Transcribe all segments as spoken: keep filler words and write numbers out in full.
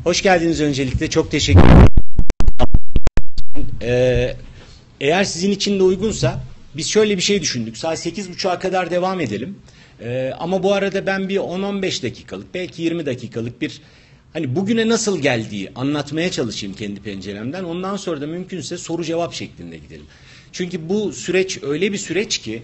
Hoş geldiniz öncelikle. Çok teşekkür ederim. Ee, eğer sizin için de uygunsa biz şöyle bir şey düşündük. Saat sekiz buçuğa kadar devam edelim. Ee, ama bu arada ben bir on on beş dakikalık, belki yirmi dakikalık bir hani bugüne nasıl geldiği anlatmaya çalışayım kendi penceremden. Ondan sonra da mümkünse soru cevap şeklinde gidelim. Çünkü bu süreç öyle bir süreç ki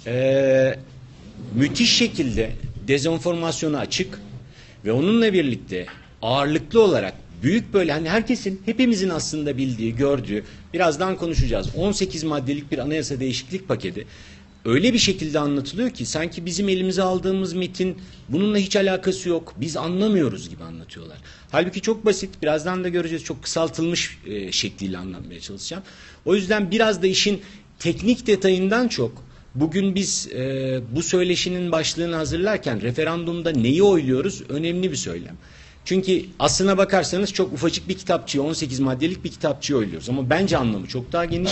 e, müthiş şekilde dezenformasyona açık ve onunla birlikte ağırlıklı olarak büyük böyle hani herkesin, hepimizin aslında bildiği, gördüğü, birazdan konuşacağız. on sekiz maddelik bir anayasa değişiklik paketi öyle bir şekilde anlatılıyor ki sanki bizim elimize aldığımız metin bununla hiç alakası yok. Biz anlamıyoruz gibi anlatıyorlar. Halbuki çok basit. Birazdan da göreceğiz. Çok kısaltılmış e, şekliyle anlatmaya çalışacağım. O yüzden biraz da işin teknik detayından çok bugün biz e, bu söyleşinin başlığını hazırlarken referandumda neyi oyluyoruz önemli bir söylem. Çünkü aslına bakarsanız çok ufacık bir kitapçıya, on sekiz maddelik bir kitapçıya oyluyoruz. Ama bence anlamı çok daha geniş.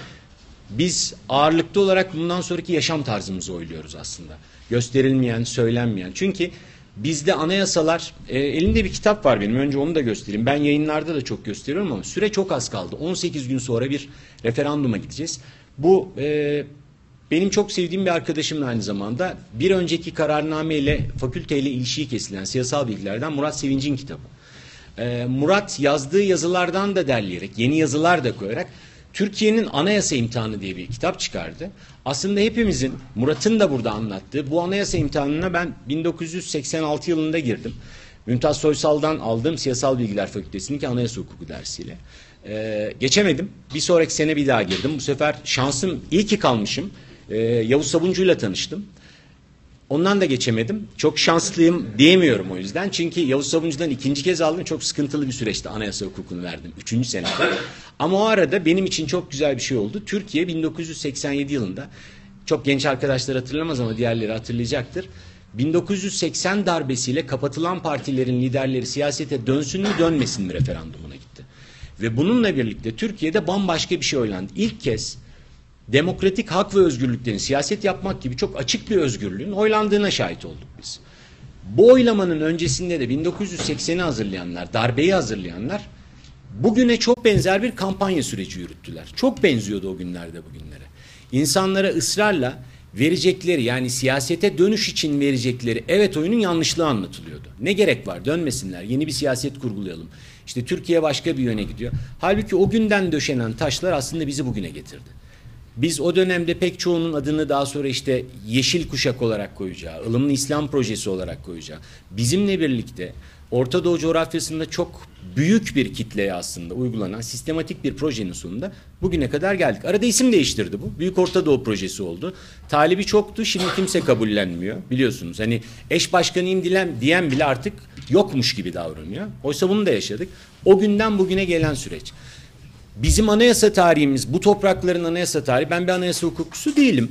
Biz ağırlıklı olarak bundan sonraki yaşam tarzımızı oyluyoruz aslında. Gösterilmeyen, söylenmeyen. Çünkü bizde anayasalar, e, elimde bir kitap var benim. Önce onu da göstereyim. Ben yayınlarda da çok gösteriyorum ama süre çok az kaldı. on sekiz gün sonra bir referanduma gideceğiz. Bu e, benim çok sevdiğim bir arkadaşımın aynı zamanda bir önceki kararnameyle fakülteyle ilişiği kesilen siyasal bilgilerden Murat Sevinç'in kitabı. Ee, Murat yazdığı yazılardan da derleyerek, yeni yazılar da koyarak Türkiye'nin Anayasa İmtihanı diye bir kitap çıkardı. Aslında hepimizin, Murat'ın da burada anlattığı bu anayasa imtihanına ben bin dokuz yüz seksen altı yılında girdim. Mümtaz Soysal'dan aldığım Siyasal Bilgiler Fakültesi'ndeki anayasa hukuku dersiyle. Ee, geçemedim. Bir sonraki sene bir daha girdim. Bu sefer şansım, iyi ki kalmışım. Ee, Yavuz Sabuncu'yla tanıştım. Ondan da geçemedim. Çok şanslıyım diyemiyorum o yüzden. Çünkü Yavuz Sabuncu'dan ikinci kez aldım. Çok sıkıntılı bir süreçte anayasa hukukunu verdim. Üçüncü senede. Ama o arada benim için çok güzel bir şey oldu. Türkiye bin dokuz yüz seksen yedi yılında, çok genç arkadaşlar hatırlamaz ama diğerleri hatırlayacaktır. bin dokuz yüz seksen darbesiyle kapatılan partilerin liderleri siyasete dönsün mü dönmesin mi referandumuna gitti. Ve bununla birlikte Türkiye'de bambaşka bir şey oylandı. İlk kez demokratik hak ve özgürlüklerin, siyaset yapmak gibi çok açık bir özgürlüğün oylandığına şahit olduk biz. Bu oylamanın öncesinde de bin dokuz yüz sekseni hazırlayanlar, darbeyi hazırlayanlar bugüne çok benzer bir kampanya süreci yürüttüler. Çok benziyordu o günlerde bugünlere. İnsanlara ısrarla verecekleri, yani siyasete dönüş için verecekleri evet oyunun yanlışlığı anlatılıyordu. Ne gerek var, dönmesinler, yeni bir siyaset kurgulayalım. İşte Türkiye başka bir yöne gidiyor. Halbuki o günden döşenen taşlar aslında bizi bugüne getirdi. Biz o dönemde pek çoğunun adını daha sonra işte Yeşil Kuşak olarak koyacağı, ılımlı İslam projesi olarak koyacağı, bizimle birlikte Orta Doğu coğrafyasında çok büyük bir kitleye aslında uygulanan sistematik bir projenin sonunda bugüne kadar geldik. Arada isim değiştirdi bu. Büyük Orta Doğu projesi oldu. Talibi çoktu, şimdi kimse kabullenmiyor biliyorsunuz. Hani eş başkanıyım diyen, diyen bile artık yokmuş gibi davranıyor. Oysa bunu da yaşadık. O günden bugüne gelen süreç. Bizim anayasa tarihimiz, bu toprakların anayasa tarihi, ben bir anayasa hukukçusu değilim.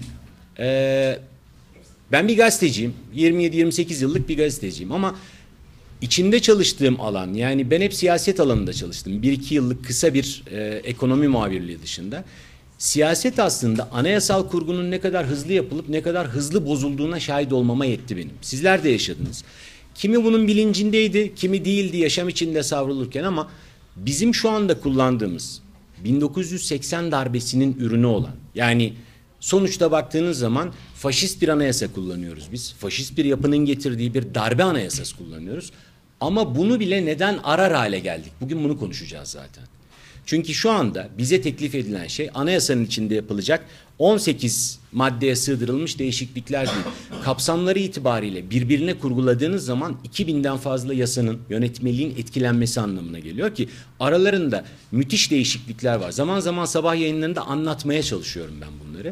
Ee, ben bir gazeteciyim. yirmi yedi yirmi sekiz yıllık bir gazeteciyim ama içinde çalıştığım alan, yani ben hep siyaset alanında çalıştım. bir iki yıllık kısa bir e, ekonomi muhabirliği dışında. Siyaset aslında anayasal kurgunun ne kadar hızlı yapılıp ne kadar hızlı bozulduğuna şahit olmama yetti benim. Sizler de yaşadınız. Kimi bunun bilincindeydi, kimi değildi yaşam içinde savrulurken ama bizim şu anda kullandığımız bin dokuz yüz seksen darbesinin ürünü olan, yani sonuçta baktığınız zaman faşist bir anayasa kullanıyoruz biz. Faşist bir yapının getirdiği bir darbe anayasası kullanıyoruz. Ama bunu bile neden arar hale geldik? Bugün bunu konuşacağız zaten. Çünkü şu anda bize teklif edilen şey anayasanın içinde yapılacak on sekiz maddeye sığdırılmış değişiklikler değil. Kapsamları itibariyle birbirine kurguladığınız zaman iki binden fazla yasanın, yönetmeliğin etkilenmesi anlamına geliyor ki aralarında müthiş değişiklikler var. Zaman zaman sabah yayınlarında anlatmaya çalışıyorum ben bunları.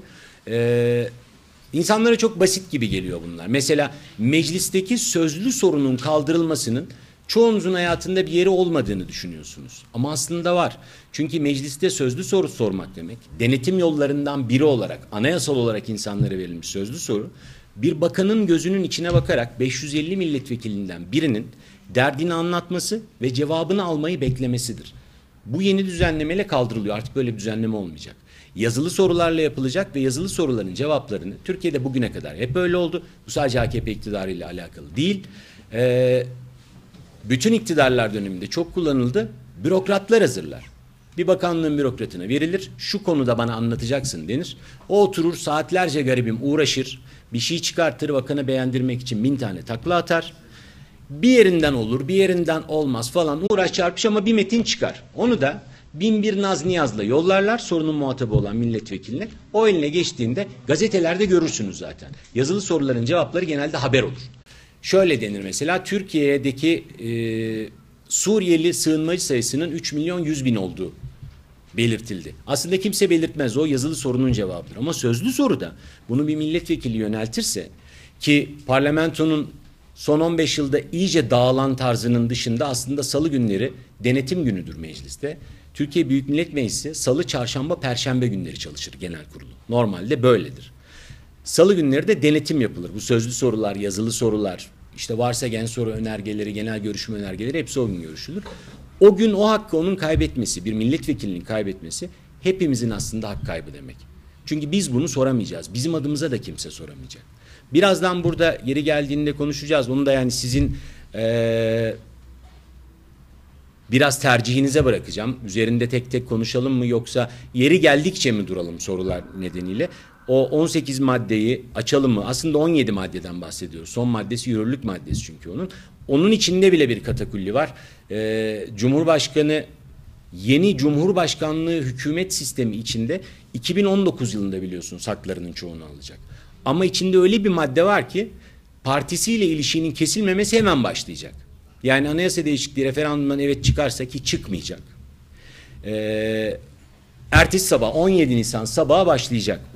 Ee, insanlara çok basit gibi geliyor bunlar. Mesela meclisteki sözlü sorunun kaldırılmasının çoğunuzun hayatında bir yeri olmadığını düşünüyorsunuz. Ama aslında var. Çünkü mecliste sözlü soru sormak demek, denetim yollarından biri olarak, anayasal olarak insanlara verilmiş sözlü soru, bir bakanın gözünün içine bakarak beş yüz elli milletvekilinden birinin derdini anlatması ve cevabını almayı beklemesidir. Bu yeni düzenlemeyle kaldırılıyor. Artık böyle bir düzenleme olmayacak. Yazılı sorularla yapılacak ve yazılı soruların cevaplarını Türkiye'de bugüne kadar hep öyle oldu. Bu sadece A K P iktidarıyla alakalı değil. Ee, bütün iktidarlar döneminde çok kullanıldı. Bürokratlar hazırlar. Bir bakanlığın bürokratına verilir. Şu konuda bana anlatacaksın denir. O oturur saatlerce garibim uğraşır. Bir şey çıkartır, bakanı beğendirmek için bin tane takla atar. Bir yerinden olur, bir yerinden olmaz falan uğraş çarpış ama bir metin çıkar. Onu da bin bir naz niyazla yollarlar sorunun muhatabı olan milletvekiline. O eline geçtiğinde gazetelerde görürsünüz zaten. Yazılı soruların cevapları genelde haber olur. Şöyle denir mesela, Türkiye'deki e, Suriyeli sığınmacı sayısının üç milyon yüz bin olduğu belirtildi. Aslında kimse belirtmez, o yazılı sorunun cevabıdır. Ama sözlü soruda bunu bir milletvekili yöneltirse, ki parlamentonun son on beş yılda iyice dağılan tarzının dışında aslında salı günleri denetim günüdür mecliste. Türkiye Büyük Millet Meclisi salı, çarşamba, perşembe günleri çalışır genel kurulu. Normalde böyledir. Salı günleri de denetim yapılır. Bu sözlü sorular, yazılı sorular, işte varsa gen soru önergeleri, genel görüşme önergeleri hepsi o gün görüşülür. O gün o hakkı onun kaybetmesi, bir milletvekilinin kaybetmesi hepimizin aslında hak kaybı demek. Çünkü biz bunu soramayacağız. Bizim adımıza da kimse soramayacak. Birazdan burada yeri geldiğinde konuşacağız. Onu da yani sizin ee, biraz tercihinize bırakacağım. Üzerinde tek tek konuşalım mı yoksa yeri geldikçe mi duralım sorular nedeniyle. O on sekiz maddeyi açalım mı? Aslında on yedi maddeden bahsediyoruz. Son maddesi yürürlük maddesi çünkü onun. Onun içinde bile bir katakulli var. Ee, Cumhurbaşkanı yeni Cumhurbaşkanlığı hükümet sistemi içinde iki bin on dokuz yılında biliyorsunuz haklarının çoğunu alacak. Ama içinde öyle bir madde var ki partisiyle ilişkinin kesilmemesi hemen başlayacak. Yani anayasa değişikliği referandumdan evet çıkarsa, ki çıkmayacak. Ee, ertesi sabah on yedi Nisan sabahı başlayacak bu.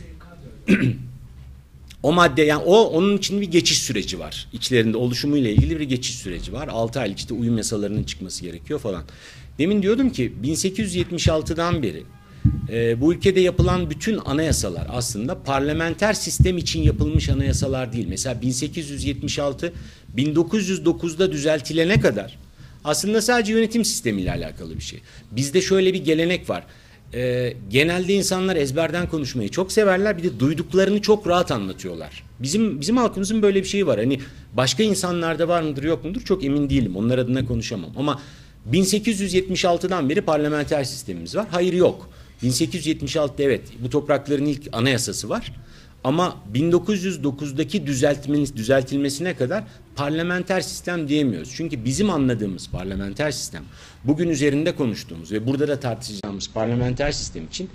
O madde, yani o onun için bir geçiş süreci var. İçlerinde oluşumuyla ilgili bir geçiş süreci var. altı aylık işte uyum yasalarının çıkması gerekiyor falan. Demin diyordum ki bin sekiz yüz yetmiş altıdan beri e, bu ülkede yapılan bütün anayasalar aslında parlamenter sistem için yapılmış anayasalar değil. Mesela bin sekiz yüz yetmiş altı bin dokuz yüz dokuzda düzeltilene kadar aslında sadece yönetim sistemiyle alakalı bir şey. Bizde şöyle bir gelenek var. Ee, genelde insanlar ezberden konuşmayı çok severler. Bir de duyduklarını çok rahat anlatıyorlar. Bizim bizim halkımızın böyle bir şeyi var. Hani başka insanlarda var mıdır yok mudur çok emin değilim. Onlar adına konuşamam. Ama bin sekiz yüz yetmiş altıdan beri parlamenter sistemimiz var. Hayır, yok. bin sekiz yüz yetmiş altıda evet bu toprakların ilk anayasası var. Ama bin dokuz yüz dokuzdaki düzeltilmesine kadar parlamenter sistem diyemiyoruz. Çünkü bizim anladığımız parlamenter sistem, bugün üzerinde konuştuğumuz ve burada da tartışacağımız parlamenter sistem için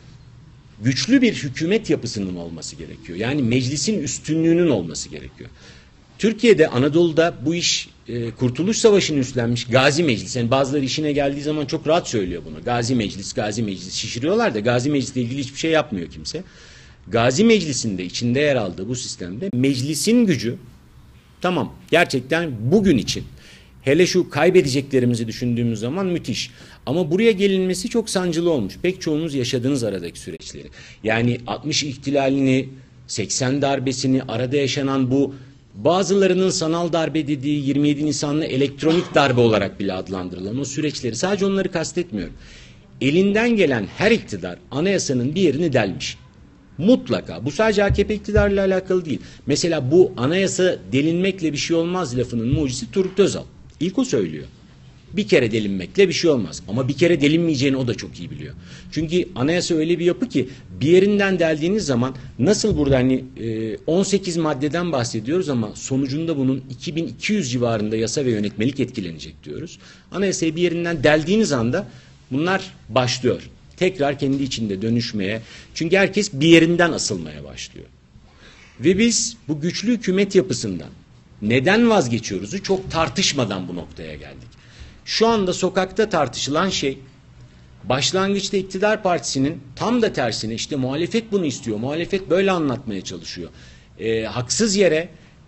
güçlü bir hükümet yapısının olması gerekiyor. Yani meclisin üstünlüğünün olması gerekiyor. Türkiye'de, Anadolu'da bu iş e, Kurtuluş Savaşı'nı üstlenmiş Gazi Meclis. Yani bazıları işine geldiği zaman çok rahat söylüyor bunu. Gazi Meclis, Gazi Meclis şişiriyorlar da Gazi Meclis'le ilgili hiçbir şey yapmıyor kimse. Gazi Meclisi'nde içinde yer aldığı bu sistemde meclisin gücü, tamam, gerçekten bugün için hele şu kaybedeceklerimizi düşündüğümüz zaman müthiş. Ama buraya gelinmesi çok sancılı olmuş. Pek çoğunuz yaşadığınız aradaki süreçleri. Yani altmış ihtilalini, seksen darbesini, arada yaşanan bu bazılarının sanal darbe dediği yirmi yedi Nisanlı elektronik darbe olarak bile adlandırılan o süreçleri, sadece onları kastetmiyorum. Elinden gelen her iktidar anayasanın bir yerini delmiş. Mutlaka. Bu sadece A K P iktidarıyla alakalı değil. Mesela bu anayasa delinmekle bir şey olmaz lafının mucisi Turgut Özal. İlk o söylüyor. Bir kere delinmekle bir şey olmaz. Ama bir kere delinmeyeceğini o da çok iyi biliyor. Çünkü anayasa öyle bir yapı ki bir yerinden deldiğiniz zaman, nasıl burada hani on sekiz maddeden bahsediyoruz ama sonucunda bunun iki bin iki yüz civarında yasa ve yönetmelik etkilenecek diyoruz. Anayasayı bir yerinden deldiğiniz anda bunlar başlıyor. Tekrar kendi içinde dönüşmeye. Çünkü herkes bir yerinden asılmaya başlıyor. Ve biz bu güçlü hükümet yapısından neden vazgeçiyoruzu çok tartışmadan bu noktaya geldik. Şu anda sokakta tartışılan şey, başlangıçta iktidar partisinin tam da tersine, işte muhalefet bunu istiyor, muhalefet böyle anlatmaya çalışıyor. E, haksız yere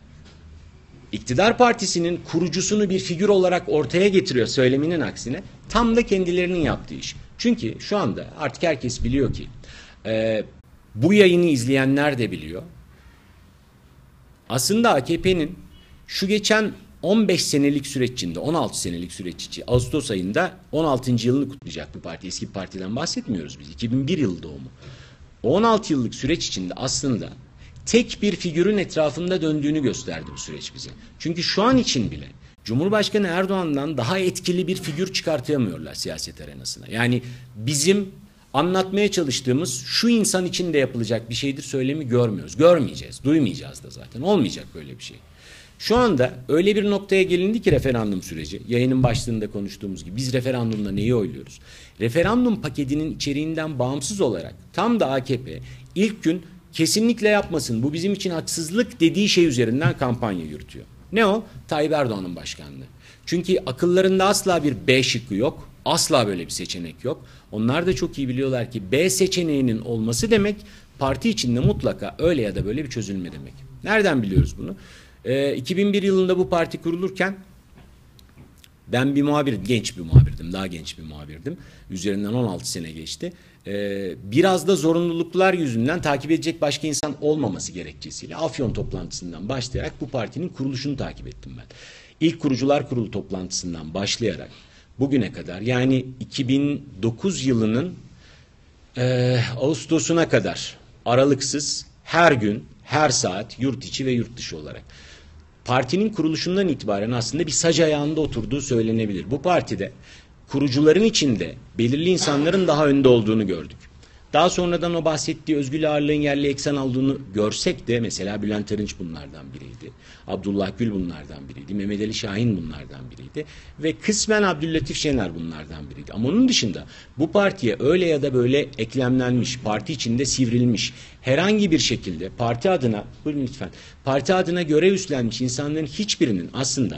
iktidar partisinin kurucusunu bir figür olarak ortaya getiriyor söyleminin aksine, tam da kendilerinin yaptığı iş. Çünkü şu anda artık herkes biliyor ki, e, bu yayını izleyenler de biliyor. Aslında A K P'nin şu geçen on beş senelik süreç içinde, on altı senelik süreç içinde, Ağustos ayında on altıncı yılını kutlayacak bir parti. Eski bir partiden bahsetmiyoruz biz. iki bin bir yıl doğumu. on altı yıllık süreç içinde aslında tek bir figürün etrafında döndüğünü gösterdi bu süreç bize. Çünkü şu an için bile Cumhurbaşkanı Erdoğan'dan daha etkili bir figür çıkartamıyorlar siyaset arenasına. Yani bizim anlatmaya çalıştığımız şu insan için de yapılacak bir şeydir söylemi görmüyoruz. Görmeyeceğiz, duymayacağız da zaten. Olmayacak böyle bir şey. Şu anda öyle bir noktaya gelindi ki referandum süreci, yayının başlığında konuştuğumuz gibi biz referandumda neyi oyluyoruz? Referandum paketinin içeriğinden bağımsız olarak tam da A K P ilk gün kesinlikle yapmasın, bu bizim için haksızlık dediği şey üzerinden kampanya yürütüyor. Ne o? Tayyip Erdoğan'ın başkanlığı. Çünkü akıllarında asla bir B şıkkı yok. Asla böyle bir seçenek yok. Onlar da çok iyi biliyorlar ki B seçeneğinin olması demek parti içinde mutlaka öyle ya da böyle bir çözülme demek. Nereden biliyoruz bunu? Ee, iki bin bir yılında bu parti kurulurken ben bir muhabirdim, genç bir muhabirdim, daha genç bir muhabirdim. Üzerinden on altı sene geçti. Ee, biraz da zorunluluklar yüzünden takip edecek başka insan olmaması gerekçesiyle Afyon toplantısından başlayarak bu partinin kuruluşunu takip ettim ben. İlk kurucular kurulu toplantısından başlayarak bugüne kadar, yani iki bin dokuz yılının e, Ağustos'una kadar aralıksız her gün, her saat yurt içi ve yurt dışı olarak partinin kuruluşundan itibaren aslında bir sac ayağında oturduğu söylenebilir. Bu partide kurucuların içinde belirli insanların daha önde olduğunu gördük. Daha sonradan o bahsettiği özgür ağırlığın yerli eksen aldığını görsek de mesela Bülent Arınç bunlardan biriydi. Abdullah Gül bunlardan biriydi. Mehmet Ali Şahin bunlardan biriydi. Ve kısmen Abdüllatif Şener bunlardan biriydi. Ama onun dışında bu partiye öyle ya da böyle eklemlenmiş, parti içinde sivrilmiş, herhangi bir şekilde parti adına, buyurun lütfen, parti adına görev üstlenmiş insanların hiçbirinin aslında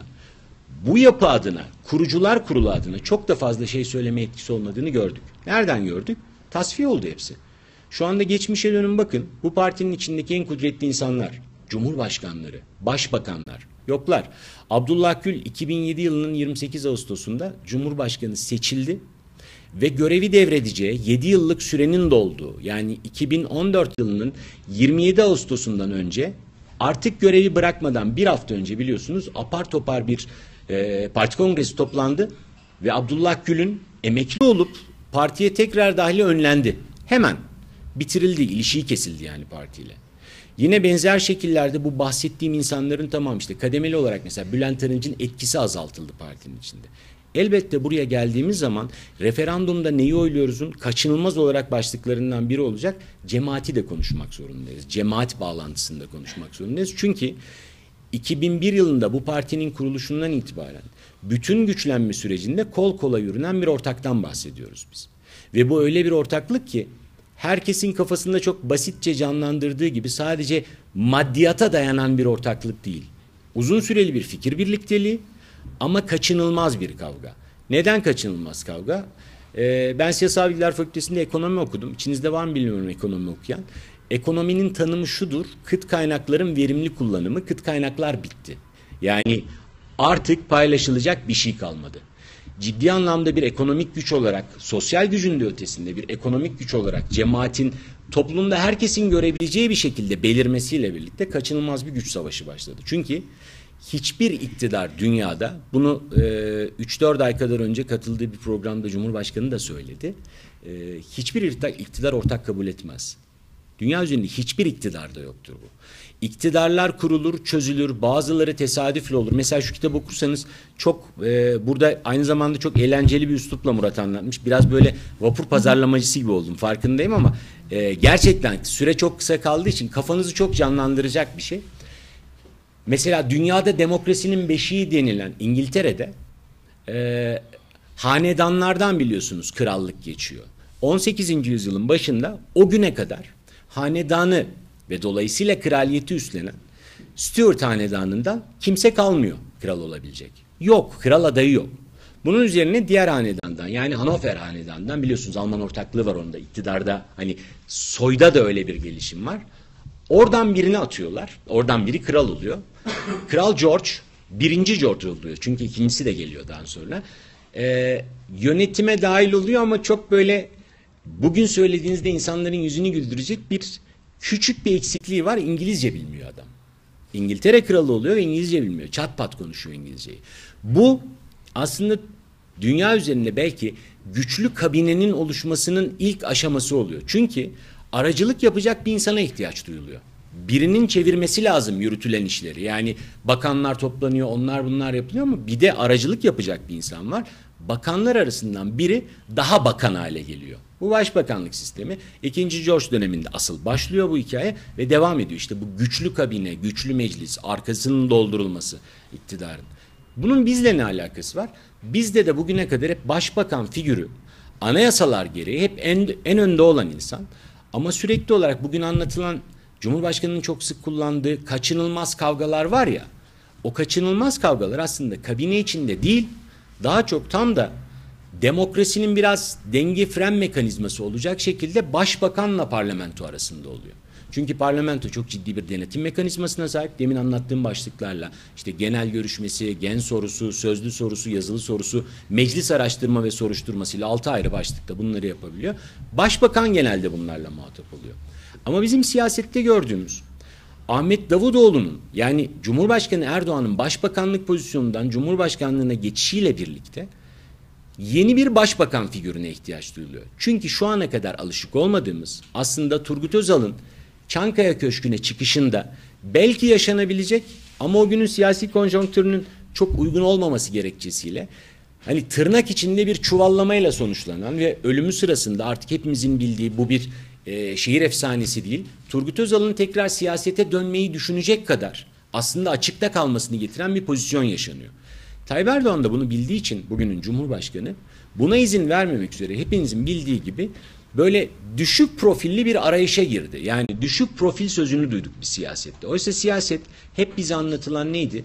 bu yapı adına, kurucular kurulu adına çok da fazla şey söyleme etkisi olmadığını gördük. Nereden gördük? Tasfiye oldu hepsi. Şu anda geçmişe dönün bakın. Bu partinin içindeki en kudretli insanlar, cumhurbaşkanları, başbakanlar yoklar. Abdullah Gül iki bin yedi yılının yirmi sekiz Ağustos'unda Cumhurbaşkanı seçildi ve görevi devredeceği yedi yıllık sürenin dolduğu, yani iki bin on dört yılının yirmi yedi Ağustos'undan önce artık görevi bırakmadan bir hafta önce biliyorsunuz apar topar bir e, parti kongresi toplandı ve Abdullah Gül'ün emekli olup partiye tekrar dahili önlendi. Hemen bitirildi, ilişiği kesildi yani partiyle. Yine benzer şekillerde bu bahsettiğim insanların tamam işte kademeli olarak mesela Bülent Arınç'ın etkisi azaltıldı partinin içinde. Elbette buraya geldiğimiz zaman referandumda neyi oyluyoruzun kaçınılmaz olarak başlıklarından biri olacak. Cemaati de konuşmak zorundayız. Cemaat bağlantısında konuşmak zorundayız. Çünkü iki bin bir yılında bu partinin kuruluşundan itibaren bütün güçlenme sürecinde kol kola yürünen bir ortaktan bahsediyoruz biz. Ve bu öyle bir ortaklık ki herkesin kafasında çok basitçe canlandırdığı gibi sadece maddiyata dayanan bir ortaklık değil. Uzun süreli bir fikir birlikteliği ama kaçınılmaz bir kavga. Neden kaçınılmaz kavga? Ee, ben Siyasal Bilgiler Fakültesi'nde ekonomi okudum. İçinizde var mı bilmiyorum ekonomi okuyan. Ekonominin tanımı şudur: kıt kaynakların verimli kullanımı. Kıt kaynaklar bitti. Yani artık paylaşılacak bir şey kalmadı. Ciddi anlamda bir ekonomik güç olarak, sosyal gücün de ötesinde bir ekonomik güç olarak cemaatin toplumda herkesin görebileceği bir şekilde belirmesiyle birlikte kaçınılmaz bir güç savaşı başladı. Çünkü hiçbir iktidar dünyada, bunu e, üç dört ay kadar önce katıldığı bir programda Cumhurbaşkanı da söyledi, e, hiçbir iktidar ortak kabul etmez. Dünya üzerinde hiçbir iktidarda yoktur bu. İktidarlar kurulur, çözülür, bazıları tesadüfle olur. Mesela şu kitabı okursanız çok e, burada aynı zamanda çok eğlenceli bir üslupla Murat anlatmış. Biraz böyle vapur pazarlamacısı gibi oldum, farkındayım ama e, gerçekten süre çok kısa kaldığı için kafanızı çok canlandıracak bir şey. Mesela dünyada demokrasinin beşiği denilen İngiltere'de e, hanedanlardan biliyorsunuz krallık geçiyor. on sekizinci yüzyılın başında o güne kadar hanedanı ve dolayısıyla kraliyeti üstlenen Stuart hanedanından kimse kalmıyor kral olabilecek. Yok, kral adayı yok. Bunun üzerine diğer hanedandan, yani Hannover hanedandan, biliyorsunuz Alman ortaklığı var onda, iktidarda, hani soyda da öyle bir gelişim var. Oradan birini atıyorlar. Oradan biri kral oluyor. Kral George, birinci George oluyor. Çünkü ikincisi de geliyor daha sonra. Ee, yönetime dahil oluyor ama çok böyle bugün söylediğinizde insanların yüzünü güldürecek bir küçük bir eksikliği var. İngilizce bilmiyor adam. İngiltere kralı oluyor ve İngilizce bilmiyor. Çat pat konuşuyor İngilizceyi. Bu aslında dünya üzerinde belki güçlü kabinenin oluşmasının ilk aşaması oluyor. Çünkü aracılık yapacak bir insana ihtiyaç duyuluyor. birinin çevirmesi lazım yürütülen işleri. Yani bakanlar toplanıyor, onlar bunlar yapılıyor ama bir de aracılık yapacak bir insan var. Bakanlar arasından biri daha bakan hale geliyor. Bu başbakanlık sistemi ikinci. George döneminde asıl başlıyor bu hikaye ve devam ediyor. İşte bu güçlü kabine, güçlü meclis, arkasının doldurulması iktidarın. Bunun bizle ne alakası var? Bizde de bugüne kadar hep başbakan figürü anayasalar gereği hep en, en önde olan insan. Ama sürekli olarak bugün anlatılan Cumhurbaşkanı'nın çok sık kullandığı kaçınılmaz kavgalar var ya, o kaçınılmaz kavgalar aslında kabine içinde değil, daha çok tam da demokrasinin biraz denge fren mekanizması olacak şekilde başbakanla parlamento arasında oluyor. Çünkü parlamento çok ciddi bir denetim mekanizmasına sahip. Demin anlattığım başlıklarla işte genel görüşmesi, gen sorusu, sözlü sorusu, yazılı sorusu, meclis araştırma ve soruşturmasıyla altı ayrı başlıkta bunları yapabiliyor. Başbakan genelde bunlarla muhatap oluyor. Ama bizim siyasette gördüğümüz Ahmet Davutoğlu'nun yani Cumhurbaşkanı Erdoğan'ın başbakanlık pozisyonundan Cumhurbaşkanlığına geçişiyle birlikte yeni bir başbakan figürüne ihtiyaç duyuluyor. Çünkü şu ana kadar alışık olmadığımız aslında Turgut Özal'ın Çankaya Köşkü'ne çıkışında belki yaşanabilecek ama o günün siyasi konjonktürünün çok uygun olmaması gerekçesiyle hani tırnak içinde bir çuvallamayla sonuçlanan ve ölümü sırasında artık hepimizin bildiği bu bir e, şehir efsanesi değil. Turgut Özal'ın tekrar siyasete dönmeyi düşünecek kadar aslında açıkta kalmasını getiren bir pozisyon yaşanıyor. Tayyip Erdoğan da bunu bildiği için bugünün Cumhurbaşkanı buna izin vermemek üzere hepinizin bildiği gibi böyle düşük profilli bir arayışa girdi. Yani düşük profil sözünü duyduk bir siyasette. Oysa siyaset hep bize anlatılan neydi?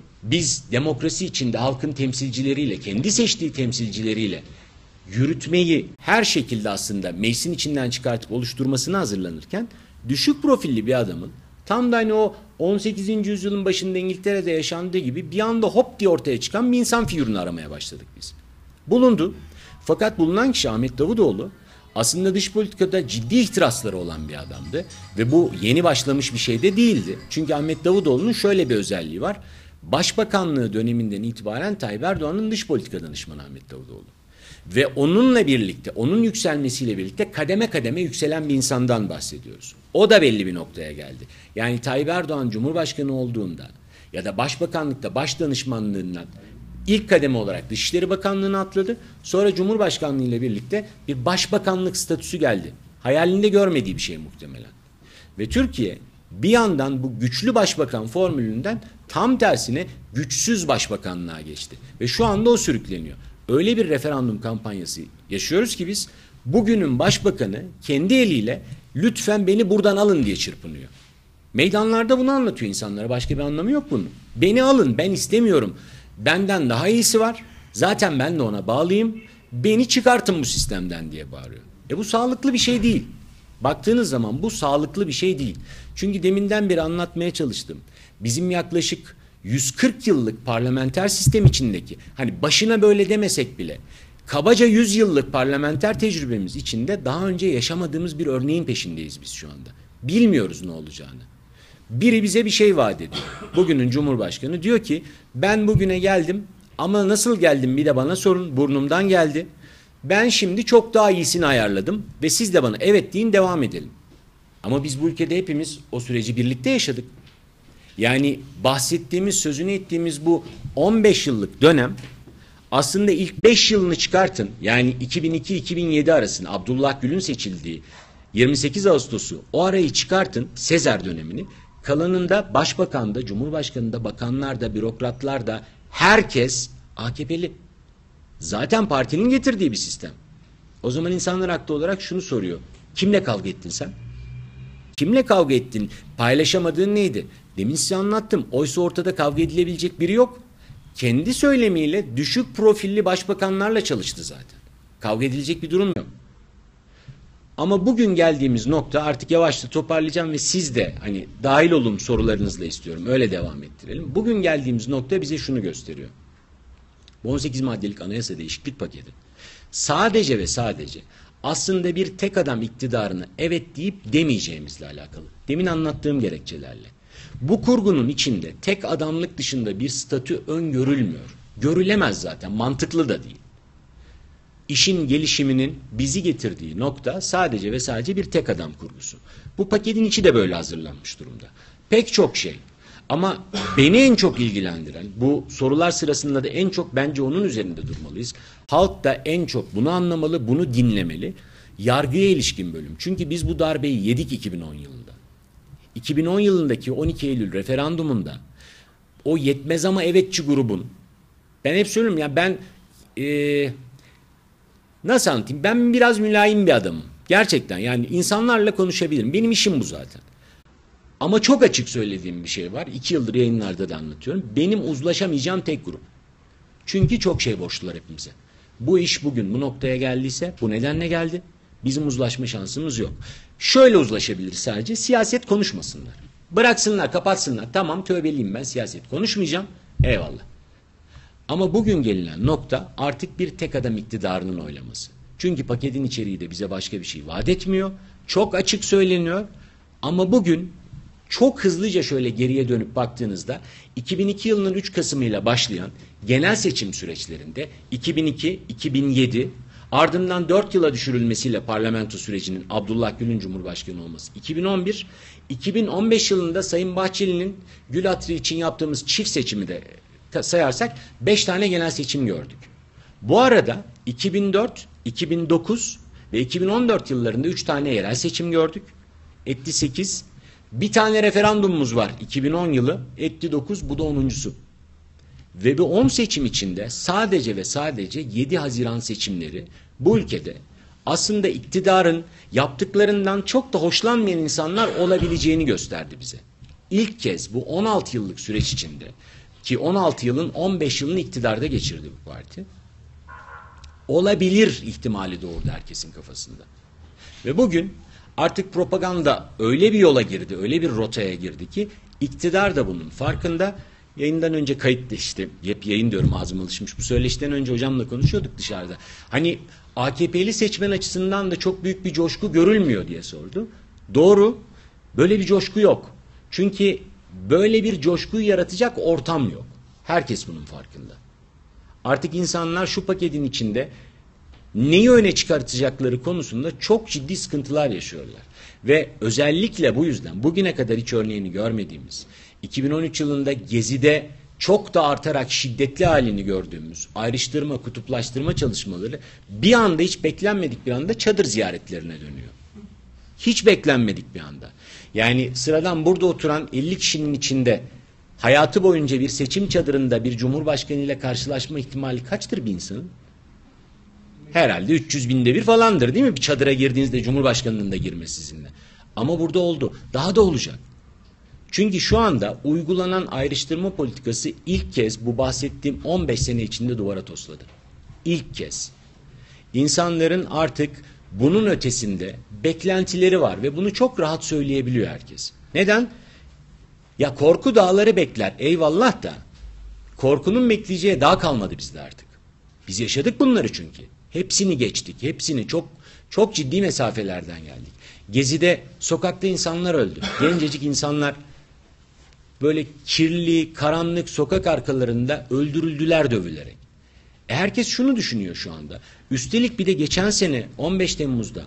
Biz demokrasi içinde halkın temsilcileriyle, kendi seçtiği temsilcileriyle yürütmeyi her şekilde aslında meclisin içinden çıkartıp oluşturmasına hazırlanırken düşük profilli bir adamın tam da hani o on sekizinci yüzyılın başında İngiltere'de yaşandığı gibi bir anda hop diye ortaya çıkan bir insan figürünü aramaya başladık biz. Bulundu. Fakat bulunan kişi Ahmet Davutoğlu aslında dış politikada ciddi ihtirasları olan bir adamdı. Ve bu yeni başlamış bir şey de değildi. Çünkü Ahmet Davutoğlu'nun şöyle bir özelliği var. Başbakanlığı döneminden itibaren Tayyip Erdoğan'ın dış politika danışmanı Ahmet Davutoğlu. Ve onunla birlikte, onun yükselmesiyle birlikte kademe kademe yükselen bir insandan bahsediyoruz. O da belli bir noktaya geldi. Yani Tayyip Erdoğan Cumhurbaşkanı olduğunda ya da Başbakanlıkta baş danışmanlığından ilk kademe olarak Dışişleri Bakanlığı'na atladı. Sonra Cumhurbaşkanlığı ile birlikte bir başbakanlık statüsü geldi. Hayalinde görmediği bir şey muhtemelen. Ve Türkiye bir yandan bu güçlü başbakan formülünden tam tersine güçsüz başbakanlığa geçti. Ve şu anda o sürükleniyor. Öyle bir referandum kampanyası yaşıyoruz ki biz bugünün başbakanı kendi eliyle lütfen beni buradan alın diye çırpınıyor. Meydanlarda bunu anlatıyor insanlara. Başka bir anlamı yok bunun. Beni alın, ben istemiyorum. Benden daha iyisi var. Zaten ben de ona bağlıyım. Beni çıkartın bu sistemden diye bağırıyor. E bu sağlıklı bir şey değil. Baktığınız zaman bu sağlıklı bir şey değil. Çünkü deminden beri anlatmaya çalıştım. Bizim yaklaşık yüz kırk yıllık parlamenter sistem içindeki, hani başına böyle demesek bile, kabaca yüz yıllık parlamenter tecrübemiz içinde daha önce yaşamadığımız bir örneğin peşindeyiz biz şu anda. Bilmiyoruz ne olacağını. Biri bize bir şey vaat ediyor. Bugünün Cumhurbaşkanı diyor ki ben bugüne geldim ama nasıl geldim bir de bana sorun, burnumdan geldi. Ben şimdi çok daha iyisini ayarladım ve siz de bana evet deyin, devam edelim. Ama biz bu ülkede hepimiz o süreci birlikte yaşadık. Yani bahsettiğimiz, sözünü ettiğimiz bu on beş yıllık dönem aslında ilk beş yılını çıkartın. Yani iki bin iki iki bin yedi arasını, Abdullah Gül'ün seçildiği yirmi sekiz Ağustos'u, o arayı çıkartın, Sezar dönemini. Kalanında başbakan da, cumhurbaşkanı da, bakanlar da, bürokratlar da herkes A K P'li. Zaten partinin getirdiği bir sistem. O zaman insanlar haklı olarak şunu soruyor. Kimle kavga ettin sen? Kimle kavga ettin? Paylaşamadığın neydi? Demin size anlattım. Oysa ortada kavga edilebilecek biri yok. Kendi söylemiyle düşük profilli başbakanlarla çalıştı zaten. Kavga edilecek bir durum yok. Ama bugün geldiğimiz nokta, artık yavaşça toparlayacağım ve siz de hani dahil olun sorularınızla istiyorum. Öyle devam ettirelim. Bugün geldiğimiz nokta bize şunu gösteriyor. Bu on sekiz maddelik anayasa değişiklik paketi sadece ve sadece aslında bir tek adam iktidarına evet deyip demeyeceğimizle alakalı. Demin anlattığım gerekçelerle. Bu kurgunun içinde tek adamlık dışında bir statü öngörülmüyor. Görülemez zaten, mantıklı da değil. işin gelişiminin bizi getirdiği nokta sadece ve sadece bir tek adam kurgusu. Bu paketin içi de böyle hazırlanmış durumda. Pek çok şey. Ama beni en çok ilgilendiren, bu sorular sırasında da en çok bence onun üzerinde durmalıyız. Halk da en çok bunu anlamalı, bunu dinlemeli. Yargıya ilişkin bölüm. Çünkü biz bu darbeyi yedik iki bin on yılında. iki bin on yılındaki on iki Eylül referandumunda o yetmez ama evetçi grubun, ben hep söylüyorum ya, ben ee, nasıl anlatayım, ben biraz mülayim bir adamım. Gerçekten yani insanlarla konuşabilirim. Benim işim bu zaten. Ama çok açık söylediğim bir şey var. İki yıldır yayınlarda da anlatıyorum. Benim uzlaşamayacağım tek grup. Çünkü çok şey borçlular hepimize. Bu iş bugün bu noktaya geldiyse bu nedenle geldi. Bizim uzlaşma şansımız yok. Şöyle uzlaşabiliriz sadece. Siyaset konuşmasınlar. Bıraksınlar, kapatsınlar. Tamam, tövbeliyim ben, siyaset konuşmayacağım. Eyvallah. Ama bugün gelinen nokta artık bir tek adam iktidarının oylaması. Çünkü paketin içeriği de bize başka bir şey vaat etmiyor. Çok açık söyleniyor. Ama bugün çok hızlıca şöyle geriye dönüp baktığınızda iki bin iki yılının üç Kasım'ıyla başlayan genel seçim süreçlerinde iki bin iki iki bin yedi ardından dört yıla düşürülmesiyle parlamento sürecinin Abdullah Gül'ün Cumhurbaşkanı olması iki bin on bir iki bin on beş yılında Sayın Bahçeli'nin Gül hatırı için yaptığımız çift seçimi de sayarsak beş tane genel seçim gördük. Bu arada iki bin dört, iki bin dokuz ve iki bin on dört yıllarında üç tane yerel seçim gördük. Etti sekiz. Bir tane referandumumuz var iki bin on yılı. Etti dokuz. Bu da onuncusu. Ve bu on seçim içinde sadece ve sadece yedi Haziran seçimleri bu ülkede aslında iktidarın yaptıklarından çok da hoşlanmayan insanlar olabileceğini gösterdi bize. İlk kez bu on altı yıllık süreç içinde, ki on altı yılın on beş yılını iktidarda geçirdi bu parti, olabilir ihtimali doğurdu herkesin kafasında. Ve bugün artık propaganda öyle bir yola girdi, öyle bir rotaya girdi ki iktidar da bunun farkında. Yayından önce kayıt işte, hep yayın diyorum, ağzıma alışmış. Bu söyleşiden önce hocamla konuşuyorduk dışarıda. Hani A K P'li seçmen açısından da çok büyük bir coşku görülmüyor diye sordu. Doğru, böyle bir coşku yok. Çünkü böyle bir coşkuyu yaratacak ortam yok. Herkes bunun farkında. Artık insanlar şu paketin içinde neyi öne çıkartacakları konusunda çok ciddi sıkıntılar yaşıyorlar. Ve özellikle bu yüzden bugüne kadar hiç örneğini görmediğimiz, iki bin on üç yılında Gezi'de çok da artarak şiddetli halini gördüğümüz ayrıştırma, kutuplaştırma çalışmaları bir anda, hiç beklenmedik bir anda çadır ziyaretlerine dönüyor. Hiç beklenmedik bir anda. Yani sıradan burada oturan elli kişinin içinde hayatı boyunca bir seçim çadırında bir cumhurbaşkanı ile karşılaşma ihtimali kaçtır bir insanın? Herhalde üç yüz binde bir falandır değil mi? Bir çadıra girdiğinizde Cumhurbaşkanı'nın da girmesi sizinle. Ama burada oldu. Daha da olacak. Çünkü şu anda uygulanan ayrıştırma politikası ilk kez bu bahsettiğim on beş sene içinde duvara tosladı. İlk kez. İnsanların artık bunun ötesinde beklentileri var ve bunu çok rahat söyleyebiliyor herkes. Neden? Ya korku dağları bekler. Eyvallah da korkunun bekleyeceği dağ kalmadı bizde artık. Biz yaşadık bunları çünkü. Hepsini geçtik. Hepsini çok çok ciddi mesafelerden geldik. Gezi'de sokakta insanlar öldü. Gencecik insanlar böyle kirli, karanlık sokak arkalarında öldürüldüler dövülerek. E herkes şunu düşünüyor şu anda. Üstelik bir de geçen sene on beş Temmuz'da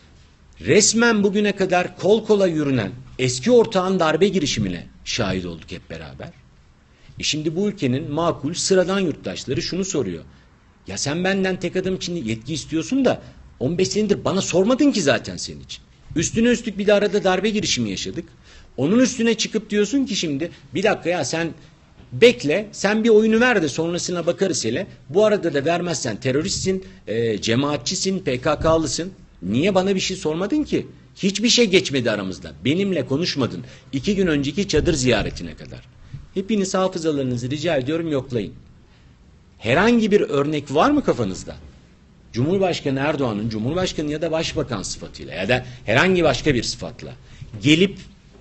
resmen bugüne kadar kol kola yürünen eski ortağın darbe girişimine şahit olduk hep beraber. E şimdi bu ülkenin makul sıradan yurttaşları şunu soruyor. Ya sen benden tek adım için yetki istiyorsun da on beş senedir bana sormadın ki zaten senin için. Üstüne üstlük bir de arada darbe girişimi yaşadık. Onun üstüne çıkıp diyorsun ki şimdi bir dakika ya sen bekle, sen bir oyunu ver de sonrasına bakarız hele. Bu arada da vermezsen teröristsin, e, cemaatçisin, P K K'lısın. Niye bana bir şey sormadın ki? Hiçbir şey geçmedi aramızda. Benimle konuşmadın. İki gün önceki çadır ziyaretine kadar. Hepiniz hafızalarınızı rica ediyorum yoklayın. Herhangi bir örnek var mı kafanızda? Cumhurbaşkanı Erdoğan'ın Cumhurbaşkanı ya da Başbakan sıfatıyla ya da herhangi başka bir sıfatla gelip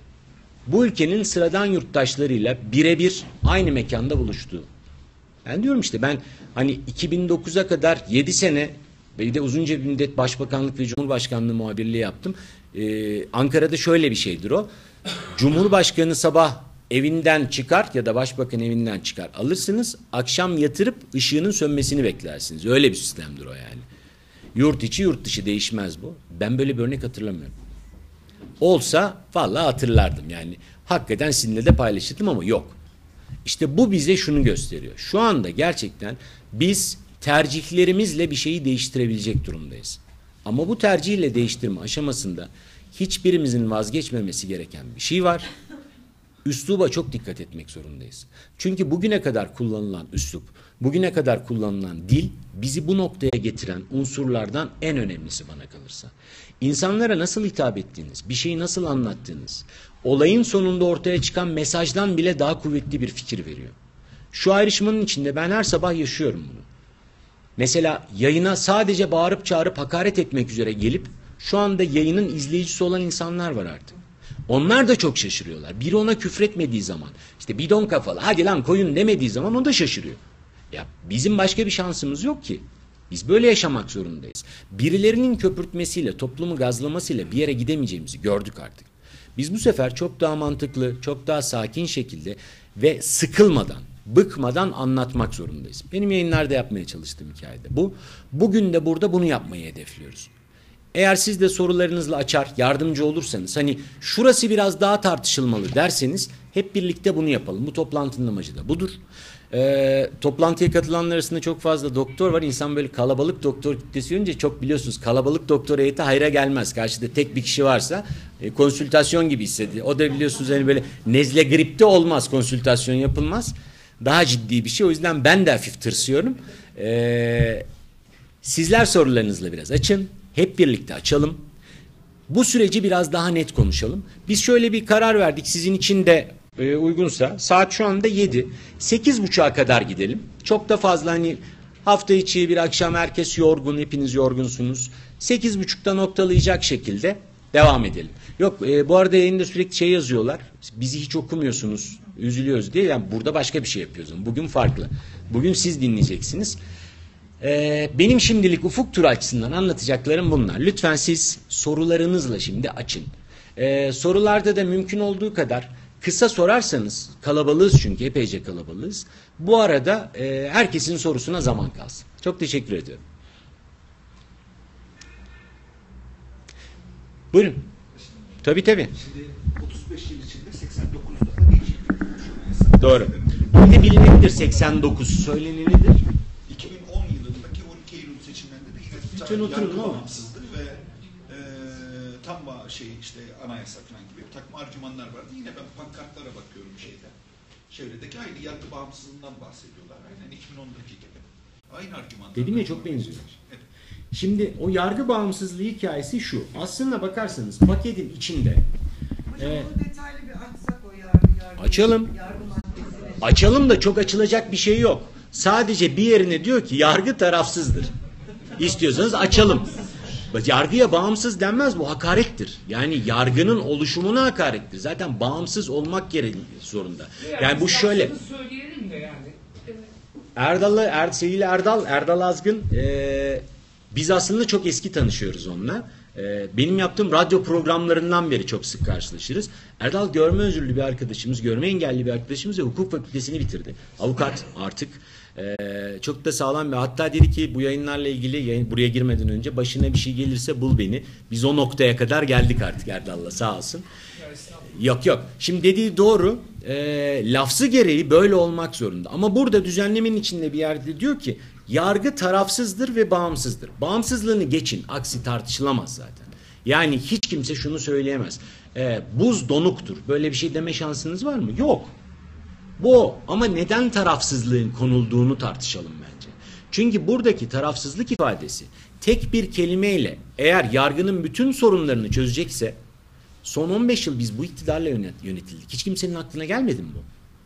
bu ülkenin sıradan yurttaşlarıyla birebir aynı mekanda buluştuğu. Ben diyorum işte ben hani iki bin dokuza kadar yedi sene ve bir de uzunca bir müddet Başbakanlık ve Cumhurbaşkanlığı muhabirliği yaptım. Ee, Ankara'da şöyle bir şeydir o. Cumhurbaşkanı sabah evinden çıkar ya da başbakan evinden çıkar alırsınız. Akşam yatırıp ışığının sönmesini beklersiniz. Öyle bir sistemdir o yani. Yurt içi yurt dışı değişmez bu. Ben böyle bir örnek hatırlamıyorum. Olsa vallahi hatırlardım yani. Hakikaten sizinle de paylaşırdım ama yok. İşte bu bize şunu gösteriyor. Şu anda gerçekten biz tercihlerimizle bir şeyi değiştirebilecek durumdayız. Ama bu tercihle değiştirme aşamasında hiçbirimizin vazgeçmemesi gereken bir şey var. Üsluba çok dikkat etmek zorundayız. Çünkü bugüne kadar kullanılan üslup, bugüne kadar kullanılan dil bizi bu noktaya getiren unsurlardan en önemlisi bana kalırsa. İnsanlara nasıl hitap ettiğiniz, bir şeyi nasıl anlattığınız, olayın sonunda ortaya çıkan mesajdan bile daha kuvvetli bir fikir veriyor. Şu ayrışmanın içinde ben her sabah yaşıyorum bunu. Mesela yayına sadece bağırıp çağırıp hakaret etmek üzere gelip şu anda yayının izleyicisi olan insanlar var artık. Onlar da çok şaşırıyorlar. Biri ona küfretmediği zaman, işte bidon kafalı, hadi lan koyun demediği zaman o da şaşırıyor. Ya bizim başka bir şansımız yok ki. Biz böyle yaşamak zorundayız. Birilerinin köpürtmesiyle, toplumu gazlamasıyla bir yere gidemeyeceğimizi gördük artık. Biz bu sefer çok daha mantıklı, çok daha sakin şekilde ve sıkılmadan, bıkmadan anlatmak zorundayız. Benim yayınlarda yapmaya çalıştığım hikayede bu. Bugün de burada bunu yapmayı hedefliyoruz. Eğer siz de sorularınızla açar, yardımcı olursanız, hani şurası biraz daha tartışılmalı derseniz hep birlikte bunu yapalım. Bu toplantının amacı da budur. Ee, toplantıya katılanlar arasında çok fazla doktor var. İnsan böyle kalabalık doktor kitlesi görünce çok biliyorsunuz kalabalık doktor heyeti hayra gelmez. Karşıda tek bir kişi varsa e, konsültasyon gibi hissediyor. O da biliyorsunuz hani böyle nezle gripte olmaz, konsültasyon yapılmaz. Daha ciddi bir şey. O yüzden ben de hafif tırsıyorum. Ee, sizler sorularınızla biraz açın. Hep birlikte açalım. Bu süreci biraz daha net konuşalım. Biz şöyle bir karar verdik. Sizin için de e, uygunsa. Saat şu anda yedi. sekiz buçuğa kadar gidelim. Çok da fazla hani hafta içi bir akşam herkes yorgun. Hepiniz yorgunsunuz. sekiz buçukta noktalayacak şekilde devam edelim. Yok e, bu arada yayında sürekli şey yazıyorlar. Bizi hiç okumuyorsunuz. Üzülüyoruz diye. Yani burada başka bir şey yapıyoruz. Bugün farklı. Bugün siz dinleyeceksiniz. Ee, benim şimdilik ufuk turu açısından anlatacaklarım bunlar. Lütfen siz sorularınızla şimdi açın. Ee, sorularda da mümkün olduğu kadar kısa sorarsanız, kalabalığız çünkü epeyce kalabalığız. Bu arada e, herkesin sorusuna zaman kalsın. Çok teşekkür ediyorum. Buyurun. Tabii tabii. Şimdi otuz beş yıl içinde seksen dokuz defa değişiklik. Doğru. Ne bilinektir seksen dokuz söylenenidir. iki bin on yılındaki on iki Eylül seçimlerinde de Lütfen oturun, yargı ne olur. bağımsızlık ve e, tam ba- şey işte anayasa falan gibi bir takım argümanlar vardı. Yine ben pankartlara bakıyorum şeyde. Çevredeki aynı yargı bağımsızlığından bahsediyorlar. Aynen iki bin ondaki gibi. Aynı argümanlar. Dedim ya, çok benziyor. Evet. Şimdi o yargı bağımsızlığı hikayesi şu. Aslına bakarsanız paketin içinde Hocam e, onu detaylı bir açsak o yargı, yargı Açalım. yargı maddesini. açalım da çok açılacak bir şey yok. Sadece bir yerine diyor ki yargı tarafsızdır. İstiyorsanız açalım. Yargıya bağımsız denmez, bu hakarettir. Yani yargının oluşumuna hakarettir. Zaten bağımsız olmak gerekiyor zorunda. Yani bu şöyle. Söyleyelim de yani. Erdal'ı, er, sevgili Erdal, Erdal Azgın, e, biz aslında çok eski tanışıyoruz onunla. E, benim yaptığım radyo programlarından beri çok sık karşılaşırız. Erdal görme özürlü bir arkadaşımız, görme engelli bir arkadaşımız ve hukuk fakültesini bitirdi. Avukat artık. E, çok da sağlam bir, hatta dedi ki bu yayınlarla ilgili yayın, buraya girmeden önce başına bir şey gelirse bul beni. Biz o noktaya kadar geldik artık Erdal'la, sağ olsun. Yok yok. Şimdi dediği doğru. E, lafzı gereği böyle olmak zorunda. Ama burada düzenlemenin içinde bir yerde diyor ki yargı tarafsızdır ve bağımsızdır. Bağımsızlığını geçin. Aksi tartışılamaz zaten. Yani hiç kimse şunu söyleyemez. E, buz donuktur. Böyle bir şey deme şansınız var mı? Yok. Bu o. Ama neden tarafsızlığın konulduğunu tartışalım bence. Çünkü buradaki tarafsızlık ifadesi tek bir kelimeyle eğer yargının bütün sorunlarını çözecekse, son on beş yıl biz bu iktidarla yönetildik. Hiç kimsenin aklına gelmedi mi bu?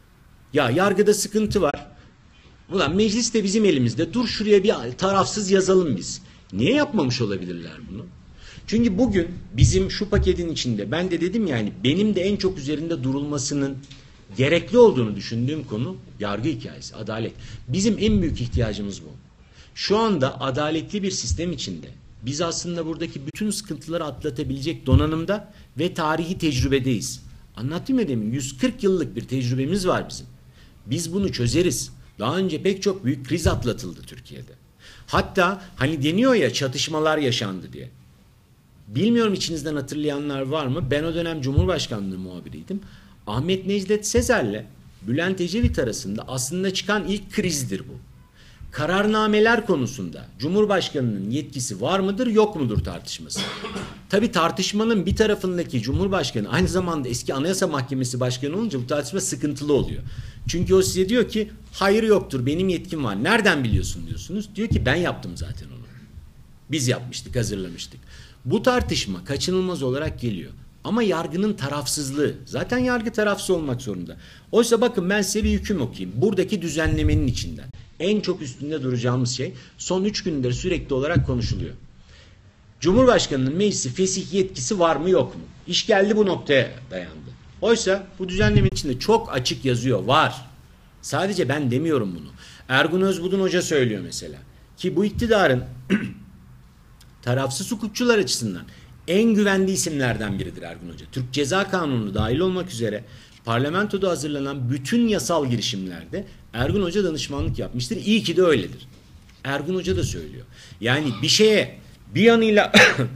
Ya yargıda sıkıntı var. Ulan meclis de bizim elimizde. Dur şuraya bir tarafsız yazalım biz. Niye yapmamış olabilirler bunu? Çünkü bugün bizim şu paketin içinde, ben de dedim yani benim de en çok üzerinde durulmasının gerekli olduğunu düşündüğüm konu yargı hikayesi, adalet. Bizim en büyük ihtiyacımız bu. Şu anda adaletli bir sistem içinde biz aslında buradaki bütün sıkıntıları atlatabilecek donanımda ve tarihi tecrübedeyiz. Anlattım ya demin, yüz kırk yıllık bir tecrübemiz var bizim. Biz bunu çözeriz. Daha önce pek çok büyük kriz atlatıldı Türkiye'de. Hatta hani deniyor ya çatışmalar yaşandı diye. Bilmiyorum içinizden hatırlayanlar var mı? Ben o dönem Cumhurbaşkanlığı muhabiriydim. Ahmet Necdet Sezer'le Bülent Ecevit arasında aslında çıkan ilk krizdir bu. Kararnameler konusunda Cumhurbaşkanı'nın yetkisi var mıdır yok mudur tartışması. Tabii tartışmanın bir tarafındaki Cumhurbaşkanı aynı zamanda eski Anayasa Mahkemesi Başkanı olunca bu tartışma sıkıntılı oluyor. Çünkü o size diyor ki hayır yoktur benim yetkim var. Nereden biliyorsun diyorsunuz. Diyor ki ben yaptım zaten onu. Biz yapmıştık, hazırlamıştık. Bu tartışma kaçınılmaz olarak geliyor. Ama yargının tarafsızlığı. Zaten yargı tarafsız olmak zorunda. Oysa bakın ben size bir hüküm okuyayım. Buradaki düzenlemenin içinden. En çok üstünde duracağımız şey son üç gündür sürekli olarak konuşuluyor. Cumhurbaşkanının meclisi fesih yetkisi var mı yok mu? İş geldi bu noktaya dayandı. Oysa bu düzenlemenin içinde çok açık yazıyor. Var. Sadece ben demiyorum bunu. Ergun Özbudun Hoca söylüyor mesela. Ki bu iktidarın tarafsız hukukçular açısından en güvenli isimlerden biridir Ergun Hoca. Türk Ceza Kanunu dahil olmak üzere parlamentoda hazırlanan bütün yasal girişimlerde Ergun Hoca danışmanlık yapmıştır. İyi ki de öyledir. Ergun Hoca da söylüyor. Yani bir şeye bir yanıyla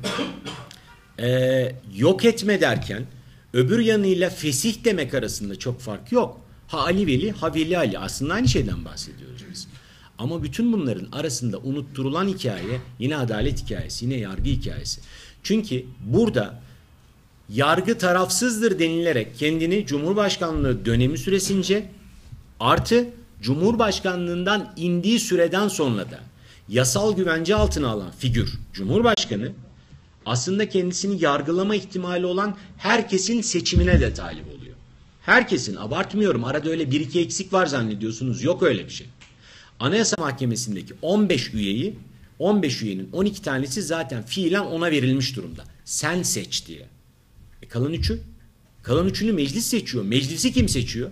e, yok etme derken öbür yanıyla fesih demek arasında çok fark yok. Ha Ali Veli, ha Veli Ali. Aslında aynı şeyden bahsediyoruz biz. Ama bütün bunların arasında unutturulan hikaye yine adalet hikayesi, yine yargı hikayesi. Çünkü burada yargı tarafsızdır denilerek kendini Cumhurbaşkanlığı dönemi süresince artı Cumhurbaşkanlığından indiği süreden sonra da yasal güvence altına alan figür Cumhurbaşkanı aslında kendisini yargılama ihtimali olan herkesin seçimine de talip oluyor. Herkesin, abartmıyorum, arada öyle bir iki eksik var zannediyorsunuz, yok öyle bir şey. Anayasa Mahkemesi'ndeki on beş üyeyi on beş üyenin on iki tanesi zaten fiilen ona verilmiş durumda. Sen seç diye. E kalan üçü? Kalan üçünü meclis seçiyor. Meclisi kim seçiyor?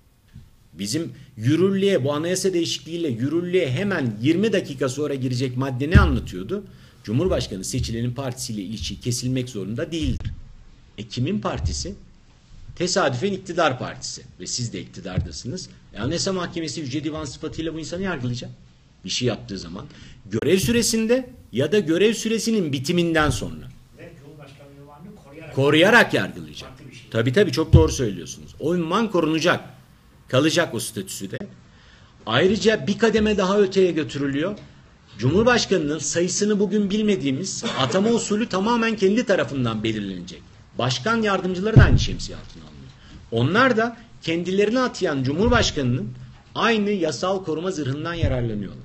Bizim yürürlüğe, bu anayasa değişikliğiyle yürürlüğe hemen yirmi dakika sonra girecek madde ne anlatıyordu? Cumhurbaşkanı seçilenin partisiyle ilişki kesilmek zorunda değildir. E kimin partisi? Tesadüfen iktidar partisi. Ve siz de iktidardasınız. E Anayasa Mahkemesi Yüce Divan sıfatıyla bu insanı yargılayacak. Bir şey yaptığı zaman. Görev süresinde ya da görev süresinin bitiminden sonra. Ve Cumhurbaşkanı ünvanını koruyarak, koruyarak yargılayacak. Şey. Tabii tabii çok doğru söylüyorsunuz. O ünvan korunacak. Kalacak o statüsü de. Ayrıca bir kademe daha öteye götürülüyor. Cumhurbaşkanının sayısını bugün bilmediğimiz atama usulü tamamen kendi tarafından belirlenecek. Başkan yardımcıları da aynı şemsiye altına alınıyor. Onlar da kendilerini atayan Cumhurbaşkanının aynı yasal koruma zırhından yararlanıyorlar.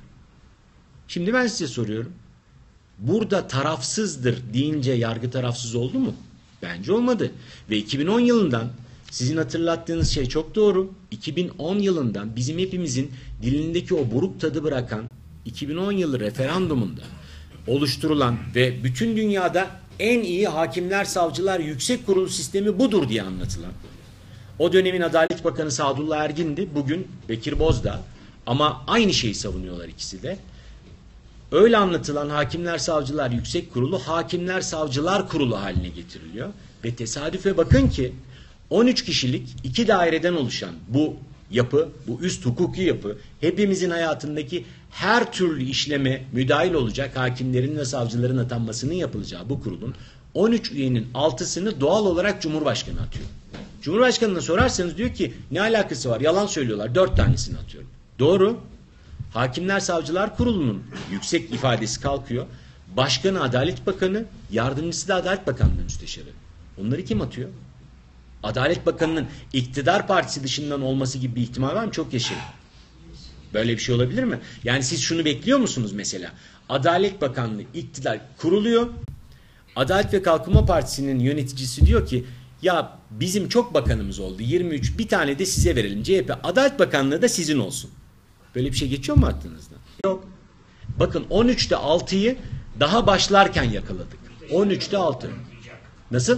Şimdi ben size soruyorum. Burada tarafsızdır deyince yargı tarafsız oldu mu? Bence olmadı. Ve iki bin on yılından sizin hatırlattığınız şey çok doğru. iki bin on yılından bizim hepimizin dilindeki o buruk tadı bırakan iki bin on yılı referandumunda oluşturulan ve bütün dünyada en iyi hakimler, savcılar, yüksek kurulu sistemi budur diye anlatılan. O dönemin Adalet Bakanı Sadullah Ergin'di. Bugün Bekir Bozdağ. Ama aynı şeyi savunuyorlar ikisi de. Öyle anlatılan Hakimler Savcılar Yüksek Kurulu Hakimler Savcılar Kurulu haline getiriliyor. Ve tesadüfe bakın ki on üç kişilik iki daireden oluşan bu yapı, bu üst hukuki yapı hepimizin hayatındaki her türlü işleme müdahil olacak hakimlerin ve savcıların atanmasının yapılacağı bu kurulun on üç üyenin altısını doğal olarak Cumhurbaşkanı atıyor. Cumhurbaşkanına sorarsanız diyor ki ne alakası var, yalan söylüyorlar, dört tanesini atıyorum. Doğru. Hakimler Savcılar Kurulu'nun yüksek ifadesi kalkıyor. Başkanı Adalet Bakanı, yardımcısı da Adalet Bakanlığı Müsteşarı. Onları kim atıyor? Adalet Bakanı'nın iktidar partisi dışından olması gibi bir ihtimal var mı? Çok yaşayın. Böyle bir şey olabilir mi? Yani siz şunu bekliyor musunuz mesela? Adalet Bakanlığı iktidar kuruluyor. Adalet ve Kalkınma Partisi'nin yöneticisi diyor ki ya bizim çok bakanımız oldu. yirmi üç bir tane de size verelim. C H P Adalet Bakanlığı da sizin olsun. Böyle bir şey geçiyor mu aklınızdan? Yok. Bakın on üçte altıyı daha başlarken yakaladık. on üçte altı. Nasıl?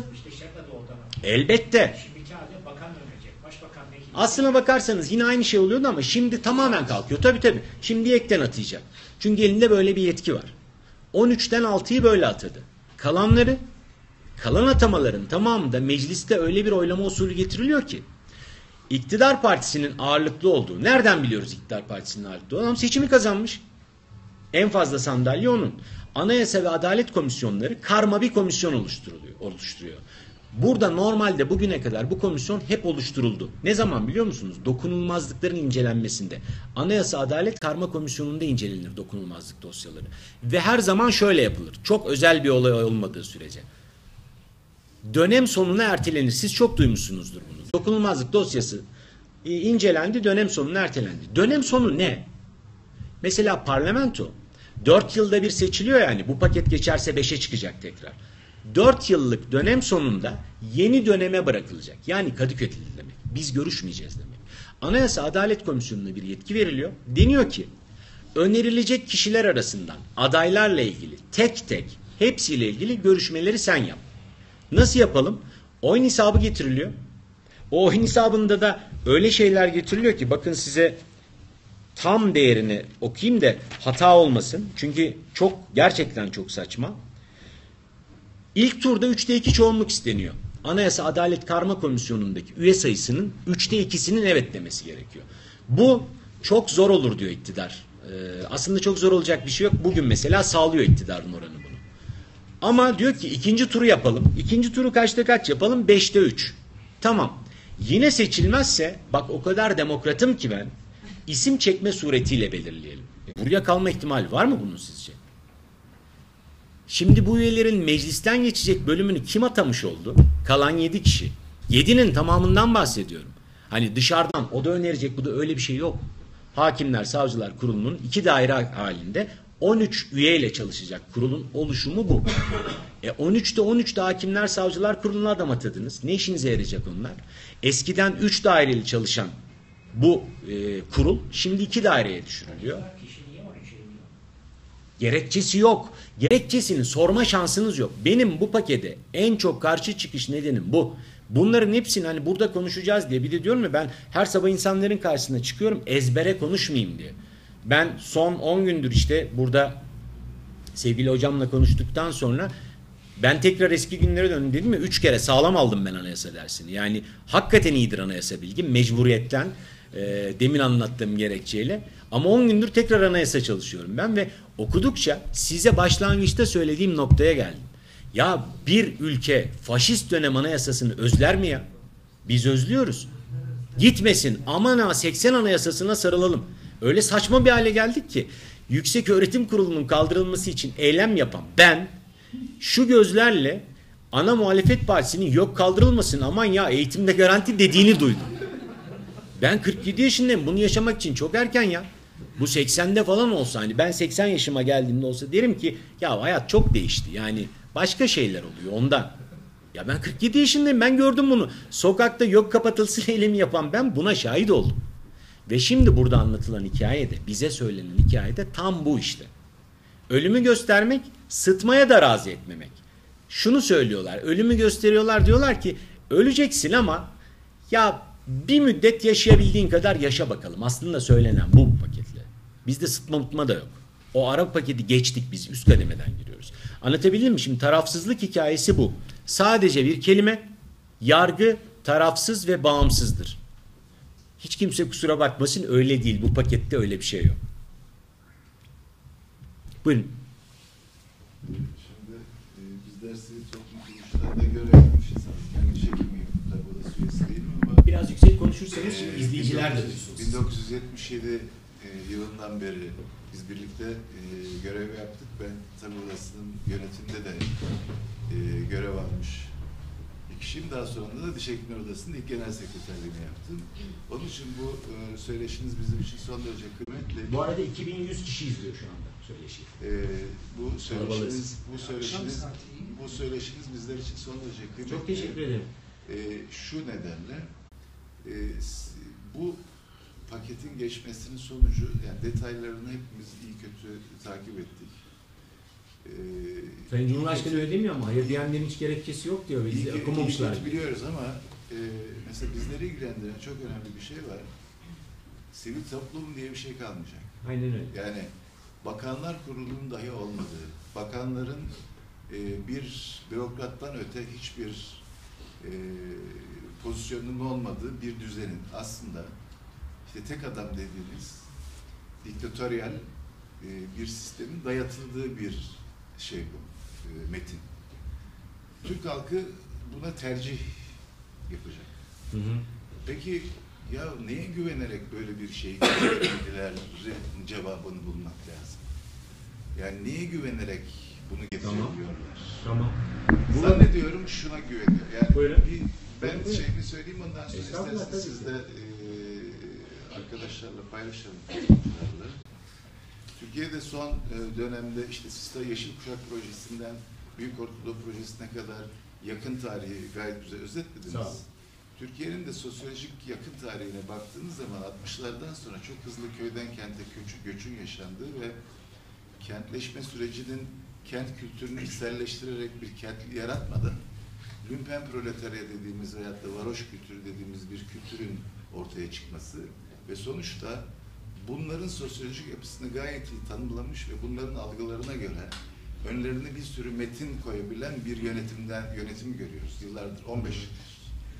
Elbette. Aslına bakarsanız yine aynı şey oluyordu ama şimdi tamamen kalkıyor. Tabii tabii. Şimdi ekten atayacak. Çünkü elinde böyle bir yetki var. on üçten altıyı böyle atadı. Kalanları, kalan atamaların tamamı da mecliste öyle bir oylama usulü getiriliyor ki İktidar Partisi'nin ağırlıklı olduğu, nereden biliyoruz İktidar Partisi'nin ağırlıklı olduğunu? Adam seçimi kazanmış. En fazla sandalye onun. Anayasa ve Adalet Komisyonları karma bir komisyon oluşturuluyor, oluşturuyor. Burada normalde bugüne kadar bu komisyon hep oluşturuldu. Ne zaman biliyor musunuz? Dokunulmazlıkların incelenmesinde. Anayasa Adalet Karma Komisyonu'nda incelenir dokunulmazlık dosyaları. Ve her zaman şöyle yapılır. Çok özel bir olay olmadığı sürece. Dönem sonuna ertelenir. Siz çok duymuşsunuzdur bunu. Dokunulmazlık dosyası e, incelendi, dönem sonuna ertelendi. Dönem sonu ne? Mesela parlamento dört yılda bir seçiliyor yani. Bu paket geçerse beşe çıkacak tekrar. Dört yıllık dönem sonunda yeni döneme bırakılacak. Yani Kadıköy'de demek. Biz görüşmeyeceğiz demek. Anayasa Adalet Komisyonu'na bir yetki veriliyor. Deniyor ki önerilecek kişiler arasından adaylarla ilgili tek tek hepsiyle ilgili görüşmeleri sen yap. Nasıl yapalım? Oyun hesabı getiriliyor. O oyun hesabında da öyle şeyler getiriliyor ki bakın size tam değerini okuyayım da hata olmasın. Çünkü çok gerçekten çok saçma. İlk turda üçte iki çoğunluk isteniyor. Anayasa Adalet Karma Komisyonu'ndaki üye sayısının üçte ikisinin evet demesi gerekiyor. Bu çok zor olur diyor iktidar. Ee, aslında çok zor olacak bir şey yok. Bugün mesela sağlıyor iktidarın oranı bunu. Ama diyor ki ikinci turu yapalım. İkinci turu kaçta kaç yapalım? Beşte üç. Tamam. Yine seçilmezse bak o kadar demokratım ki ben isim çekme suretiyle belirleyelim. Buraya kalma ihtimali var mı bunun sizce? Şimdi bu üyelerin meclisten geçecek bölümünü kim atamış oldu? Kalan yedi kişi. Yedinin tamamından bahsediyorum. Hani dışarıdan o da önerecek, bu da öyle bir şey yok. Hakimler Savcılar Kurulu'nun iki daire halinde on üç üyeyle çalışacak kurulun oluşumu bu. E on üçte on üçte Hakimler Savcılar Kurulu'na adam atadınız. Ne işinize yarayacak onlar? Eskiden üç daireli çalışan bu e, kurul şimdi iki daireye düşürülüyor. Gerekçesi yok. Gerekçesini sorma şansınız yok. Benim bu pakete en çok karşı çıkış nedenim bu. Bunların hepsini hani burada konuşacağız diye bir de diyorum ya ben her sabah insanların karşısına çıkıyorum ezbere konuşmayayım diye. Ben son on gündür işte burada sevgili hocamla konuştuktan sonra ben tekrar eski günlere döndüm dedim ya üç kere sağlam aldım ben anayasa dersini. Yani hakikaten iyidir anayasa bilgim mecburiyetten e, demin anlattığım gerekçeyle. Ama on gündür tekrar anayasa çalışıyorum ben ve okudukça size başlangıçta söylediğim noktaya geldim. Ya bir ülke faşist dönem anayasasını özler mi ya? Biz özlüyoruz. Gitmesin aman ha seksen anayasasına sarılalım. Öyle saçma bir hale geldik ki Yüksek Öğretim Kurulu'nun kaldırılması için eylem yapan ben şu gözlerle ana muhalefet partisinin yok kaldırılmasın aman ya eğitimde garanti dediğini duydum. Ben kırk yedi yaşındayım. Bunu yaşamak için çok erken ya. Bu seksende falan olsa hani ben seksen yaşıma geldiğimde olsa derim ki ya hayat çok değişti. Yani başka şeyler oluyor ondan. Ya ben kırk yedi yaşındayım. Ben gördüm bunu. Sokakta yok kapatılsın eylemi yapan ben buna şahit oldum. Ve şimdi burada anlatılan hikayede, bize söylenen hikayede tam bu işte. Ölümü göstermek, sıtmaya da razı etmemek. Şunu söylüyorlar. Ölümü gösteriyorlar diyorlar ki öleceksin ama ya bir müddet yaşayabildiğin kadar yaşa bakalım. Aslında söylenen bu paketle. Bizde sıtma mutma da yok. O ara paketi geçtik biz. Üst kademeden giriyoruz. Anlatabildim mi? Şimdi tarafsızlık hikayesi bu. Sadece bir kelime. Yargı tarafsız ve bağımsızdır. Hiç kimse kusura bakmasın öyle değil. Bu pakette öyle bir şey yok. Buyurun. Şimdi e, biz dersi toplum kuruluşlarında görev yapmışız. Kendi çekimiyim. Tabi odası üyesi değilim ama Biraz yüksek konuşursanız şimdi e, izleyiciler de bin dokuz yüz duysun. bin dokuz yüz yetmiş yedi e, yılından beri biz birlikte e, görev yaptık. Ben tabi odasının yönetiminde de e, görev almış bir kişiyim. Daha sonra da Diş Hekimleri Odası'nın ilk genel sekreterliğini yaptım. Onun için bu e, söyleşiniz bizim için son derece kıymetli. Bu arada iki bin yüz kişi izliyor şu anda söyleşiyi. Ee, bu söyleşiniz, bu söyleşiniz, bu söyleşiniz bizler için son derece kıymetli. Çok teşekkür ederim. Ee, şu nedenle e, bu paketin geçmesinin sonucu, yani detaylarını hepimiz iyi kötü takip ettik. Ee, Sayın Cumhurbaşkanı öyle demiyor ama hayır diyenlerin hiç gerekçesi yok diyor. Biz iyi, okumamışlar. iyi biliyoruz ama e, mesela bizleri ilgilendiren çok önemli bir şey var. Sivil toplum diye bir şey kalmayacak. Aynen öyle. Yani Bakanlar Kurulu'nun dahi olmadığı, bakanların e, bir bürokrattan öte hiçbir e, pozisyonunun olmadığı bir düzenin aslında işte tek adam dediğimiz diktatöryal e, bir sistemin dayatıldığı bir şey bu, e, metin. Türk halkı buna tercih yapacak. Hı hı. Peki ya neye güvenerek böyle bir şey getirdiler cevabını bulmak lazım. Yani neye güvenerek bunu getirebiliyorlar? Tamam. Zannediyorum şuna güveniyor. Yani Buyurun. bir, ben Buyurun. şeyimi söyleyeyim ondan sonra Estağfurullah, isterseniz tabii siz ki. de e, arkadaşlarla paylaşalım. katılımcılarla. Türkiye'de son e, dönemde işte Sista Yeşil Kuşak projesinden Büyük Ortadoğu projesine kadar yakın tarihi gayet güzel özetlediniz. Sağ olun. Türkiye'nin de sosyolojik yakın tarihine baktığınız zaman altmışlardan sonra çok hızlı köyden kente göçü, göçün yaşandığı ve kentleşme sürecinin kent kültürünü içselleştirerek bir kent yaratmadan lümpen proletarya dediğimiz veyahut da varoş kültürü dediğimiz bir kültürün ortaya çıkması ve sonuçta bunların sosyolojik yapısını gayet iyi tanımlamış ve bunların algılarına göre önlerine bir sürü metin koyabilen bir yönetimden yönetimi görüyoruz. Yıllardır, on beş yıldır.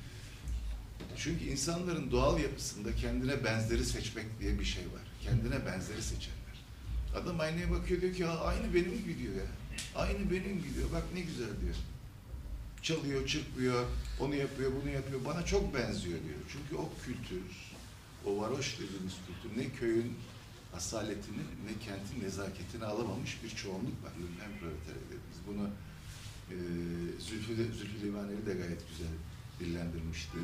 Çünkü insanların doğal yapısında kendine benzeri seçmek diye bir şey var. Kendine benzeri seçenler. Adam aynaya bakıyor diyor ki aynı benim gibi diyor ya. Aynı benim gibi diyor. Bak ne güzel diyor. Çalıyor, çırpıyor, onu yapıyor, bunu yapıyor. Bana çok benziyor diyor. Çünkü o kültür, o varoş dediğimiz kültür ne köyün asaletini ne kentin nezaketini alamamış bir çoğunluk var. Lümpen proletarya dediğimiz. Bunu e, Zülfü, Zülfü Livaneli de gayet güzel dillendirmişti.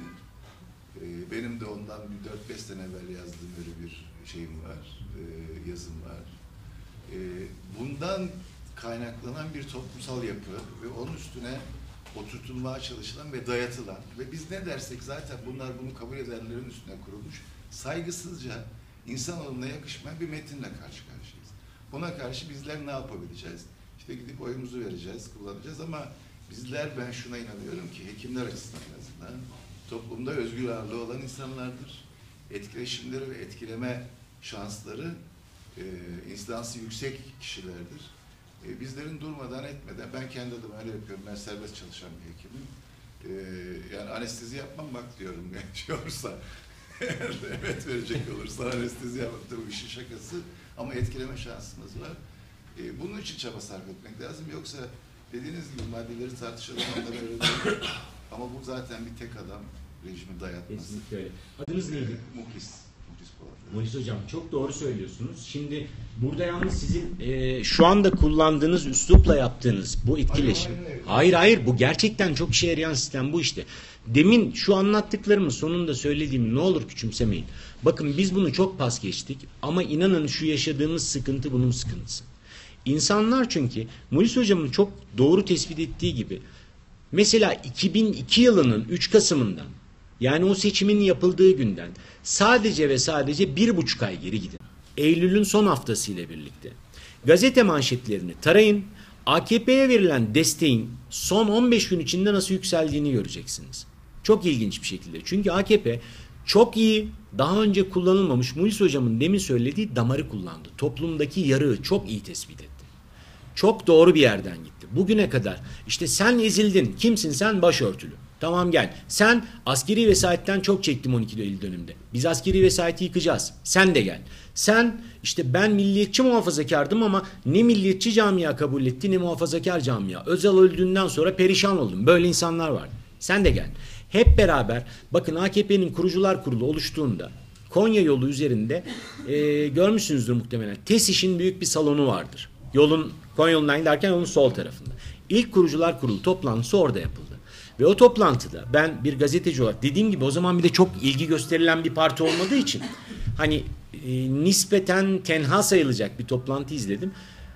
E, benim de ondan bir dört beş sene evvel yazdığım öyle bir şeyim var, e, yazım var. E, bundan kaynaklanan bir toplumsal yapı ve onun üstüne oturtulmaya çalışılan ve dayatılan ve biz ne dersek zaten bunlar bunu kabul edenlerin üstüne kurulmuş saygısızca insanoğluna yakışmayan bir metinle karşı karşıyayız. Buna karşı bizler ne yapabileceğiz? İşte gidip oyumuzu vereceğiz, kullanacağız ama bizler ben şuna inanıyorum ki hekimler açısından en azından toplumda özgür ağırlığı olan insanlardır. Etkileşimleri ve etkileme şansları e, instansı yüksek kişilerdir. E, bizlerin durmadan etmeden, ben kendi adıma öyle yapıyorum, ben serbest çalışan bir hekimim. E, yani anestezi yapmam bak diyorum, yani şey olursa, eğer evet verecek olursa anestezi yapmam, tabii işin şakası ama etkileme şansımız var. E, bunun için çaba sarf etmek lazım, yoksa dediğiniz gibi maddeleri tartışalım, onları öyle değil. Ama bu zaten bir tek adam rejimi dayatması. Kesinlikle öyle. Adınız neydi? E, Muhlis. Muhlis Polat. Muhlis Hocam çok doğru söylüyorsunuz. Şimdi burada yalnız sizin e, şu anda kullandığınız üslupla yaptığınız bu etkileşim. Hayır hayır bu gerçekten çok işe yarayan sistem bu işte. Demin şu anlattıklarımın sonunda söylediğim ne olur küçümsemeyin. Bakın biz bunu çok pas geçtik ama inanın şu yaşadığımız sıkıntı bunun sıkıntısı. İnsanlar çünkü Muhlis Hocam'ın çok doğru tespit ettiği gibi mesela iki bin iki yılının üç Kasım'ından yani o seçimin yapıldığı günden sadece ve sadece bir buçuk ay geri gidin. Eylül'ün son haftası ile birlikte. Gazete manşetlerini tarayın. A K P'ye verilen desteğin son on beş gün içinde nasıl yükseldiğini göreceksiniz. Çok ilginç bir şekilde. Çünkü A K P çok iyi, daha önce kullanılmamış Muhlis Hocam'ın demin söylediği damarı kullandı. Toplumdaki yarığı çok iyi tespit etti. Çok doğru bir yerden gitti. Bugüne kadar işte sen ezildin. Kimsin sen? Başörtülü. Tamam gel. Sen askeri vesayetten çok çektim on iki Eylül döneminde. Biz askeri vesayeti yıkacağız. Sen de gel. Sen işte ben milliyetçi muhafazakardım ama ne milliyetçi camia kabul etti ne muhafazakar camia. Özal öldüğünden sonra perişan oldum. Böyle insanlar var. Sen de gel. Hep beraber bakın A K P'nin kurucular kurulu oluştuğunda Konya yolu üzerinde e, görmüşsünüzdür muhtemelen. TESİŞ'in büyük bir salonu vardır. Yolun Konya yolundan giderken yolun sol tarafında. İlk kurucular kurulu toplantısı orada yapıldı. Ve o toplantıda ben bir gazeteci olarak dediğim gibi o zaman bir de çok ilgi gösterilen bir parti olmadığı için hani e, nispeten tenha sayılacak bir toplantı izledim.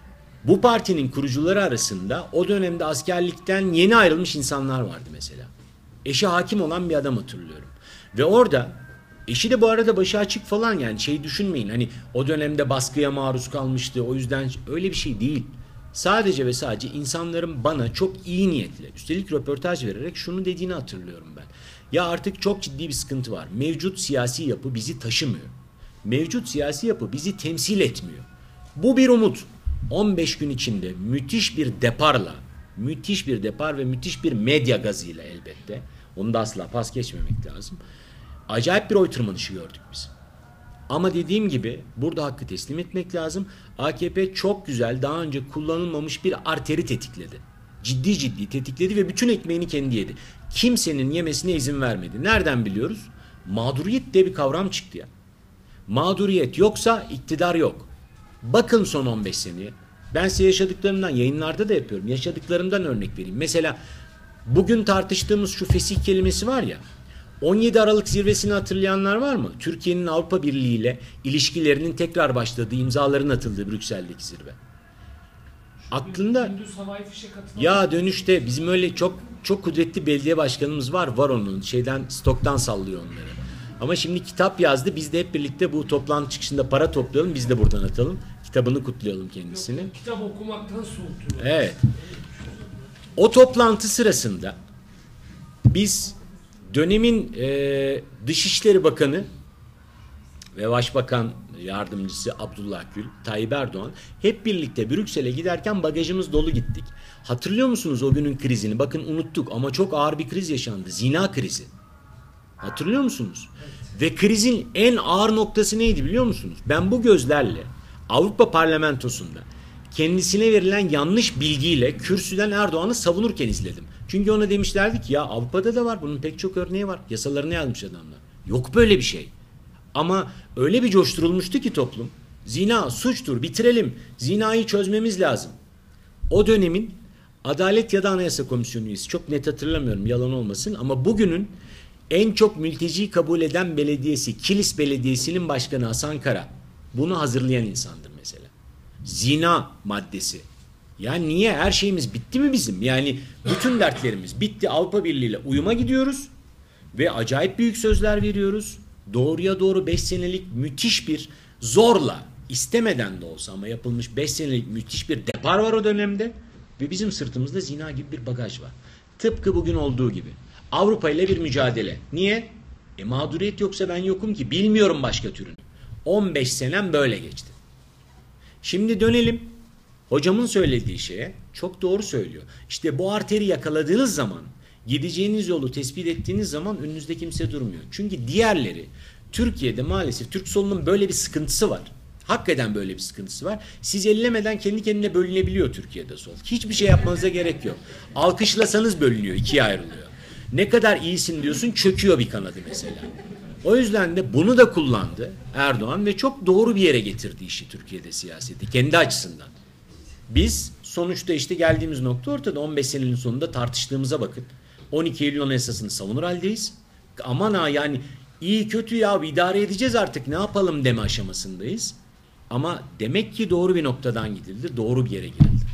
Bu partinin kurucuları arasında o dönemde askerlikten yeni ayrılmış insanlar vardı mesela. Eşi hakim olan bir adam hatırlıyorum. Ve orada eşi de bu arada başı açık falan yani şey düşünmeyin hani o dönemde baskıya maruz kalmıştı o yüzden öyle bir şey değil. Sadece ve sadece insanların bana çok iyi niyetle üstelik röportaj vererek şunu dediğini hatırlıyorum ben. Ya artık çok ciddi bir sıkıntı var. Mevcut siyasi yapı bizi taşımıyor. Mevcut siyasi yapı bizi temsil etmiyor. Bu bir umut. on beş gün içinde müthiş bir deparla, müthiş bir depar ve müthiş bir medya gazıyla elbette. Onu da asla pas geçmemek lazım. Acayip bir oy tırmanışı gördük biz. Ama dediğim gibi burada hakkı teslim etmek lazım. A K P çok güzel, daha önce kullanılmamış bir arteri tetikledi. Ciddi ciddi tetikledi ve bütün ekmeğini kendi yedi. Kimsenin yemesine izin vermedi. Nereden biliyoruz? Mağduriyet diye bir kavram çıktı ya. Mağduriyet yoksa iktidar yok. Bakın son on beş seneye. Ben size yaşadıklarımdan, yayınlarda da yapıyorum. Yaşadıklarımdan örnek vereyim. Mesela bugün tartıştığımız şu fesih kelimesi var ya. on yedi Aralık zirvesini hatırlayanlar var mı? Türkiye'nin Avrupa Birliği ile ilişkilerinin tekrar başladığı, imzaların atıldığı Brüksel'deki zirve. Aklında Gündüz havai fişek atına ya dönüşte bizim öyle çok çok kudretli belediye başkanımız var. Var onun şeyden, stoktan sallıyor onları. Ama şimdi kitap yazdı. Biz de hep birlikte bu toplantı çıkışında para toplayalım. Biz de buradan atalım. Kitabını kutlayalım kendisini. Yok, kitap okumaktan soğutuyor. Evet. O toplantı sırasında biz dönemin e, Dışişleri Bakanı ve Başbakan Yardımcısı Abdullah Gül, Tayyip Erdoğan hep birlikte Brüksel'e giderken bagajımız dolu gittik. Hatırlıyor musunuz o günün krizini? Bakın unuttuk ama çok ağır bir kriz yaşandı. Zina krizi. Hatırlıyor musunuz? Evet. Ve krizin en ağır noktası neydi biliyor musunuz? Ben bu gözlerle Avrupa Parlamentosu'nda kendisine verilen yanlış bilgiyle kürsüden Erdoğan'ı savunurken izledim. Çünkü ona demişlerdi ki ya Avrupa'da da var, bunun pek çok örneği var. Yasalarını yazmış adamlar. Yok böyle bir şey. Ama öyle bir coşturulmuştu ki toplum. Zina suçtur, bitirelim. Zinayı çözmemiz lazım. O dönemin Adalet ya da Anayasa Komisyonu üyesi, çok net hatırlamıyorum yalan olmasın, ama bugünün en çok mülteci kabul eden belediyesi, Kilis Belediyesi'nin başkanı Hasan Kara, bunu hazırlayan insandır mesela. Zina maddesi. Ya niye? Her şeyimiz bitti mi bizim? Yani bütün dertlerimiz bitti. Avrupa Birliği ile uyuma gidiyoruz ve acayip büyük sözler veriyoruz. Doğruya doğru beş senelik müthiş bir zorla, istemeden de olsa ama yapılmış beş senelik müthiş bir depar var o dönemde ve bizim sırtımızda zina gibi bir bagaj var. Tıpkı bugün olduğu gibi. Avrupa ile bir mücadele. Niye? E mağduriyet yoksa ben yokum ki, bilmiyorum başka türünü. on beş senem böyle geçti. Şimdi dönelim. Hocamın söylediği şeye, çok doğru söylüyor. İşte bu arteri yakaladığınız zaman, gideceğiniz yolu tespit ettiğiniz zaman önünüzde kimse durmuyor. Çünkü diğerleri, Türkiye'de maalesef Türk solunun böyle bir sıkıntısı var. Hakikaten böyle bir sıkıntısı var. Siz ellemeden kendi kendine bölünebiliyor Türkiye'de sol. Hiçbir şey yapmanıza gerek yok. Alkışlasanız bölünüyor, ikiye ayrılıyor. Ne kadar iyisin diyorsun, çöküyor bir kanadı mesela. O yüzden de bunu da kullandı Erdoğan ve çok doğru bir yere getirdi işi Türkiye'de siyaseti kendi açısından. Biz sonuçta işte geldiğimiz nokta ortada. on beş senenin sonunda tartıştığımıza bakın. on iki Eylül Anayasası'nı savunur haldeyiz. Aman ha yani iyi kötü ya idare edeceğiz artık ne yapalım deme aşamasındayız. Ama demek ki doğru bir noktadan gidildi. Doğru bir yere girildi.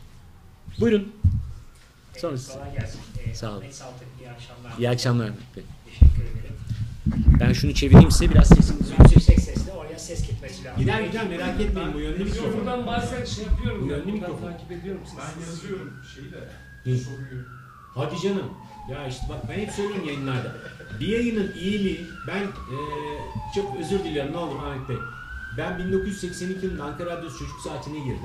Buyurun. Sonrası. Kolay gelsin. Ee, Sağ olun. Ahmet Saltık, iyi akşamlar. İyi akşamlar. Teşekkür ederim. Ben şunu çevireyim size, biraz sesinizi Yüksek sesle oraya ses gitmesi lazım. Gider gider, merak etmeyin, bu yönlü mikrofon. Buradan bazen şey yapıyorum. Bu yönlü Ben mikrofon. takip ediyorum sizi. Ben yazıyorum şeyi de Hı. soruyu. Hadi canım. Ya işte bak ben hep söylüyorum yayınlarda. Bir yayının iyiliği, ben ee, çok özür diliyorum ne olur Ahmet Bey. Ben bin dokuz yüz seksen iki yılında Ankara Radyosu Çocuk Saati'ne girdim.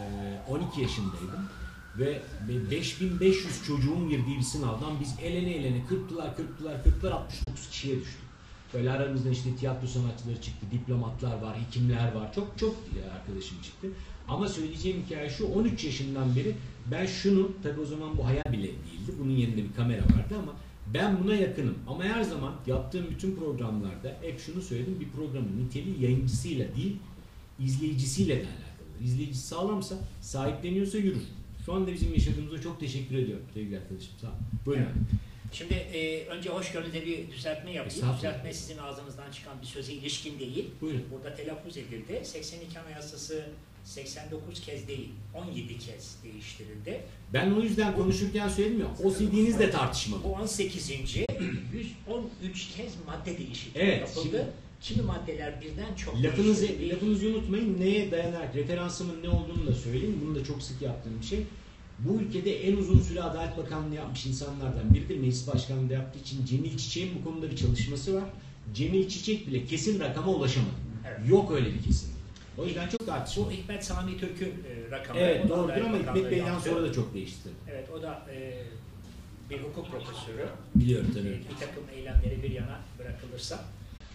E, on iki yaşındaydım. Ve beş bin beş yüz çocuğun girdiği bir sınavdan biz elene elene kırptılar kırptılar kırptılar altmış dokuz kişiye düştük. Böyle aramızda işte tiyatro sanatçıları çıktı, diplomatlar var, hekimler var. Çok çok arkadaşım çıktı. Ama söyleyeceğim hikaye şu, on üç yaşından beri ben şunu, tabii o zaman bu hayal bile değildi. Bunun yerinde bir kamera vardı ama ben buna yakınım. Ama her zaman yaptığım bütün programlarda hep şunu söyledim. Bir programın niteliği yayıncısıyla değil, izleyicisiyle de alakalı. İzleyicisi sağlamsa, sahipleniyorsa yürür. Şu anda bizim yaşadığımıza çok teşekkür ediyorum sevgili arkadaşım. Sağ olun. Buyurun. Evet. Şimdi e, önce hoşgörüde bir düzeltme yapayım. Düzeltme sizin ağzınızdan çıkan bir söze ilişkin değil. Buyurun. Burada telaffuz edildi. seksen iki Anayasası seksen dokuz kez değil, on yedi kez değiştirildi. Ben o yüzden konuşurken söyledim ya, o C D'niz de tartışmalı. Bu on sekizinci yüz on üç kez madde değişikliği Evet, yapıldı. şimdi- Kimi maddeler birden çok Lafınızı, değiştirildi. lafınızı unutmayın. Neye dayanarak, referansımın ne olduğunu da söyleyeyim. Bunu da çok sık yaptığım bir şey. Bu ülkede en uzun süre Adalet Bakanlığı yapmış insanlardan biridir. Meclis Başkanlığı yaptığı için Cemil Çiçek'in bu konuda bir çalışması var. Cemil Çiçek bile kesin rakama ulaşamadı. Evet. Yok öyle bir kesin. O yüzden çok tartışmalı. Bu Hikmet Sami Türk'ün e, rakamı. Evet O da doğrudur Adalet ama Hikmet Bakanlığı Bey'den yaptı. sonra da çok değişti. Evet, o da e, bir hukuk profesörü. Biliyorum tabii. Bir takım eylemleri bir yana bırakılırsa.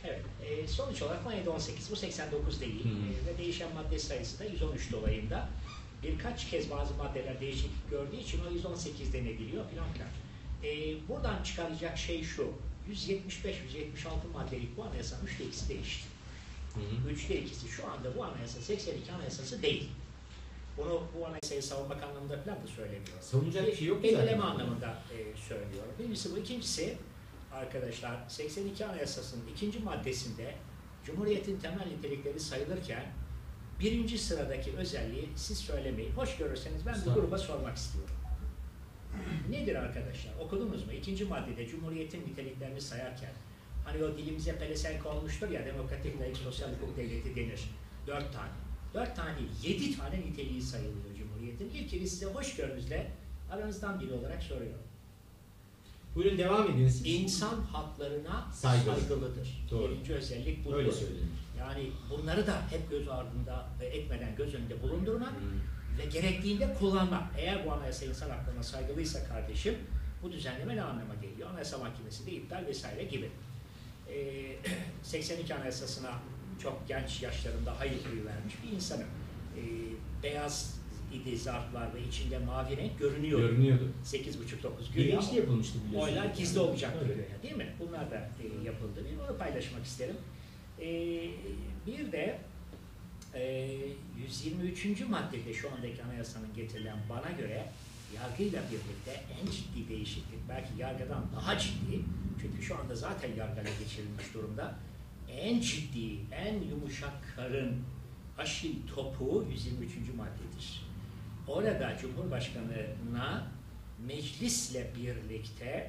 Evet. E, sonuç olarak on yedi on sekiz, bu seksen dokuz değil. Hı. E, ve değişen madde sayısı da yüz on üç dolayında. Birkaç kez bazı maddeler değişiklik gördüğü için o yüz on sekiz deniliyor filan filan. E, buradan çıkaracak şey şu. yüz yetmiş beş yüz yetmiş altı maddelik bu anayasanın üçte ikisi değişti. Hı hı. Üçte ikisi şu anda bu anayasa seksen iki anayasası değil. Bunu bu anayasayı savunmak anlamında falan da söylemiyor. Savunacak bir şey yok ki zaten. Belirleme anlamında e, söylüyorum. Birincisi bu. İkincisi arkadaşlar seksen iki anayasasının ikinci maddesinde Cumhuriyet'in temel nitelikleri sayılırken birinci sıradaki özelliği siz söylemeyin. Hoş görürseniz ben bu gruba sormak istiyorum. Nedir arkadaşlar? Okudunuz mu? İkinci maddede Cumhuriyet'in niteliklerini sayarken hani o dilimize pelesenk olmuştur ya, demokratik, layık, sosyal hukuk devleti denir. Dört tane. Dört tane değil, yedi tane niteliği sayılıyor Cumhuriyet'in. İlkini size hoşgörünüzle aranızdan biri olarak soruyorum. Buyurun devam edin siz. İnsan haklarına Saygılı. saygılıdır. Doğru. Birinci özellik budur. Öyle söylenir. Yani bunları da hep göz ardında e, etmeden göz önünde bulundurmak Hmm. ve gerektiğinde kullanmak. Eğer bu anayasa insan haklarına saygılıysa kardeşim, bu düzenleme ne anlama geliyor? Anayasa Mahkemesi de iptal vesaire gibi. Ee, seksen iki Anayasası'na çok genç yaşlarında hayır oyu vermiş bir insanım. Ee, beyaz idi zarflar ve içinde mavi renk görünüyor. Görünüyordu. sekiz buçuk dokuz güya. Bilinçli yapılmıştı biliyorsunuz. Oylar gizli olacak Evet. diyor ya, değil mi? Bunlar da e, yapıldı. Bir onu paylaşmak isterim. E, bir de e, yüz yirmi üçüncü maddede şu andaki anayasanın getirilen bana göre yargıyla birlikte en ciddi değişiklik, belki yargıdan daha ciddi, çünkü şu anda zaten yargıyla geçirilmiş durumda, en ciddi, en yumuşak karın aşil topuğu yüz yirmi üçüncü maddedir. Orada Cumhurbaşkanı'na meclisle birlikte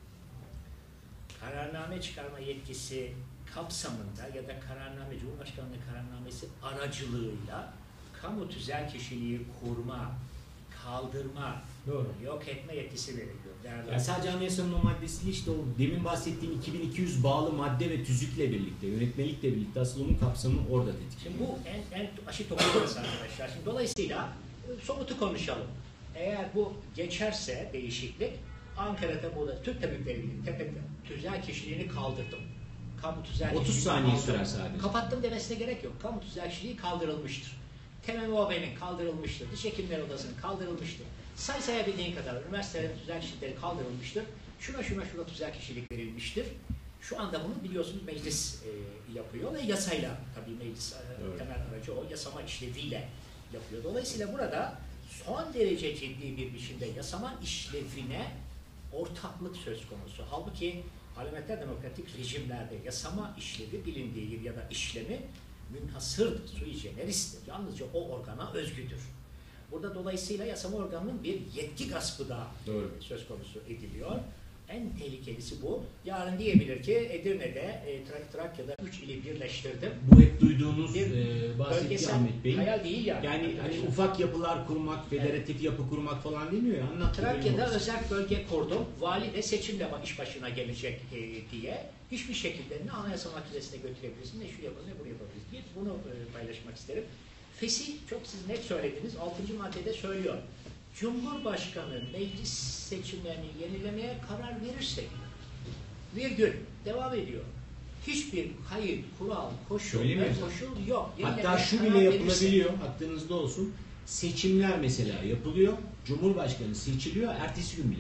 kararname çıkarma yetkisi kapsamında ya da kararname, Cumhurbaşkanlığı kararnamesi aracılığıyla kamu tüzel kişiliği kurma, kaldırma, Doğru. yok etme yetkisi veriliyor. Değerli Yani sadece anayasanın o maddesi değil, işte o demin bahsettiğim iki bin iki yüz bağlı madde ve tüzükle birlikte, yönetmelikle birlikte asıl onun kapsamı orada dedik. Şimdi bu en, en aşı topluluğumuz arkadaşlar. Şimdi dolayısıyla e, somutu konuşalım. Eğer bu geçerse değişiklik, Ankara'da burada Türk Tabipleri Birliği tepede tüzel kişiliğini kaldırdım. Kamu tüzel otuz kişiliği saniye kaldırdım. sürer sadece. Kapattım demesine gerek yok. Kamu tüzel kişiliği kaldırılmıştır. T M M O B'nin kaldırılmıştır. Diş Hekimleri Odası'nın kaldırılmıştır. Say sayabildiğin kadar üniversitelerin tüzel kişilikleri kaldırılmıştır. Şuna şuna şuna tüzel kişilik verilmiştir. Şu anda bunu biliyorsunuz meclis e, yapıyor ve yasayla, tabii meclis e, Evet. temel aracı o yasama işleviyle yapıyor. Dolayısıyla burada son derece ciddi bir biçimde yasama işlevine ortaklık söz konusu. Halbuki parlamenter demokratik rejimlerde yasama işlevi bilindiği gibi ya da işlemi münhasırdır, sui generistir. Yalnızca o organa özgüdür. Burada dolayısıyla yasama organının bir yetki gaspı da Doğru. söz konusu ediliyor. En tehlikelisi bu. Yarın diyebilir ki Edirne'de, e, Trak Trakya'da üç ili birleştirdim. Bu hep duyduğunuz Bir e, bahsettiği bölgesel Ahmet Bey. hayal değil yani. Yani hani Arkadaşlar. ufak yapılar kurmak, federatif yapı kurmak falan demiyor ya. Anlat. Trakya'da özel bölge kurdum. Vali de seçimle iş başına gelecek e, diye hiçbir şekilde ne Anayasa Mahkemesi'ne götürebilirsin, ne şu yapalım, ne bunu yapabiliriz diye bunu e, paylaşmak isterim. Fesih, çok siz net söylediniz, altıncı maddede söylüyor. Cumhurbaşkanı meclis seçimlerini yenilemeye karar verirse, virgül, devam ediyor. Hiçbir kayıt, kural, koşul, Öyle mi? ve koşul yok. Hatta Yenilemeye şu karar bile verirse- yapılabiliyor, aklınızda olsun. Seçimler mesela yapılıyor, Cumhurbaşkanı seçiliyor, ertesi gün bile.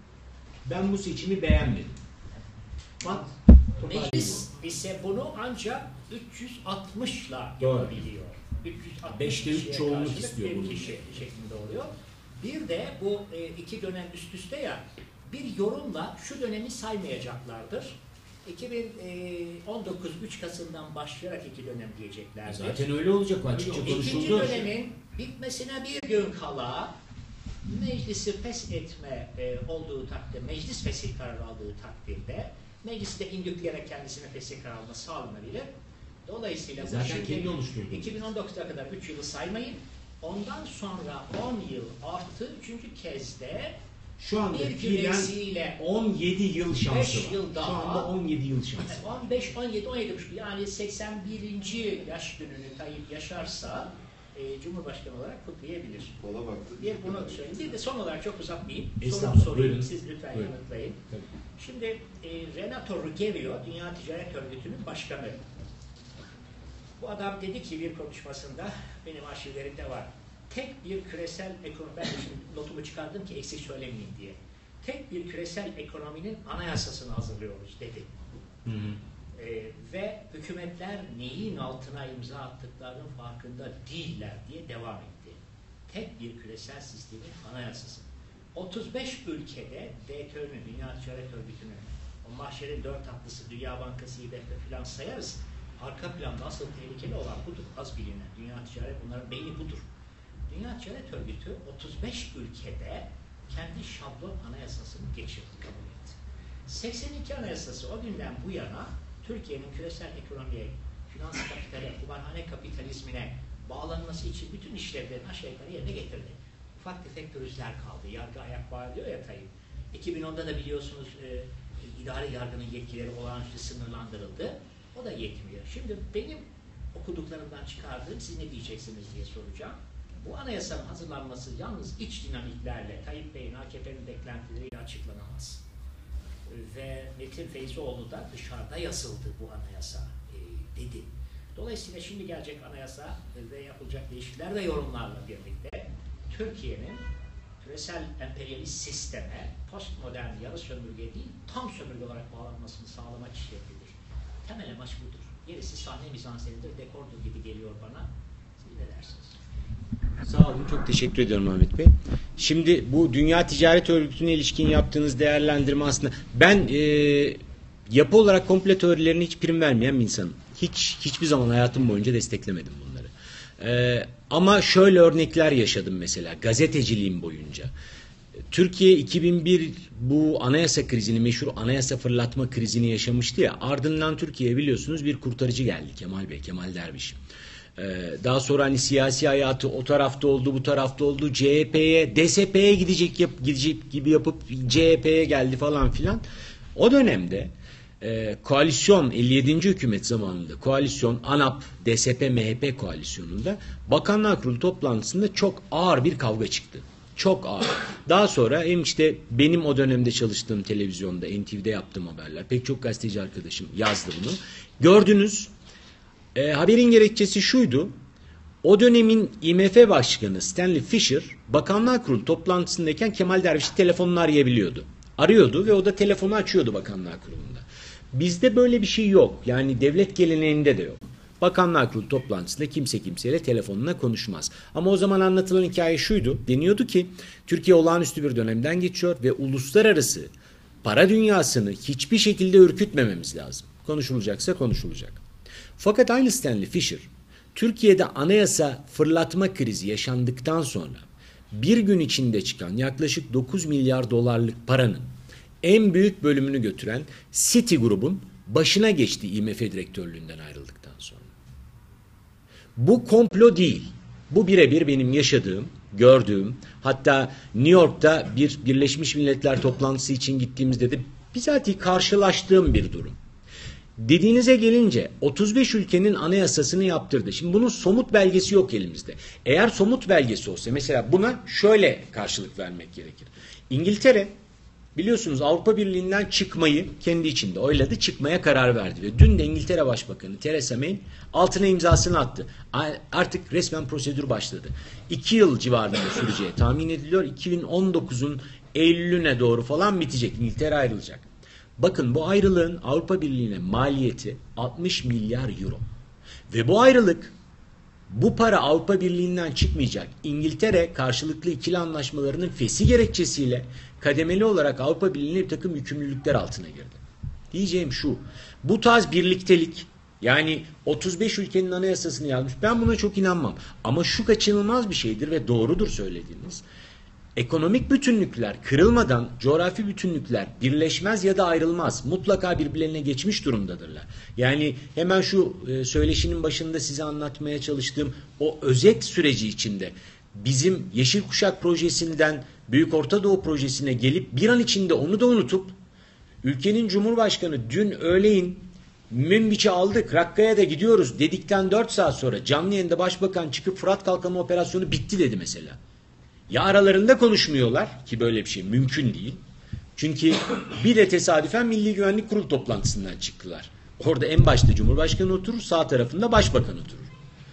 Ben bu seçimi beğenmedim. Bak, Meclis ise bunu ancak üç yüz altmışla Doğru. yapabiliyor. üç yüz altmış Beşte üç kişiye çoğunluk karşılık istiyor bir bunu. kişi şeklinde oluyor. Bir de bu e, iki dönem üst üste ya, bir yorumla şu dönemi saymayacaklardır. iki bin on dokuz üç Kasım'dan başlayarak iki dönem diyeceklerdir. zaten öyle olacak, açıkça İkinci konuşuldu. dönemin bitmesine bir gün kala meclisi feshetme e, olduğu takdirde, meclis fesih kararı aldığı takdirde meclisi de indükleyerek kendisine fesih kararı alma sağlanabilir. Dolayısıyla bu Zaten şimdi kendi oluşturdu. iki bin on dokuza kadar üç yılı saymayın. Ondan sonra on yıl artı üçüncü kez de Şu anda bir fiilen küresiyle on yedi yıl şansı beş var. yıl daha- Şu anda on yedi yıl şansı var. on beş, on yedi, on yedi buçuk yani seksen birinci yaş gününü Tayyip yaşarsa e, Cumhurbaşkanı olarak kutlayabilir. Kola baktı. Bir bunu söyleyeyim. Bir de son olarak çok uzatmayayım. Estağfurullah, Sorumu sorayım. buyurun. Siz lütfen Buyurun. yanıtlayın. Tabii. Şimdi e, Renato Ruggiero, Dünya Ticaret Örgütü'nün başkanı. Bu adam dedi ki bir konuşmasında, benim arşivlerimde var. Tek bir küresel ekonomi, ben de şimdi notumu çıkardım ki eksik söylemeyeyim diye. Tek bir küresel ekonominin anayasasını hazırlıyoruz dedi. Hı hı. Ee, ve hükümetler neyin altına imza attıklarının farkında değiller diye devam etti. Tek bir küresel sistemin anayasası. otuz beş ülkede D T Ö'nün, Dünya Ticaret Örgütü'nün, o mahşerin dört atlısı, Dünya Bankası, İ M F falan sayarız. Arka planda asıl tehlikeli olan budur, az bilinen. Dünya Ticaret, bunların beyni budur. Dünya Ticaret Örgütü otuz beş ülkede kendi şablon anayasasını geçirdi, kabul etti. seksen iki Anayasası o günden bu yana Türkiye'nin küresel ekonomiye, finans kapitale, kumarhane kapitalizmine bağlanması için bütün işlevlerini aşağı yukarı yerine getirdi. Ufak tefek pürüzler kaldı. Yargı ayak bağlıyor ya Tayyip. iki bin onda da biliyorsunuz e, idari yargının yetkileri olağanüstü sınırlandırıldı. O da yetmiyor. Şimdi benim okuduklarımdan çıkardığım, siz ne diyeceksiniz diye soracağım. Bu anayasanın hazırlanması yalnız iç dinamiklerle, Tayyip Bey'in, A K P'nin beklentileriyle açıklanamaz. Ve Metin Feyzoğlu da dışarıda yazıldı bu anayasa e, dedi. Dolayısıyla şimdi gelecek anayasa ve yapılacak değişiklikler ve yorumlarla birlikte Türkiye'nin küresel emperyalist sisteme postmodern yarı sömürge değil, tam sömürge olarak bağlanmasını sağlamak işlevlidir. Temel amaç budur. Gerisi sahne mizansenidir, dekordur gibi geliyor bana. Siz ne dersiniz? Sağ olun, çok teşekkür ediyorum Ahmet Bey. Şimdi bu Dünya Ticaret Örgütü'ne ilişkin yaptığınız değerlendirme aslında ben e, yapı olarak komple teorilerine hiç prim vermeyen bir insanım. Hiç hiçbir zaman hayatım boyunca desteklemedim bunları. E, ama şöyle örnekler yaşadım mesela gazeteciliğim boyunca. Türkiye iki bin bir bu anayasa krizini, meşhur anayasa fırlatma krizini yaşamıştı ya. Ardından Türkiye'ye biliyorsunuz bir kurtarıcı geldi, Kemal Bey, Kemal Derviş. Daha sonra hani siyasi hayatı o tarafta oldu, bu tarafta oldu. C H P'ye, D S P'ye gidecek, yap, gidecek gibi yapıp C H P'ye geldi falan filan. O dönemde e, koalisyon, elli yedinci hükümet zamanında koalisyon, ANAP, D S P, M H P koalisyonunda Bakanlar Kurulu toplantısında çok ağır bir kavga çıktı. Çok ağır. Daha sonra hem işte benim o dönemde çalıştığım televizyonda, N T V'de yaptığım haberler, pek çok gazeteci arkadaşım yazdı bunu. Gördünüz. E, haberin gerekçesi şuydu. O dönemin I M F Başkanı Stanley Fischer Bakanlar Kurulu toplantısındayken Kemal Derviş'i telefonla arayabiliyordu. Arıyordu ve o da telefonu açıyordu Bakanlar Kurulu'nda. Bizde böyle bir şey yok. Yani devlet geleneğinde de yok. Bakanlar Kurulu toplantısında kimse kimseyle telefonla konuşmaz. Ama o zaman anlatılan hikaye şuydu. Deniyordu ki Türkiye olağanüstü bir dönemden geçiyor ve uluslararası para dünyasını hiçbir şekilde ürkütmememiz lazım. Konuşulacaksa konuşulacak. Fakat aynı Stanley Fischer, Türkiye'de anayasa fırlatma krizi yaşandıktan sonra bir gün içinde çıkan yaklaşık dokuz milyar dolarlık paranın en büyük bölümünü götüren Citigroup'un başına geçti I M F direktörlüğünden ayrıldıktan sonra. Bu komplo değil. Bu birebir benim yaşadığım, gördüğüm, hatta New York'ta bir Birleşmiş Milletler toplantısı için gittiğimizde de bizatihi karşılaştığım bir durum. Dediğinize gelince otuz beş ülkenin anayasasını yaptırdı. Şimdi bunun somut belgesi yok elimizde. Eğer somut belgesi olsa mesela buna şöyle karşılık vermek gerekir. İngiltere biliyorsunuz Avrupa Birliği'nden çıkmayı kendi içinde oyladı, çıkmaya karar verdi. Ve dün de İngiltere Başbakanı Theresa May altına imzasını attı. Artık resmen prosedür başladı. İki yıl civarında süreceği tahmin ediliyor. iki bin on dokuzun Eylül'üne doğru falan bitecek. İngiltere ayrılacak. Bakın bu ayrılığın Avrupa Birliği'ne maliyeti altmış milyar euro. Ve bu ayrılık, bu para Avrupa Birliği'nden çıkmayacak. İngiltere karşılıklı ikili anlaşmalarının fesi gerekçesiyle kademeli olarak Avrupa Birliği'ne bir takım yükümlülükler altına girdi. Diyeceğim şu, bu tarz birliktelik, yani otuz beş ülkenin anayasasını yazmış, ben buna çok inanmam. Ama şu kaçınılmaz bir şeydir ve doğrudur söylediğiniz. Ekonomik bütünlükler kırılmadan coğrafi bütünlükler birleşmez ya da ayrılmaz. Mutlaka birbirlerine geçmiş durumdadırlar. Yani hemen şu e, söyleşinin başında size anlatmaya çalıştığım o özet süreci içinde bizim Yeşil Kuşak projesinden Büyük Orta Doğu projesine gelip bir an içinde onu da unutup ülkenin Cumhurbaşkanı dün öğleyin Münbiç'i aldık, Rakka'ya da gidiyoruz dedikten dört saat sonra canlı yayında başbakan çıkıp Fırat Kalkanı operasyonu bitti dedi mesela. Ya aralarında konuşmuyorlar ki böyle bir şey mümkün değil. Çünkü bir de tesadüfen Milli Güvenlik Kurulu toplantısından çıktılar. Orada en başta Cumhurbaşkanı oturur, sağ tarafında Başbakan oturur.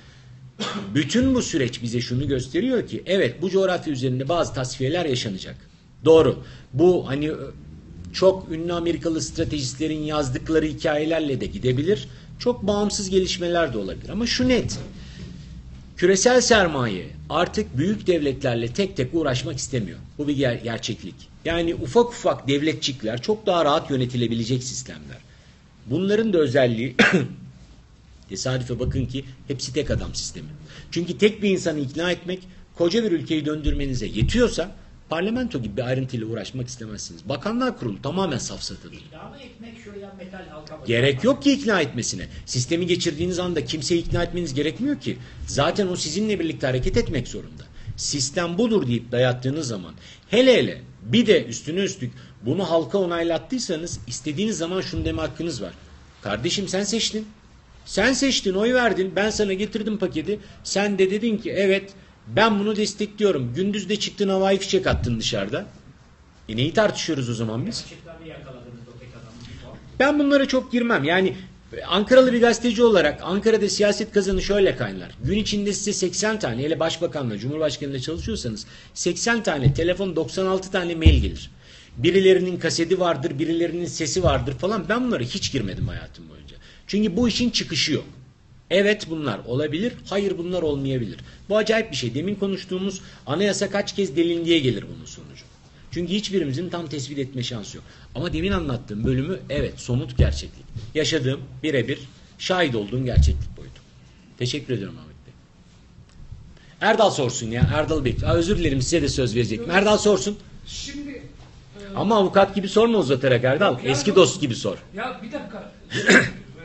Bütün bu süreç bize şunu gösteriyor ki evet bu coğrafya üzerinde bazı tasfiyeler yaşanacak. Doğru. Bu hani çok ünlü Amerikalı stratejistlerin yazdıkları hikayelerle de gidebilir. Çok bağımsız gelişmeler de olabilir. Ama şu net. Küresel sermaye artık büyük devletlerle tek tek uğraşmak istemiyor. Bu bir ger- gerçeklik. Yani ufak ufak devletçikler çok daha rahat yönetilebilecek sistemler. Bunların da özelliği tesadüfe bakın ki hepsi tek adam sistemi. Çünkü tek bir insanı ikna etmek koca bir ülkeyi döndürmenize yetiyorsa parlamento gibi bir ayrıntıyla uğraşmak istemezsiniz. Bakanlar Kurulu tamamen safsatadır. İkna mı etmek şöyle metal halka mı? Gerek yok ki ikna etmesine. Sistemi geçirdiğiniz anda kimseyi ikna etmeniz gerekmiyor ki. Zaten o sizinle birlikte hareket etmek zorunda. Sistem budur deyip dayattığınız zaman hele hele bir de üstüne üstlük bunu halka onaylattıysanız istediğiniz zaman şunu deme hakkınız var. Kardeşim sen seçtin. Sen seçtin, oy verdin. Ben sana getirdim paketi. Sen de dedin ki evet ben bunu destekliyorum. Gündüz de çıktın havai fişek attın dışarıda. E neyi tartışıyoruz o zaman biz? Işıklarını yakaladınız o tek adamı. Ben bunlara çok girmem. Yani Ankaralı bir gazeteci olarak Ankara'da siyaset kazanı şöyle kaynar. Gün içinde size seksen tane, hele başbakanla, cumhurbaşkanıyla çalışıyorsanız seksen tane telefon, doksan altı tane mail gelir. Birilerinin kaseti vardır, birilerinin sesi vardır falan. Ben bunlara hiç girmedim hayatım boyunca. Çünkü bu işin çıkışı yok. Evet bunlar olabilir, hayır bunlar olmayabilir. Bu acayip bir şey. Demin konuştuğumuz anayasa kaç kez delindiğe gelir bunun sonucu. Çünkü hiçbirimizin tam tespit etme şansı yok. Ama demin anlattığım bölümü evet somut gerçeklik. Yaşadığım birebir şahit olduğum gerçeklik boyutu. Teşekkür ediyorum Ahmet Bey. Erdal sorsun ya. Erdal Bey. Aa, özür dilerim size de söz verecektim. Erdal sorsun. Şimdi e, Ama avukat gibi sorma uzatarak Erdal. Yok ya, Eski yok. dost gibi sor. ya bir dakika. e,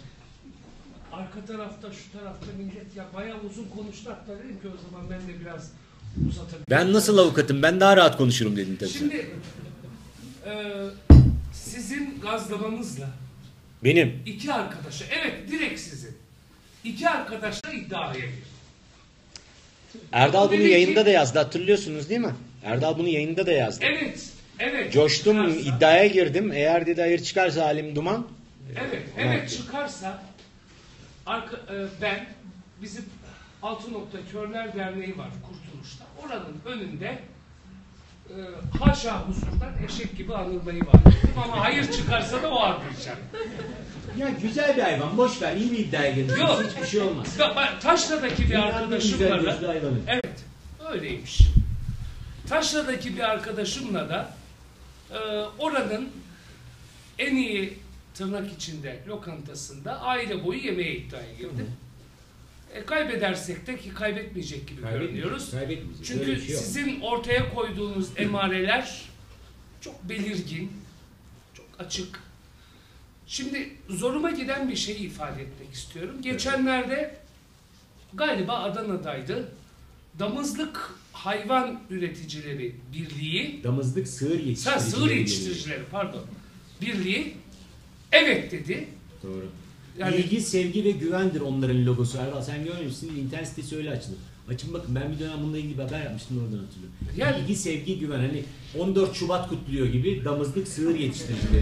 arka tarafta şu tarafta millet ya bayağı uzun konuştu, hatta dedim ki o zaman ben de biraz uzatabilirim. Ben nasıl avukatım? Ben daha rahat konuşurum dedim tabii. Şimdi e, sizin gazlamanızla Benim. iki arkadaşa, evet direkt sizin iki arkadaşla iddiaya girdi. Erdal bunu Dedi ki- yayında da yazdı hatırlıyorsunuz değil mi? Erdal bunu yayında da yazdı. Evet, evet. Coştum, çıkarsa- iddiaya girdim. Eğer dedi hayır çıkarsa halim duman. Evet, evet çıkarsa arka, e, ben bizim Altı Nokta Körler Derneği var Kurtuluş'ta. Oranın önünde e, haşa huzurdan eşek gibi anılmayı var dedim ama hayır çıkarsa da o anlayacak. Ya güzel bir hayvan. Boş ver. İyi bir iddiaya girdin. Yok. Hiçbir şey olmaz. Ya ben Taşra'daki bir arkadaşımla da hayvanı. evet öyleymiş. Taşra'daki bir arkadaşımla da e, oranın en iyi tırnak içinde lokantasında aile boyu yemeğe iddiaya girdim. E, kaybedersek de ki kaybetmeyecek gibi görünüyoruz. Kaybetmeyeceğiz. Çünkü Öyle bir şey yok. sizin ortaya koyduğunuz emareler çok belirgin, çok açık. Şimdi zoruma giden bir şeyi ifade etmek istiyorum. Geçenlerde galiba Adana'daydı. Damızlık Hayvan Üreticileri Birliği, Damızlık sığır ha, yetiştiricileri. sığır yetiştiricileri pardon, Birliği evet dedi. Doğru. Yani- İlgi, sevgi ve güvendir onların logosu. Erdal sen görmemişsin. İnternet sitesi öyle açılır. Açın bakın, ben bir dönem bununla ilgili bir haber yapmıştım, oradan hatırlıyorum. Yani- İlgi, sevgi, güven. Hani on dört Şubat kutluyor gibi damızlık sığır yetiştiricileri.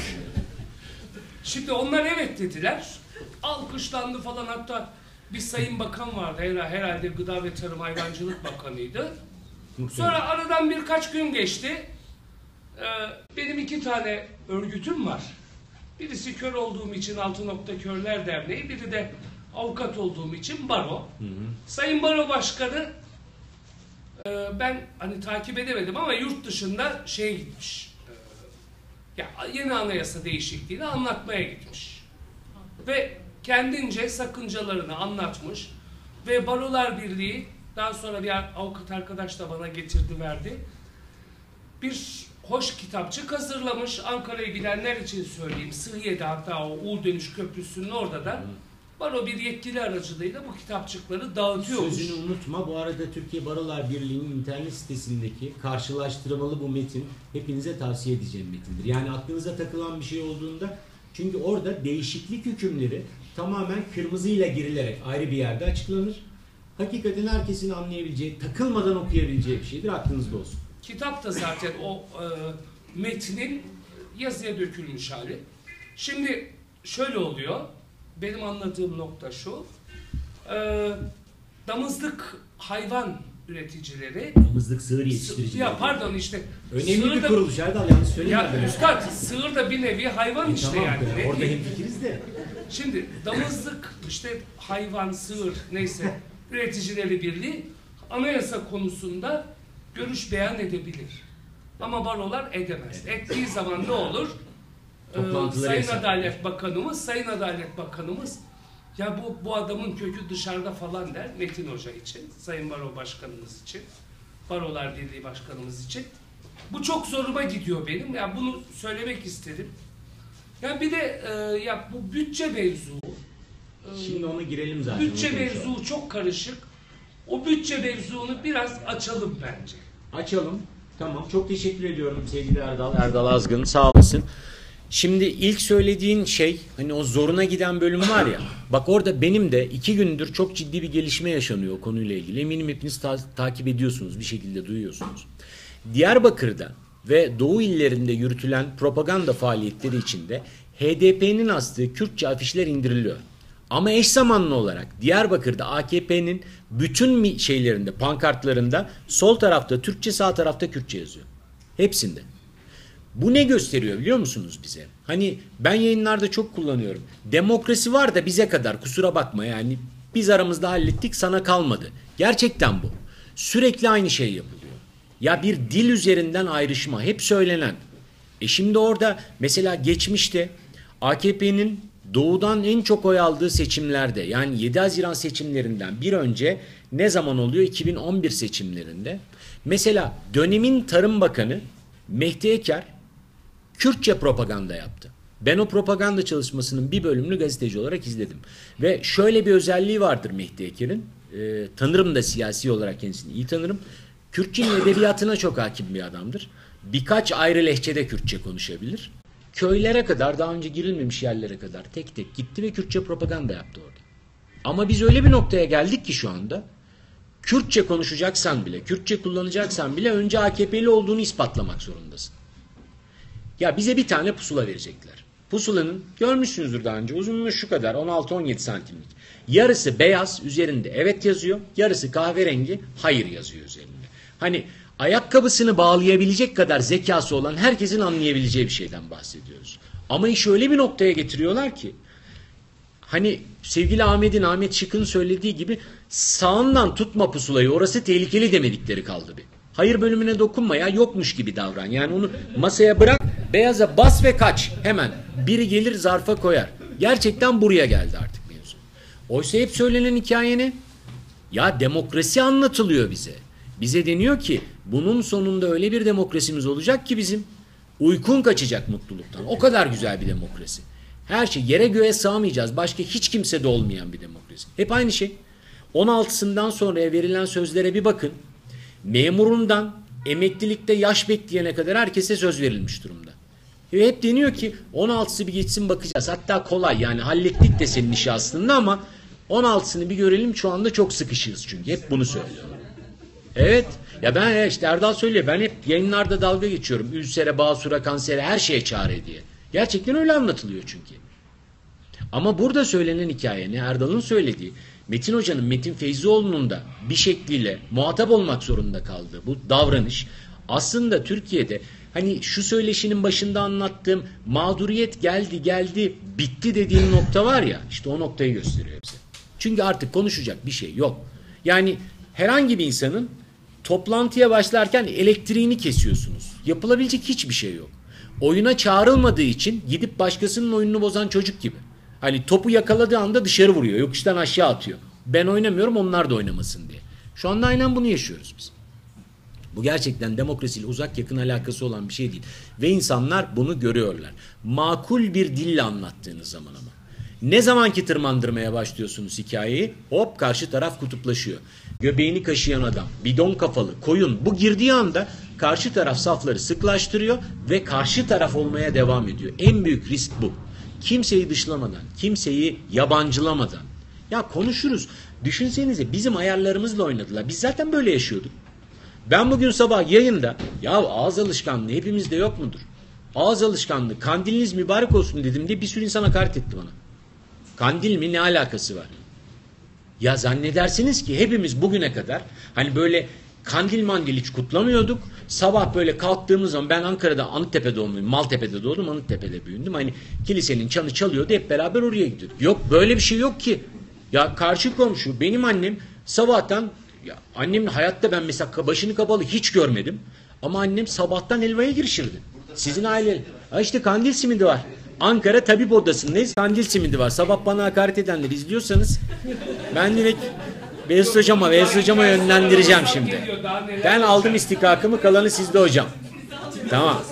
Şimdi onlar evet dediler. Alkışlandı falan, hatta bir sayın bakan vardı. Her- Herhalde Gıda ve Tarım Hayvancılık Bakanıydı. Sonra aradan birkaç gün geçti. Ee, benim iki tane örgütüm var. Birisi kör olduğum için Altı Nokta Körler Derneği, biri de avukat olduğum için Baro. Hı hı. Sayın Baro Başkanı e, ben hani takip edemedim ama yurt dışında şeye gitmiş. E, ya yeni anayasa değişikliğini anlatmaya gitmiş. Ve kendince sakıncalarını anlatmış. Ve Barolar Birliği, daha sonra bir avukat arkadaş da bana getirdi verdi. Bir hoş kitapçık hazırlamış. Ankara'yı bilenler için söyleyeyim. Sığıye'de, hatta o U Dönüş Köprüsü'nün orada da Baro bir yetkili aracılığıyla bu kitapçıkları dağıtıyormuş. Sözünü unutma. Bu arada Türkiye Barolar Birliği'nin internet sitesindeki karşılaştırmalı bu metin hepinize tavsiye edeceğim metindir. Yani aklınıza takılan bir şey olduğunda Çünkü orada değişiklik hükümleri tamamen kırmızıyla girilerek ayrı bir yerde açıklanır. Hakikaten herkesin anlayabileceği, takılmadan okuyabileceği bir şeydir. Aklınızda olsun. Kitap da zaten o e, metnin yazıya dökülmüş hali. Şimdi şöyle oluyor. Benim anladığım nokta şu. E, damızlık hayvan üreticileri, Damızlık sığır yetiştiricileri. ya pardon işte Önemli sığır bir da- kuruluş Erdal, yanlış Ya söylemedim. üstad, sığır da bir nevi hayvan işte Tamam, yani. Ne orada diyeyim? hemfikiriz de. Şimdi damızlık, işte hayvan, sığır neyse üreticileri birliği anayasa konusunda görüş beyan edebilir. Ama barolar edemez. Ettiği zaman ne olur? Ee, Toplantıları Sayın yasak. Adalet Bakanımız, Sayın Adalet Bakanımız ya bu bu adamın kökü dışarıda falan der Metin Hoca için, Sayın Baro Başkanımız için, Barolar Birliği Başkanımız için. Bu çok zoruma gidiyor benim. Ya bunu söylemek istedim. Ya bir de e, ya bu bütçe mevzu. e, Şimdi ona girelim zaten. Bütçe onu konuşalım. mevzu çok karışık. O bütçe mevzunu biraz açalım bence. Açalım. Tamam. Çok teşekkür ediyorum sevgili Erdal. Erdal Azgın. Sağ olasın. Şimdi ilk söylediğin şey, hani o zoruna giden bölüm var ya, bak orada benim de iki gündür çok ciddi bir gelişme yaşanıyor o konuyla ilgili. Eminim hepiniz ta- takip ediyorsunuz, bir şekilde duyuyorsunuz. Diyarbakır'da ve Doğu illerinde yürütülen propaganda faaliyetleri içinde H D P'nin astığı Kürtçe afişler indiriliyor. Ama eş zamanlı olarak Diyarbakır'da A K P'nin bütün mi- şeylerinde, pankartlarında sol tarafta Türkçe, sağ tarafta Kürtçe yazıyor. Hepsinde. Bu ne gösteriyor biliyor musunuz bize? Hani ben yayınlarda çok kullanıyorum. Demokrasi var da bize kadar, kusura bakma yani biz aramızda hallettik, sana kalmadı. Gerçekten bu. Sürekli aynı şey yapılıyor. Ya bir dil üzerinden ayrışma hep söylenen. E şimdi orada mesela geçmişte A K P'nin doğudan en çok oy aldığı seçimlerde, yani yedi Haziran seçimlerinden bir önce ne zaman oluyor? iki bin on bir seçimlerinde. Mesela dönemin Tarım Bakanı Mehdi Eker Kürtçe propaganda yaptı. Ben o propaganda çalışmasının bir bölümünü gazeteci olarak izledim. Ve şöyle bir özelliği vardır Mehdi Eker'in. E, tanırım da siyasi olarak kendisini iyi tanırım. Kürtçenin edebiyatına çok hakim bir adamdır. Birkaç ayrı lehçede Kürtçe konuşabilir. Köylere kadar, daha önce girilmemiş yerlere kadar tek tek gitti ve Kürtçe propaganda yaptı orada. Ama biz öyle bir noktaya geldik ki şu anda Kürtçe konuşacaksan bile, Kürtçe kullanacaksan bile önce A K P'li olduğunu ispatlamak zorundasın. Ya bize bir tane pusula verecekler. Pusulanın görmüşsünüzdür daha önce, uzunluğu şu kadar, on altı on yedi santimlik. Yarısı beyaz, üzerinde evet yazıyor. Yarısı kahverengi, hayır yazıyor üzerinde. Hani ayakkabısını bağlayabilecek kadar zekası olan herkesin anlayabileceği bir şeyden bahsediyoruz. Ama işi öyle bir noktaya getiriyorlar ki, hani sevgili Ahmet'in, Ahmet Şık'ın söylediği gibi sağından tutma pusulayı, orası tehlikeli demedikleri kaldı bir. Hayır bölümüne dokunma ya, yokmuş gibi davran. Yani onu masaya bırak, beyaza bas ve kaç hemen. Biri gelir zarfa koyar. Gerçekten buraya geldi artık mevzu. Oysa hep söylenen hikayeni, ya demokrasi anlatılıyor bize. Bize deniyor ki bunun sonunda öyle bir demokrasimiz olacak ki bizim uykun kaçacak mutluluktan. O kadar güzel bir demokrasi. Her şey yere göğe sığmayacağız. Başka hiç kimsede olmayan bir demokrasi. Hep aynı şey. on altısından sonraya verilen sözlere bir bakın. Memurundan emeklilikte yaş bekleyene kadar herkese söz verilmiş durumda. Ve hep deniyor ki on altısı bir geçsin bakacağız. Hatta kolay, yani hallettik de senin işi aslında ama on altısını bir görelim, şu anda çok sıkışığız çünkü. Hep bunu söylüyor. Evet. Ya ben işte Erdal söylüyor. Ben hep yayınlarda dalga geçiyorum. Ülsere, basura, kansere, her şeye çare diye. Gerçekten öyle anlatılıyor çünkü. Ama burada söylenen hikaye ne? Erdal'ın söylediği, Metin Hoca'nın, Metin Feyzioğlu'nun da bir şekliyle muhatap olmak zorunda kaldığı bu davranış aslında Türkiye'de hani şu söyleşinin başında anlattığım mağduriyet geldi geldi bitti dediğim nokta var ya, işte o noktayı gösteriyor bize. Çünkü artık konuşacak bir şey yok. Yani herhangi bir insanın toplantıya başlarken elektriğini kesiyorsunuz. Yapılabilecek hiçbir şey yok. Oyuna çağrılmadığı için gidip başkasının oyununu bozan çocuk gibi. Hani topu yakaladığı anda dışarı vuruyor, yokuştan aşağı atıyor. Ben oynamıyorum, onlar da oynamasın diye. Şu anda aynen bunu yaşıyoruz biz. Bu gerçekten demokrasiyle uzak yakın alakası olan bir şey değil. Ve insanlar bunu görüyorlar. Makul bir dille anlattığınız zaman ama. Ne zamanki tırmandırmaya başlıyorsunuz hikayeyi, hop karşı taraf kutuplaşıyor. Göbeğini kaşıyan adam, bidon kafalı, koyun, bu girdiği anda karşı taraf safları sıklaştırıyor ve karşı taraf olmaya devam ediyor. En büyük risk bu. kimseyi dışlamadan, kimseyi yabancılamadan. Ya konuşuruz. Düşünsenize bizim ayarlarımızla oynadılar. Biz zaten böyle yaşıyorduk. Ben bugün sabah yayında ya ağız alışkanlığı hepimizde yok mudur? Ağız alışkanlığı, kandiliniz mübarek olsun dedim diye bir sürü insan hakaret etti bana. Kandil mi, ne alakası var? Ya zannedersiniz ki hepimiz bugüne kadar hani böyle kandil mandil hiç kutlamıyorduk. Sabah böyle kalktığımız zaman, ben Ankara'da Anıttepe'de doğumluyum. Maltepe'de doğdum, Anıttepe'de büyüdüm. Hani kilisenin çanı çalıyordu, hep beraber oraya gidiyorduk. Yok, böyle bir şey yok ki. Ya karşı komşu, benim annem sabahtan, ya annemin hayatta ben mesela başını kapalı hiç görmedim. Ama annem sabahtan helvaya girişirdi. Sizin aile, ha işte kandil simidi var. Ankara Tabip Odası'ndayız. Kandil simidi var. Sabah bana hakaret edenleri izliyorsanız ben direkt Beyazıt Hocam'a, Beyazıt Hocam'a yönlendireceğim şimdi. Ben aldım istikakımı, kalanı sizde hocam. Tamam.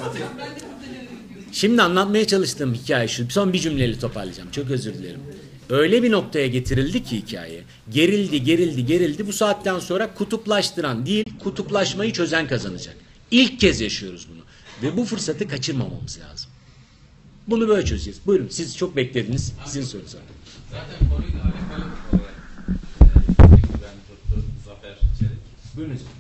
Şimdi anlatmaya çalıştığım hikaye şu. Son bir cümleyle toparlayacağım. Çok özür dilerim. Öyle bir noktaya getirildi ki hikaye. Gerildi, gerildi, gerildi. Bu saatten sonra kutuplaştıran değil, kutuplaşmayı çözen kazanacak. İlk kez yaşıyoruz bunu. Ve bu fırsatı kaçırmamamız lazım. Bunu böyle çözeceğiz. Buyurun, siz çok beklediniz. Sizin sorunuz var. Zaten konuyla alakalı olarak e, ben tuttu Zafer Çelik. Buyurun hocam.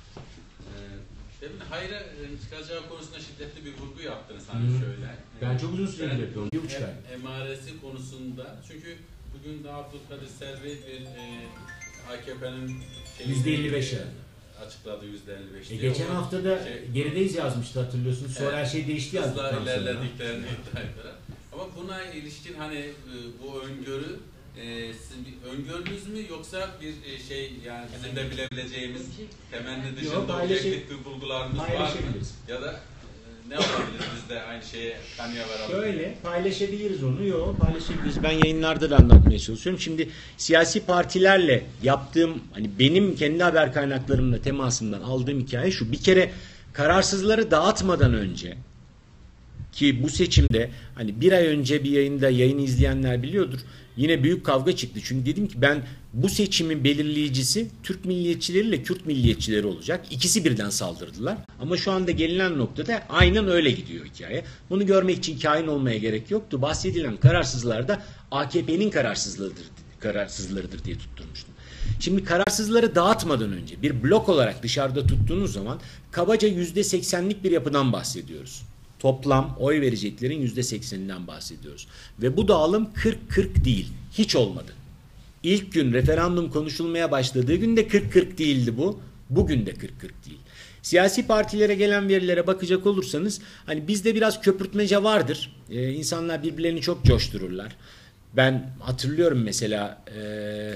E, demin hayra e, çıkacağı konusunda şiddetli bir vurgu yaptınız hani Hı. şöyle. Ben çok uzun süredir Ben yapıyorum. Bir buçuk ay. em- Emaresi konusunda, çünkü bugün daha Abdülkadir Selvi bir e, A K P'nin yüzde elli beş yani. açıkladı yüzde elli beş E diye. geçen O hafta da şey, gerideyiz yazmıştı, hatırlıyorsunuz. Sonra Evet. her şey değişti hızla yazdıktan sonra. ilerlediklerini iddia ettiler. Ama buna ilişkin hani e, bu öngörü e, sizin bir öngörünüz mü, yoksa bir e, şey, yani bizim de bilebileceğimiz temenni dışında Yok, paylaşım- objektif bir bulgularımız var mı? Paylaşabiliriz. Ya da e, ne olabilir, biz de aynı şeye kanıya varalım. Şöyle paylaşabiliriz onu. Yok, paylaşabiliriz. Ben yayınlarda da anlatmaya çalışıyorum. Şimdi siyasi partilerle yaptığım, hani benim kendi haber kaynaklarımla temasından aldığım hikaye şu. Bir kere kararsızları dağıtmadan önce, ki bu seçimde hani bir ay önce bir yayında yayını izleyenler biliyordur, yine büyük kavga çıktı. Çünkü dedim ki ben bu seçimin belirleyicisi Türk milliyetçileriyle Kürt milliyetçileri olacak. İkisi birden saldırdılar. Ama şu anda gelinen noktada aynen öyle gidiyor hikaye. Bunu görmek için kain olmaya gerek yoktu. Bahsedilen kararsızlar da A K P'nin kararsızlığıdır, kararsızlarıdır diye tutturmuştum. Şimdi kararsızları dağıtmadan önce bir blok olarak dışarıda tuttuğunuz zaman kabaca yüzde seksenlik bir yapıdan bahsediyoruz. Toplam oy vereceklerin yüzde sekseninden bahsediyoruz. Ve bu dağılım kırk kırk değil. Hiç olmadı. İlk gün referandum konuşulmaya başladığı günde kırk kırk değildi bu. Bugün de kırk kırk değil. Siyasi partilere gelen verilere bakacak olursanız hani bizde biraz köpürtmece vardır. Ee, insanlar birbirlerini çok coştururlar. Ben hatırlıyorum mesela ee,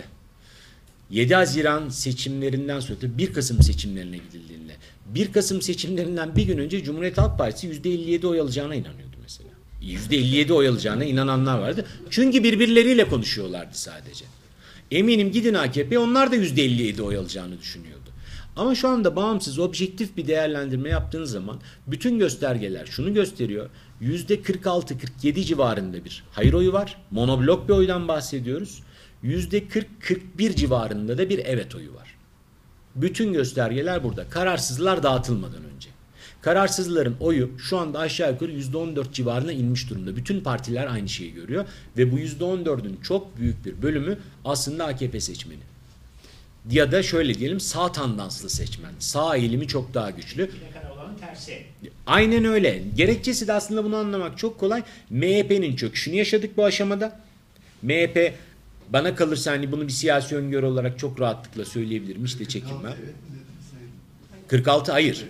yedi Haziran seçimlerinden sonra, bir Kasım seçimlerine gidildiğinde, bir Kasım seçimlerinden bir gün önce Cumhuriyet Halk Partisi yüzde elli yedi oy alacağına inanıyordu mesela. yüzde elli yedi oy alacağına inananlar vardı. Çünkü birbirleriyle konuşuyorlardı sadece. Eminim gidin A K P, onlar da yüzde elli yedi oy alacağını düşünüyordu. Ama şu anda bağımsız, objektif bir değerlendirme yaptığınız zaman bütün göstergeler şunu gösteriyor. yüzde kırk altı kırk yedi civarında bir hayır oyu var. Monoblok bir oydan bahsediyoruz. yüzde kırk kırk bir civarında da bir evet oyu var. Bütün göstergeler burada. Kararsızlar dağıtılmadan önce. Kararsızların oyu şu anda aşağı yukarı yüzde on dört civarına inmiş durumda. Bütün partiler aynı şeyi görüyor. Ve bu yüzde on dördün çok büyük bir bölümü aslında A K P seçmeni. Ya da şöyle diyelim, sağ tandanslı seçmen. Sağ eğilimi çok daha güçlü. Plakada olanın tersi. Aynen öyle. Gerekçesi de aslında bunu anlamak çok kolay. M H P'nin çöküşünü yaşadık bu aşamada. M H P, bana kalırsa hani bunu bir siyasi öngörü olarak çok rahatlıkla söyleyebilirim. Hiç de çekinmem. kırk altı hayır.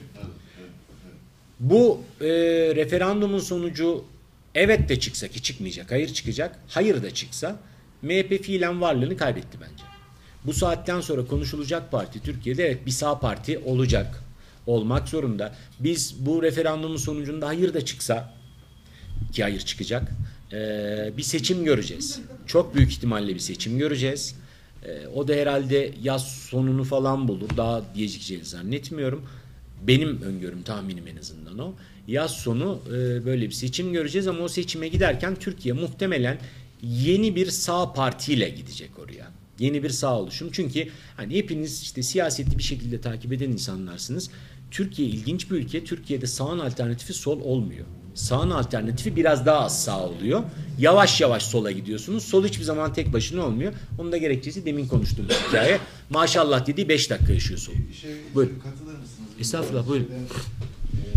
Bu e, referandumun sonucu evet de çıksa, ki çıkmayacak, hayır çıkacak, hayır da çıksa M H P fiilen varlığını kaybetti bence. Bu saatten sonra konuşulacak parti Türkiye'de evet bir sağ parti olacak, olmak zorunda. Biz bu referandumun sonucunda hayır da çıksa, ki hayır çıkacak, e, bir seçim göreceğiz. Çok büyük ihtimalle bir seçim göreceğiz. E, o da herhalde yaz sonunu falan bulur. Daha gecikeceğini zannetmiyorum. Benim öngörüm, tahminim en azından o. Yaz sonu e, böyle bir seçim göreceğiz ama o seçime giderken Türkiye muhtemelen yeni bir sağ partiyle gidecek oraya. Yeni bir sağ oluşum. Çünkü hani hepiniz işte siyaseti bir şekilde takip eden insanlarsınız. Türkiye ilginç bir ülke. Türkiye'de sağın alternatifi sol olmuyor. Sağın alternatifi biraz daha az sağ oluyor. Yavaş yavaş sola gidiyorsunuz. Sol hiçbir zaman tek başına olmuyor. Onun da gerekçesi demin konuştuğumuz hikaye. Maşallah dediği beş dakika yaşıyor sol. Bir şey, Buyurun. katılır mısınız? Estağfurullah, buyurun. Ben, e,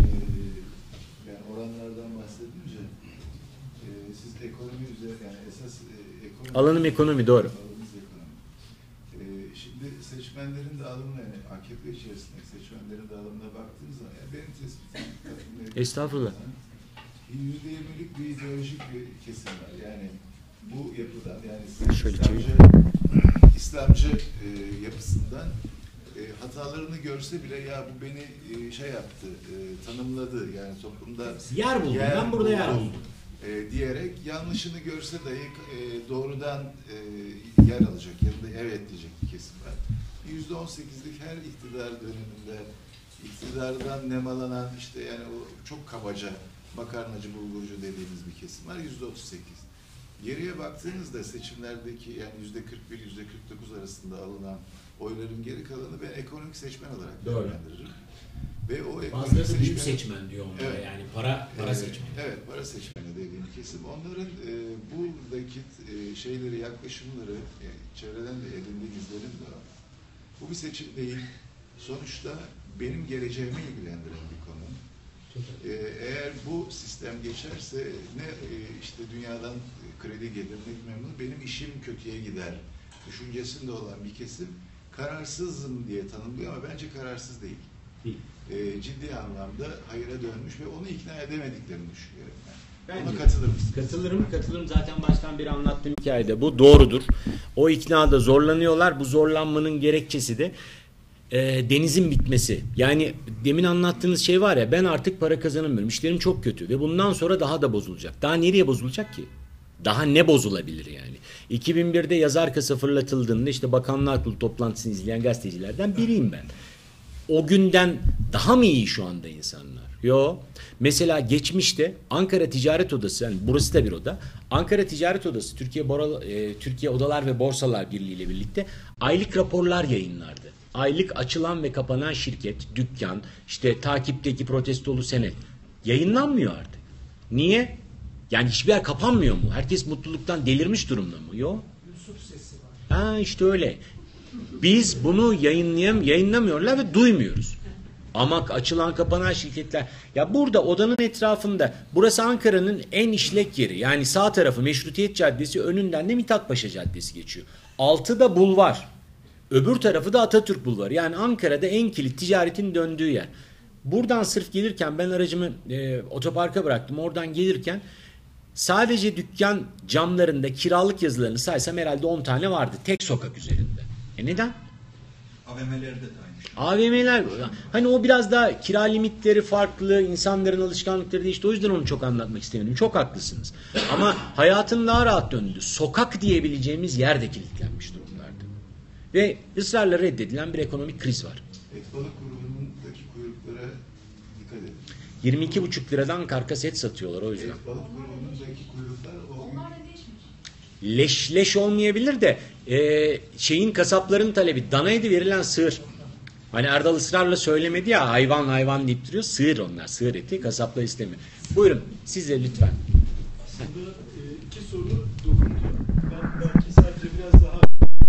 yani oranlardan bahsedince e, siz ekonomi üzerine yani esas e, ekonomi... Alanım ekonomi, doğru. Alanınız ekonomi. E, şimdi seçmenlerin dağılımına yani A K P içerisindeki seçmenlerin dağılımına baktığınız zaman yani benim tespitim... Estağfurullah. yüzde yirmilik bir ideolojik bir kesim var. Yani bu yapıdan yani Şöyle İslamcı, İslamcı e, yapısından e, hatalarını görse bile ya bu beni e, şey yaptı, e, tanımladı yani toplumda Yer buldum. Ben burada yer buldum. E, diyerek yanlışını görse dahi e, doğrudan e, yer alacak, yanında evet diyecek bir kesim var. yüzde on sekizlik her iktidar döneminde iktidardan nemalanan işte yani o çok kabaca makarnacı, bulgurcu dediğimiz bir kesim var. yüzde otuz sekiz. Geriye baktığınızda seçimlerdeki yani yüzde kırk bir, yüzde kırk dokuz arasında alınan oyların geri kalanı ben ekonomik seçmen olarak değerlendiririm. Ve o ekonomik Bazıları seçmen, büyük seçmen diyor onlara evet, yani para para e, seçmeni. Evet, para seçmeni dediğim kesim. Onların e, buradaki e, şeyleri, yaklaşımları e, çevreden de edindiğim izlenim de var. Bu bir seçim değil. Sonuçta benim geleceğimi ilgilendiren bir konu. Ee, eğer bu sistem geçerse ne e, işte dünyadan kredi gelir ne memnun benim işim kötüye gider düşüncesinde olan bir kesim kararsızım diye tanımlıyor ama bence kararsız değil. Değil. Ee, ciddi anlamda hayıra dönmüş ve onu ikna edemediklerini düşünüyorum ben. Bence. Ona katılır mısın? Katılırım, katılırım. Zaten baştan beri anlattığım hikayede bu doğrudur. O iknada zorlanıyorlar. Bu zorlanmanın gerekçesi de e, denizin bitmesi. Yani demin anlattığınız şey var ya, ben artık para kazanamıyorum. İşlerim çok kötü ve bundan sonra daha da bozulacak. Daha nereye bozulacak ki? Daha ne bozulabilir yani? iki bin birde yazar kasa fırlatıldığında işte Bakanlar Kurulu toplantısını izleyen gazetecilerden biriyim ben. O günden daha mı iyi şu anda insanlar? Yo. Mesela geçmişte Ankara Ticaret Odası, yani burası da bir oda. Ankara Ticaret Odası, Türkiye Bora, e, Türkiye Odalar ve Borsalar Birliği ile birlikte aylık raporlar yayınlardı. Aylık açılan ve kapanan şirket, dükkan, işte takipteki protestolu senet yayınlanmıyor artık. Niye? Yani hiçbir yer kapanmıyor mu? Herkes mutluluktan delirmiş durumda mı? Yok. Yusuf sesi var. Ha işte öyle. Biz bunu yayınlayam yayınlamıyorlar ve duymuyoruz. Ama açılan kapanan şirketler. Ya burada odanın etrafında, burası Ankara'nın en işlek yeri. Yani sağ tarafı Meşrutiyet Caddesi, önünden de Mithatpaşa Caddesi geçiyor. Altı da bulvar. Öbür tarafı da Atatürk Bulvarı. Yani Ankara'da en kilit ticaretin döndüğü yer. Buradan sırf gelirken ben aracımı e, otoparka bıraktım. Oradan gelirken sadece dükkan camlarında kiralık yazılarını saysam herhalde on tane vardı. Tek sokak üzerinde. E neden? A V M'lerde de aynı şey. A V M'ler hani o biraz daha kira limitleri farklı, insanların alışkanlıkları değişti. O yüzden onu çok anlatmak istemedim. Çok haklısınız. Ama hayatın daha rahat döndü. Sokak diyebileceğimiz yer de kilitlenmiş durumlarda. Ve ısrarla reddedilen bir ekonomik kriz var. Et balık grubundaki kuyruklara dikkat edin. yirmi iki buçuk liradan karkas et satıyorlar o yüzden. Et balık grubundaki kuyruklar o Onlar da değişmiş. Leş leş olmayabilir de e, şeyin kasapların talebi, dana eti verilen sığır. Hani Erdal ısrarla söylemedi ya, hayvan hayvan deyip duruyor. Sığır onlar, sığır eti kasaplar istemiyor. Buyurun size lütfen. Aslında e, iki soru dokunuyor. Ben belki sadece biraz daha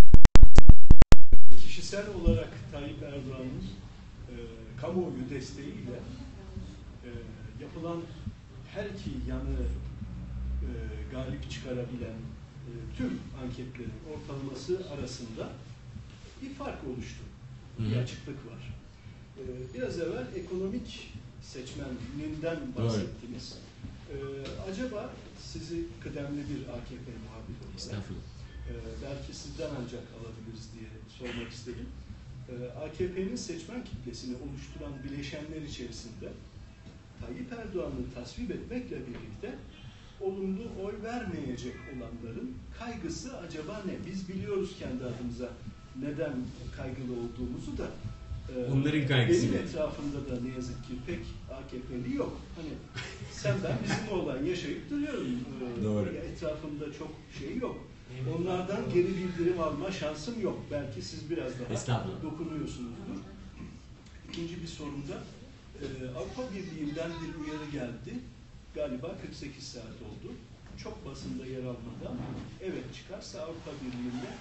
kişisel olarak Tayyip Erdoğan'ın e, kamuoyu desteğiyle e, yapılan her iki yanı e, galip çıkarabilen e, tüm anketlerin ortalaması arasında bir fark oluştu. Bir açıklık var. E, biraz evvel ekonomik seçmeninden bahsettiniz. E, acaba sizi kıdemli bir A K P muhabiri olarak Estağfurullah. e, belki sizden ancak alabiliriz diye sormak istedim. E, A K P'nin seçmen kitlesini oluşturan bileşenler içerisinde Tayyip Erdoğan'ı tasvip etmekle birlikte olumlu oy vermeyecek olanların kaygısı acaba ne? Biz biliyoruz kendi adımıza neden kaygılı olduğumuzu da e, Onların kaygısı benim ne? etrafımda da ne yazık ki pek A K P'li yok. Hani sen ben bizim olan yaşayıp duruyorum. E, Doğru. Etrafımda çok şey yok. Onlardan geri bildirim alma şansım yok. Belki siz biraz daha Estağfurullah. dokunuyorsunuzdur. İkinci bir sorumda e, Avrupa Birliği'nden bir uyarı geldi. galiba kırk sekiz saat oldu. Çok basında yer almadan evet çıkarsa Avrupa Birliği'nde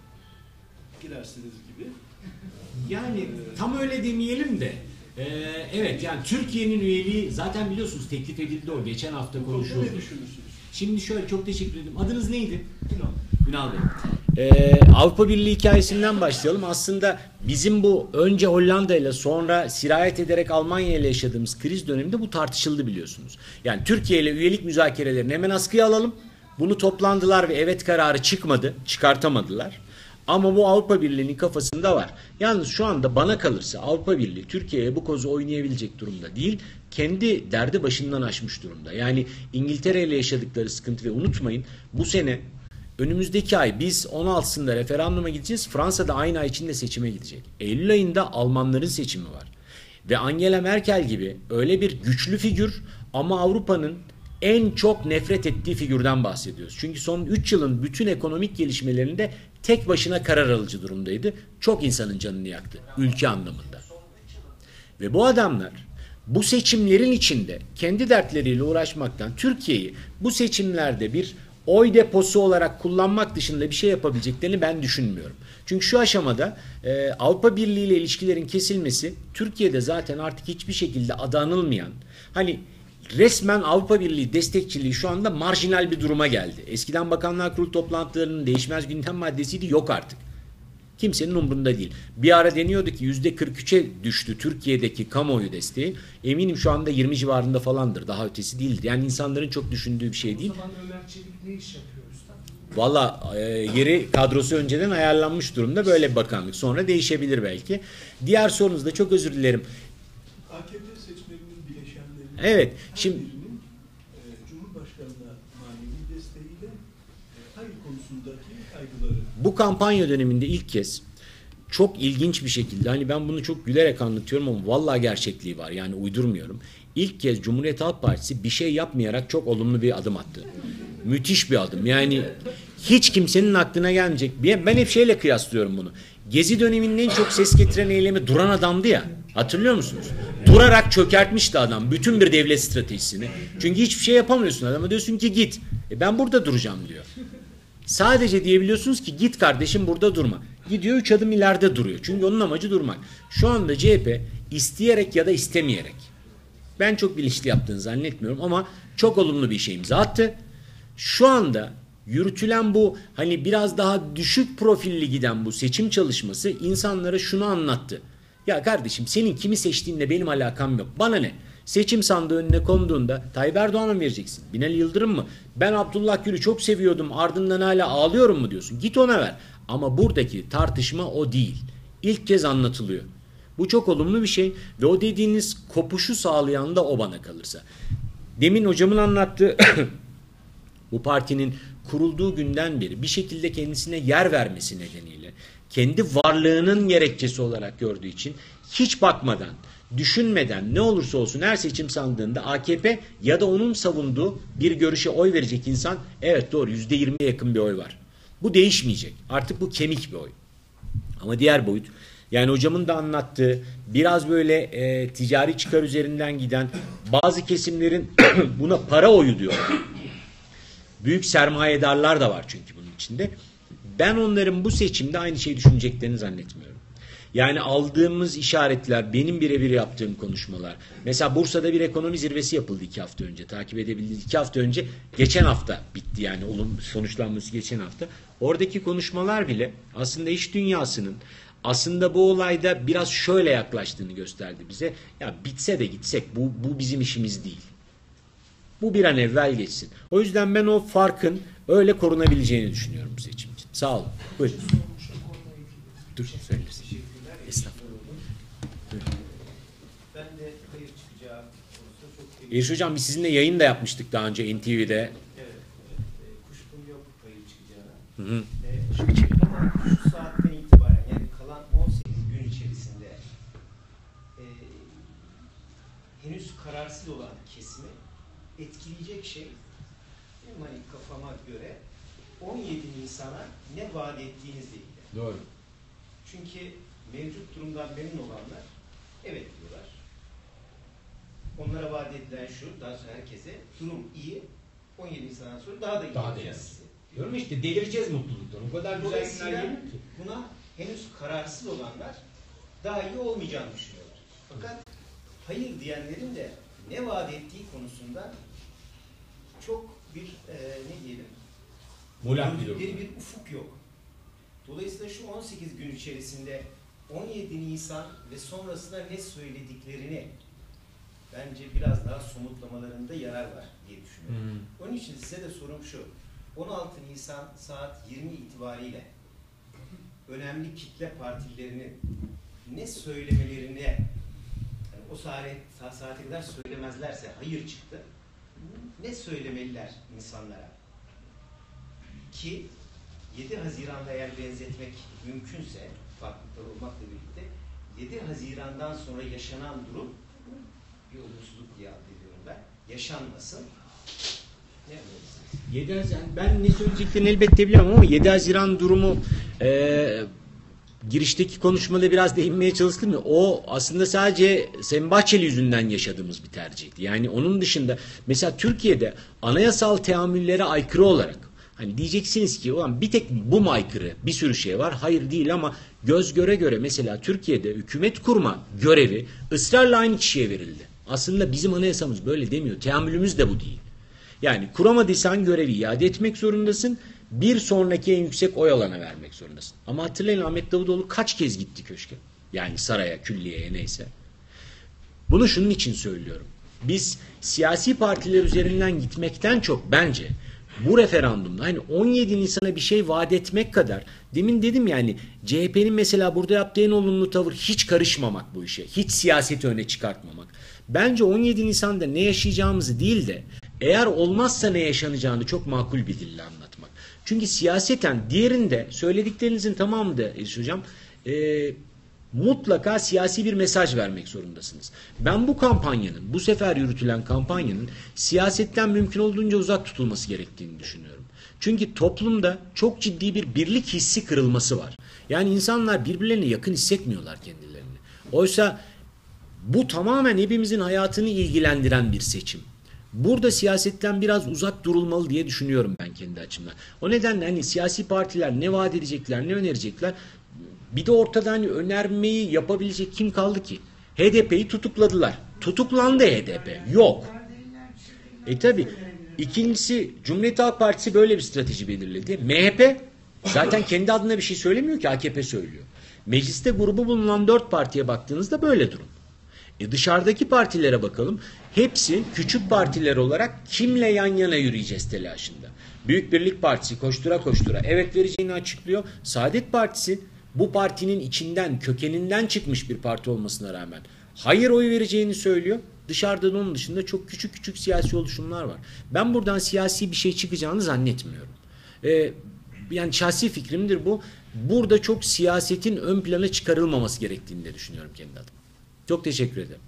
girersiniz gibi. Yani tam öyle demeyelim de e, evet yani Türkiye'nin üyeliği zaten biliyorsunuz teklif edildi o. Geçen hafta konuşuldu. Ne düşünürsünüz? Şimdi şöyle çok teşekkür ederim. Adınız neydi? Ünal. Ünal Bey. Ee, Avrupa Birliği hikayesinden başlayalım. Aslında bizim bu önce Hollanda ile sonra sirayet ederek Almanya ile yaşadığımız kriz döneminde bu tartışıldı biliyorsunuz. Yani Türkiye ile üyelik müzakerelerini hemen askıya alalım. Bunu toplandılar ve evet kararı çıkmadı. Çıkartamadılar. Ama bu Avrupa Birliği'nin kafasında var. Yalnız şu anda bana kalırsa Avrupa Birliği Türkiye'ye bu kozu oynayabilecek durumda değil. Kendi derdi başından aşmış durumda. Yani İngiltere ile yaşadıkları sıkıntı ve unutmayın bu sene önümüzdeki ay biz on altısında referanduma gideceğiz. Fransa'da aynı ay içinde seçime gidecek. Eylül ayında Almanların seçimi var. Ve Angela Merkel gibi öyle bir güçlü figür ama Avrupa'nın en çok nefret ettiği figürden bahsediyoruz. Çünkü son üç yılın bütün ekonomik gelişmelerinde tek başına karar alıcı durumdaydı. Çok insanın canını yaktı ülke anlamında. Ve bu adamlar bu seçimlerin içinde kendi dertleriyle uğraşmaktan Türkiye'yi bu seçimlerde bir oy deposu olarak kullanmak dışında bir şey yapabileceklerini ben düşünmüyorum. Çünkü şu aşamada e, Avrupa Birliği ile ilişkilerin kesilmesi Türkiye'de zaten artık hiçbir şekilde adı anılmayan, hani resmen Avrupa Birliği destekçiliği şu anda marjinal bir duruma geldi. Eskiden Bakanlar Kurulu toplantılarının değişmez gündem maddesiydi, yok artık. Kimsenin umrunda değil. Bir ara deniyordu ki yüzde kırk üçe düştü Türkiye'deki kamuoyu desteği. Eminim şu anda yirmi civarında falandır. Daha ötesi değildir. Yani insanların çok düşündüğü bir şey değil. O zaman Ömer Çelik ne iş yapıyor usta? Valla e, yeri kadrosu önceden ayarlanmış durumda böyle bir bakanlık. Sonra değişebilir belki. Diğer sorunuzda çok özür dilerim. A K P seçmeninin bileşenlerinin Evet, her şimdi- birinin e, Cumhurbaşkanı'na manevi desteğiyle e, hayır konusundaki kaygıları. Bu kampanya döneminde ilk kez çok ilginç bir şekilde, hani ben bunu çok gülerek anlatıyorum ama vallahi gerçekliği var, yani uydurmuyorum. İlk kez Cumhuriyet Halk Partisi bir şey yapmayarak çok olumlu bir adım attı. Müthiş bir adım. Yani hiç kimsenin aklına gelmeyecek. Ben hep şeyle kıyaslıyorum bunu. Gezi döneminin en çok ses getiren eylemi duran adamdı ya. Hatırlıyor musunuz? Durarak çökertmişti adam bütün bir devlet stratejisini. Çünkü hiçbir şey yapamıyorsun adama. Diyorsun ki git. E ben burada duracağım diyor. Sadece diyebiliyorsunuz ki git kardeşim burada durma. Gidiyor üç adım ileride duruyor. Çünkü onun amacı durmak. Şu anda C H P isteyerek ya da istemeyerek, ben çok bilinçli yaptığını zannetmiyorum ama çok olumlu bir şey imza attı. Şu anda yürütülen bu hani biraz daha düşük profilli giden bu seçim çalışması insanlara şunu anlattı. Ya kardeşim senin kimi seçtiğinle benim alakam yok. Bana ne? Seçim sandığı önüne konduğunda Tayyip Erdoğan'a mı vereceksin? Binali Yıldırım mı? Ben Abdullah Gül'ü çok seviyordum, ardından hala ağlıyorum mu diyorsun? Git ona ver. Ama buradaki tartışma o değil. İlk kez anlatılıyor. Bu çok olumlu bir şey ve o dediğiniz kopuşu sağlayan da o bana kalırsa. Demin hocamın anlattığı bu partinin kurulduğu günden beri bir şekilde kendisine yer vermesi nedeniyle, kendi varlığının gerekçesi olarak gördüğü için hiç bakmadan, düşünmeden ne olursa olsun her seçim sandığında A K P ya da onun savunduğu bir görüşe oy verecek insan, evet doğru yüzde yirmiye yakın bir oy var. Bu değişmeyecek. Artık bu kemik bir oy. Ama diğer boyut, yani hocamın da anlattığı biraz böyle e, ticari çıkar üzerinden giden bazı kesimlerin buna para oyu diyor. Büyük sermayedarlar da var çünkü bunun içinde. Ben onların bu seçimde aynı şeyi düşüneceklerini zannetmiyorum. Yani aldığımız işaretler, benim birebir yaptığım konuşmalar. Mesela Bursa'da bir ekonomi zirvesi yapıldı iki hafta önce. Takip edebildiğiniz iki hafta önce. Geçen hafta bitti yani. Olum sonuçlanması geçen hafta. Oradaki konuşmalar bile aslında iş dünyasının aslında bu olayda biraz şöyle yaklaştığını gösterdi bize. Ya bitse de gitsek bu, bu bizim işimiz değil. Bu bir an evvel geçsin. O yüzden ben o farkın öyle korunabileceğini düşünüyorum bu seçim için. Sağ olun. Buyurun. Dur söylesin. Estağfurullah. Ben de hayır çıkacağı konusunda çok emin. İrş Hocam biz sizinle yayın da yapmıştık daha önce N T V'de. Evet, evet. E, kuşkum yok hayır çıkacağına. Hı hı. E, ama şu saatten itibaren yani kalan on sekiz gün içerisinde e, henüz kararsız olan kesimi etkileyecek şey benim hani kafama göre on yedi Nisan'a ne vaat ettiğinizle ilgili. Doğru. Çünkü mevcut durumdan memnun olanlar evet diyorlar. Onlara vaat edilen şu, daha sonra herkese durum iyi. on yedi Nisan'dan sonra daha da iyi Daha da yapacağız. Diyorum işte delireceğiz mutluluktan. O kadar güzel günler Dolayısıyla geliyor ki. buna henüz kararsız olanlar daha iyi olmayacağını düşünüyorlar. Fakat hayır diyenlerin de ne vaat ettiği konusunda çok bir e, ne diyelim Muğlak bir durum. bir, bir ufuk yok. Dolayısıyla şu on sekiz gün içerisinde on yedi Nisan ve sonrasında ne söylediklerini bence biraz daha somutlamalarında yarar var diye düşünüyorum. Hmm. Onun için size de sorum şu. on altı Nisan saat yirmi itibariyle önemli kitle partilerinin ne söylemelerine, yani o saate, saate kadar söylemezlerse hayır çıktı. Ne söylemeliler insanlara? Ki yedi Haziran'da eğer benzetmek mümkünse, farklılıklar olmakla birlikte yedi Haziran'dan sonra yaşanan durum bir olumsuzluk diye addediyorum ben. Yaşanmasın. Ne önerirsiniz? yedi Haziran, ben ne söyleyeceklerini elbette biliyorum ama yedi Haziran durumu e, girişteki konuşmada biraz değinmeye çalıştım ya, o aslında sadece Sayın Bahçeli yüzünden yaşadığımız bir tercihti. Yani onun dışında mesela Türkiye'de anayasal teamüllere aykırı olarak, hani diyeceksiniz ki ulan bir tek bu mu aykırı? Bir sürü şey var. Hayır değil ama göz göre göre mesela Türkiye'de hükümet kurma görevi ısrarla aynı kişiye verildi. Aslında bizim anayasamız böyle demiyor. Teamülümüz de bu değil. Yani kuramadıysan görevi iade etmek zorundasın. Bir sonraki en yüksek oy alana vermek zorundasın. Ama hatırlayın Ahmet Davutoğlu kaç kez gitti köşke? Yani saraya, külliyeye neyse. Bunu şunun için söylüyorum. Biz siyasi partiler üzerinden gitmekten çok bence bu referandumda hani on yedi Nisan'a bir şey vaat etmek kadar, demin dedim yani C H P'nin mesela burada yaptığı en olumlu tavır hiç karışmamak bu işe. Hiç siyaseti öne çıkartmamak. Bence on yedi Nisan'da ne yaşayacağımızı değil de eğer olmazsa ne yaşanacağını çok makul bir dille anlatmak. Çünkü siyaseten diğerinde söylediklerinizin tamamı da Elis Hocam e, mutlaka siyasi bir mesaj vermek zorundasınız. Ben bu kampanyanın, bu sefer yürütülen kampanyanın siyasetten mümkün olduğunca uzak tutulması gerektiğini düşünüyorum. Çünkü toplumda çok ciddi bir birlik hissi kırılması var. Yani insanlar birbirlerine yakın hissetmiyorlar kendilerini. Oysa bu tamamen hepimizin hayatını ilgilendiren bir seçim. Burada siyasetten biraz uzak durulmalı diye düşünüyorum ben kendi açımdan. O nedenle hani siyasi partiler ne vaat edecekler, ne önerecekler? Bir de ortada hani önermeyi yapabilecek kim kaldı ki? H D P'yi tutukladılar. Tutuklandı H D P. Yok. E tabi. İkincisi Cumhuriyet Halk Partisi böyle bir strateji belirledi. M H P zaten kendi adına bir şey söylemiyor ki, A K P söylüyor. Mecliste grubu bulunan dört partiye baktığınızda böyle durum. E dışarıdaki partilere bakalım. Hepsi küçük partiler olarak kimle yan yana yürüyeceğiz telaşında. Büyük Birlik Partisi koştura koştura evet vereceğini açıklıyor. Saadet Partisi bu partinin içinden, kökeninden çıkmış bir parti olmasına rağmen hayır oy vereceğini söylüyor. Dışarıda da onun dışında çok küçük küçük siyasi oluşumlar var. Ben buradan siyasi bir şey çıkacağını zannetmiyorum. Ee, yani şahsi fikrimdir bu. Burada çok siyasetin ön plana çıkarılmaması gerektiğini de düşünüyorum kendi adıma. Çok teşekkür ederim.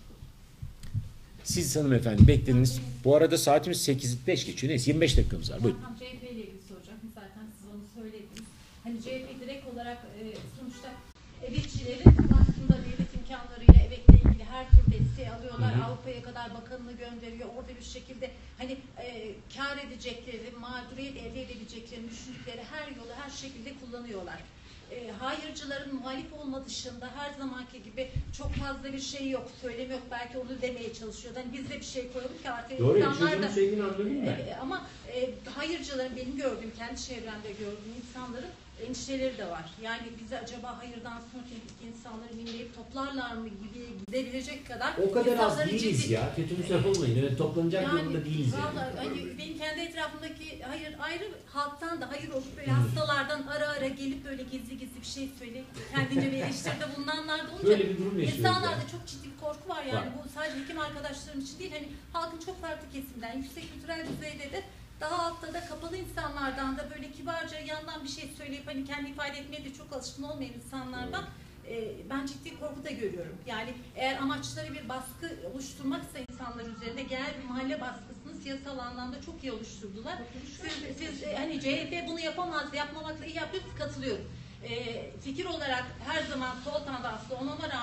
Siz hanımefendi beklediniz. Bu arada saatimiz sekiz beş geçiyor. Neyse yirmi beş dakikamız var. Buyurun. C H P ile ilgili soracağım. Zaten siz onu söylediniz. Hani C H P direkt olarak e, sonuçta emekçilerin aslında devlet imkanlarıyla emekle ilgili her tür desteği alıyorlar. Avrupa'ya kadar bakanını gönderiyor. Orada bir şekilde hani e, kar edecekleri, mağduriyet elde edebileceklerini düşündükleri her yolu her şekilde kullanıyorlar. E, hayırcıların muhalif olma dışında her zamanki gibi çok fazla bir şey yok, söylemi yok. Belki onu demeye çalışıyor. Yani biz de bir şey koyalım ki artık Doğru, insanlar da... söylediğini anladım ben. E, ama e, hayırcıların, benim gördüğüm, kendi çevremde gördüğüm insanların endişeleri de var. Yani bize acaba hayırdan sonra insanları minleyip toplarlar mı gibi gidebilecek kadar... O kadar az insanların değiliz ciddi... ya. Kötümüz yapılmayın. Evet, toplanacak Yani, durumda değiliz vallahi, yani. hani benim kendi etrafımdaki hayır ayrı, halktan da hayır olup böyle hastalardan ara ara gelip böyle gizli gizli bir şey söyleyip kendince bir eleştiride bulunanlar da olunca Böyle bir durum yaşıyoruz insanlarda yani. çok ciddi bir korku var yani. Var. Bu sadece hekim arkadaşlarım için değil, hani halkın çok farklı kesimden, yüksek kültürel düzeyde de daha altta da kapalı insanlardan da böyle kibarca yandan bir şey söyleyip hani kendi ifade etmeye de çok alışkın olmayan insanlardan e, ben ciddi korku da görüyorum. Yani eğer amaçları bir baskı oluşturmaksa insanlar üzerinde, genel bir mahalle baskısını siyasal anlamda çok iyi oluşturdular. Siz, siz e, hani C H P bunu yapamaz, yapmamakla iyi yapıyor, katılıyorum. E, fikir olarak her zaman sol tandanslı olmama rağmen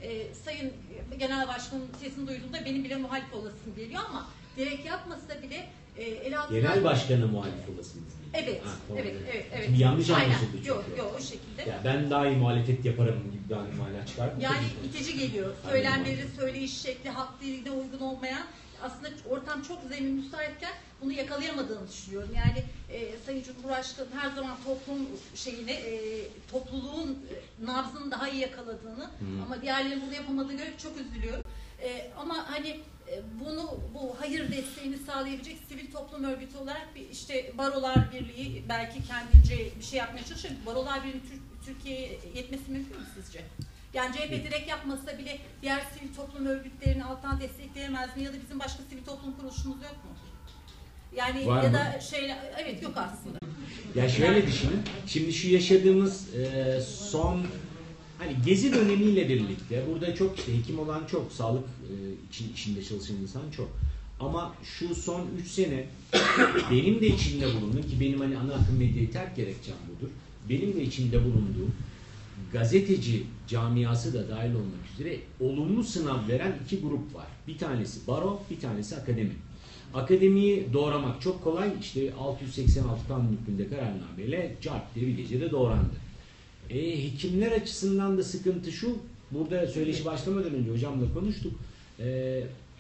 e, Sayın Genel Başkan'ın sesini duyduğumda benim bile muhalif olasım geliyor ama direkt yapmasa bile e, ele altına... Genel başkanı muhalif olasınız. Evet, Ha, tamam. evet, evet, evet. Şimdi yanlış Aynen. anlaşıldı çünkü. Yok, yok o şekilde. Ya ben daha iyi muhalefet yaparım gibi bir hala çıkar mı? Yani itici geliyor. Söylemleri, söyleyiş şekli, halk diline uygun olmayan, aslında ortam çok zemin müsaitken bunu yakalayamadığını düşünüyorum. Yani e, Sayın Cumhurbaşkanı her zaman toplum şeyini, e, topluluğun e, nabzını daha iyi yakaladığını hmm. ama diğerlerinin bunu yapamadığını görüp çok üzülüyorum. E, ama hani e, bunu, bu hayır desteğini sağlayabilecek sivil toplum örgütü olarak bir işte Barolar Birliği belki kendince bir şey yapmaya çalışıyor. Barolar Birliği Türkiye'ye yetmesi mümkün mü sizce? Yani C H P direkt yapmasa bile diğer sivil toplum örgütlerini alttan destekleyemez mi? Ya da bizim başka sivil toplum kuruluşumuz yok mu? Yani Var ya mı? da şeyler, evet yok aslında. Ya şöyle düşünün, şimdi şu yaşadığımız e, son hani gezi dönemiyle birlikte burada çok işte hekim olan çok, sağlık e, için, içinde çalışan insan çok. Ama şu son üç sene benim de içinde bulunduğum ki benim hani ana akım medyayı terk gerekçem budur. Benim de içinde bulunduğum gazeteci camiası da dahil olmak üzere olumlu sınav veren iki grup var. Bir tanesi baro, bir tanesi akademi. Akademiyi doğramak çok kolay. İşte altı yüz seksen altı kanun hükmünde kararnameyle cart diye bir gecede doğrandı. E, hekimler açısından da sıkıntı şu, burada söyleşi başlamadan önce hocamla konuştuk. E,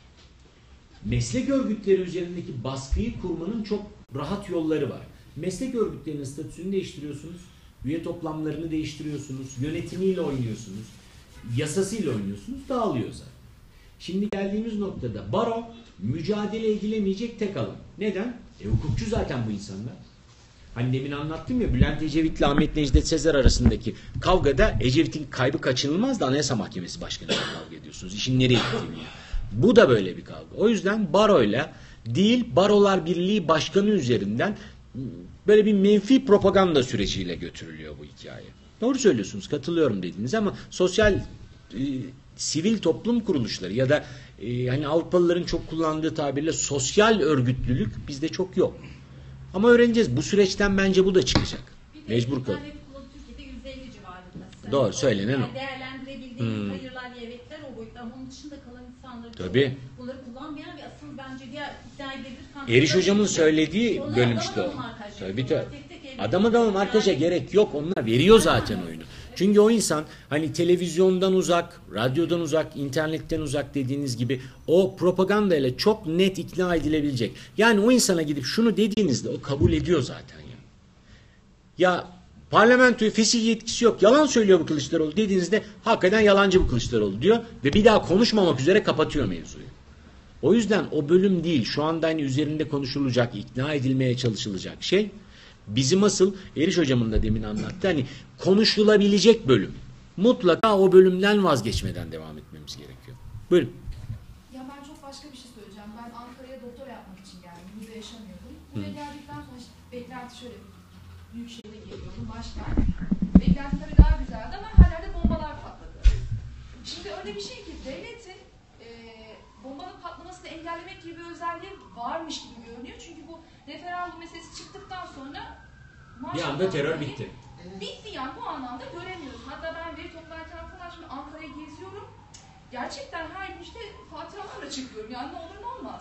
meslek örgütleri üzerindeki baskıyı kurmanın çok rahat yolları var. Meslek örgütlerinin statüsünü değiştiriyorsunuz. Üye toplamlarını değiştiriyorsunuz, yönetimiyle oynuyorsunuz, yasasıyla oynuyorsunuz, dağılıyor zaten. Şimdi geldiğimiz noktada baro mücadele edilemeyecek tek alan. Neden? E hukukçu zaten bu insanlar. Hani demin anlattım ya, Bülent Ecevit'le Ahmet Necdet Sezer arasındaki kavgada Ecevit'in kaybı kaçınılmaz da Anayasa Mahkemesi Başkanı'yla kavga ediyorsunuz. İşin nereye gittiğini. Bu da böyle bir kavga. O yüzden baroyla değil, Barolar Birliği Başkanı üzerinden böyle bir menfi propaganda süreciyle götürülüyor bu hikaye. Doğru söylüyorsunuz, katılıyorum dediğiniz ama sosyal e, sivil toplum kuruluşları ya da e, hani Avrupalıların çok kullandığı tabirle sosyal örgütlülük bizde çok yok. Ama öğreneceğiz. Bu süreçten bence bu da çıkacak. Mecbur kalın. Türkiye'de yüz elli civarında. Doğru, söylenen yani o. Değerlendirebildiğimiz Hmm. hayırlar, nimetler o boyutta ama onun dışında kalan insanları Tabii. bunları kullanmayan ve asıl bence diğer iddia edilebilir kanıtlar. Eriş hocamın söylediği Onlar bölüm adam işte o. adam markaj Tabii yapıyorlar. tabii. Tek tek evde Adam adamı markaja yani- gerek yok. Onlar veriyor zaten oyunu. Çünkü o insan hani televizyondan uzak, radyodan uzak, internetten uzak dediğiniz gibi o propaganda ile çok net ikna edilebilecek. Yani o insana gidip şunu dediğinizde o kabul ediyor zaten ya. Ya parlamentoyu fesih yetkisi yok, yalan söylüyor bu Kılıçdaroğlu dediğinizde hakikaten yalancı bu Kılıçdaroğlu diyor ve bir daha konuşmamak üzere kapatıyor mevzuyu. O yüzden o bölüm değil, şu anda hani üzerinde konuşulacak, ikna edilmeye çalışılacak şey bizim asıl Eriş hocamın da demin anlattı hani konuşulabilecek bölüm. Mutlaka o bölümden vazgeçmeden devam etmemiz gerekiyor. Buyurun. Ya ben çok başka bir şey söyleyeceğim. Ben Ankara'ya doktora yapmak için geldim. Burada yaşamıyordum. Buraya geldikten sonra işte beklenti şöyle büyük şehirde geliyordum başkent. Beklenti tabii daha güzeldi ama her yerde bombalar patladı. Şimdi öyle bir şey ki devletin e, bombanın patlamasını engellemek gibi bir özelliği varmış gibi görünüyor. Çünkü bu referandum meselesi çıktıktan sonra Bir anda terör bitti. Bitti yani bu anlamda göremiyoruz. Hatta ben veri toplarken arkadaşımla Ankara'ya geziyorum. Gerçekten her gün işte fatihalarla çıkıyorum. Yani ne olur ne olmaz.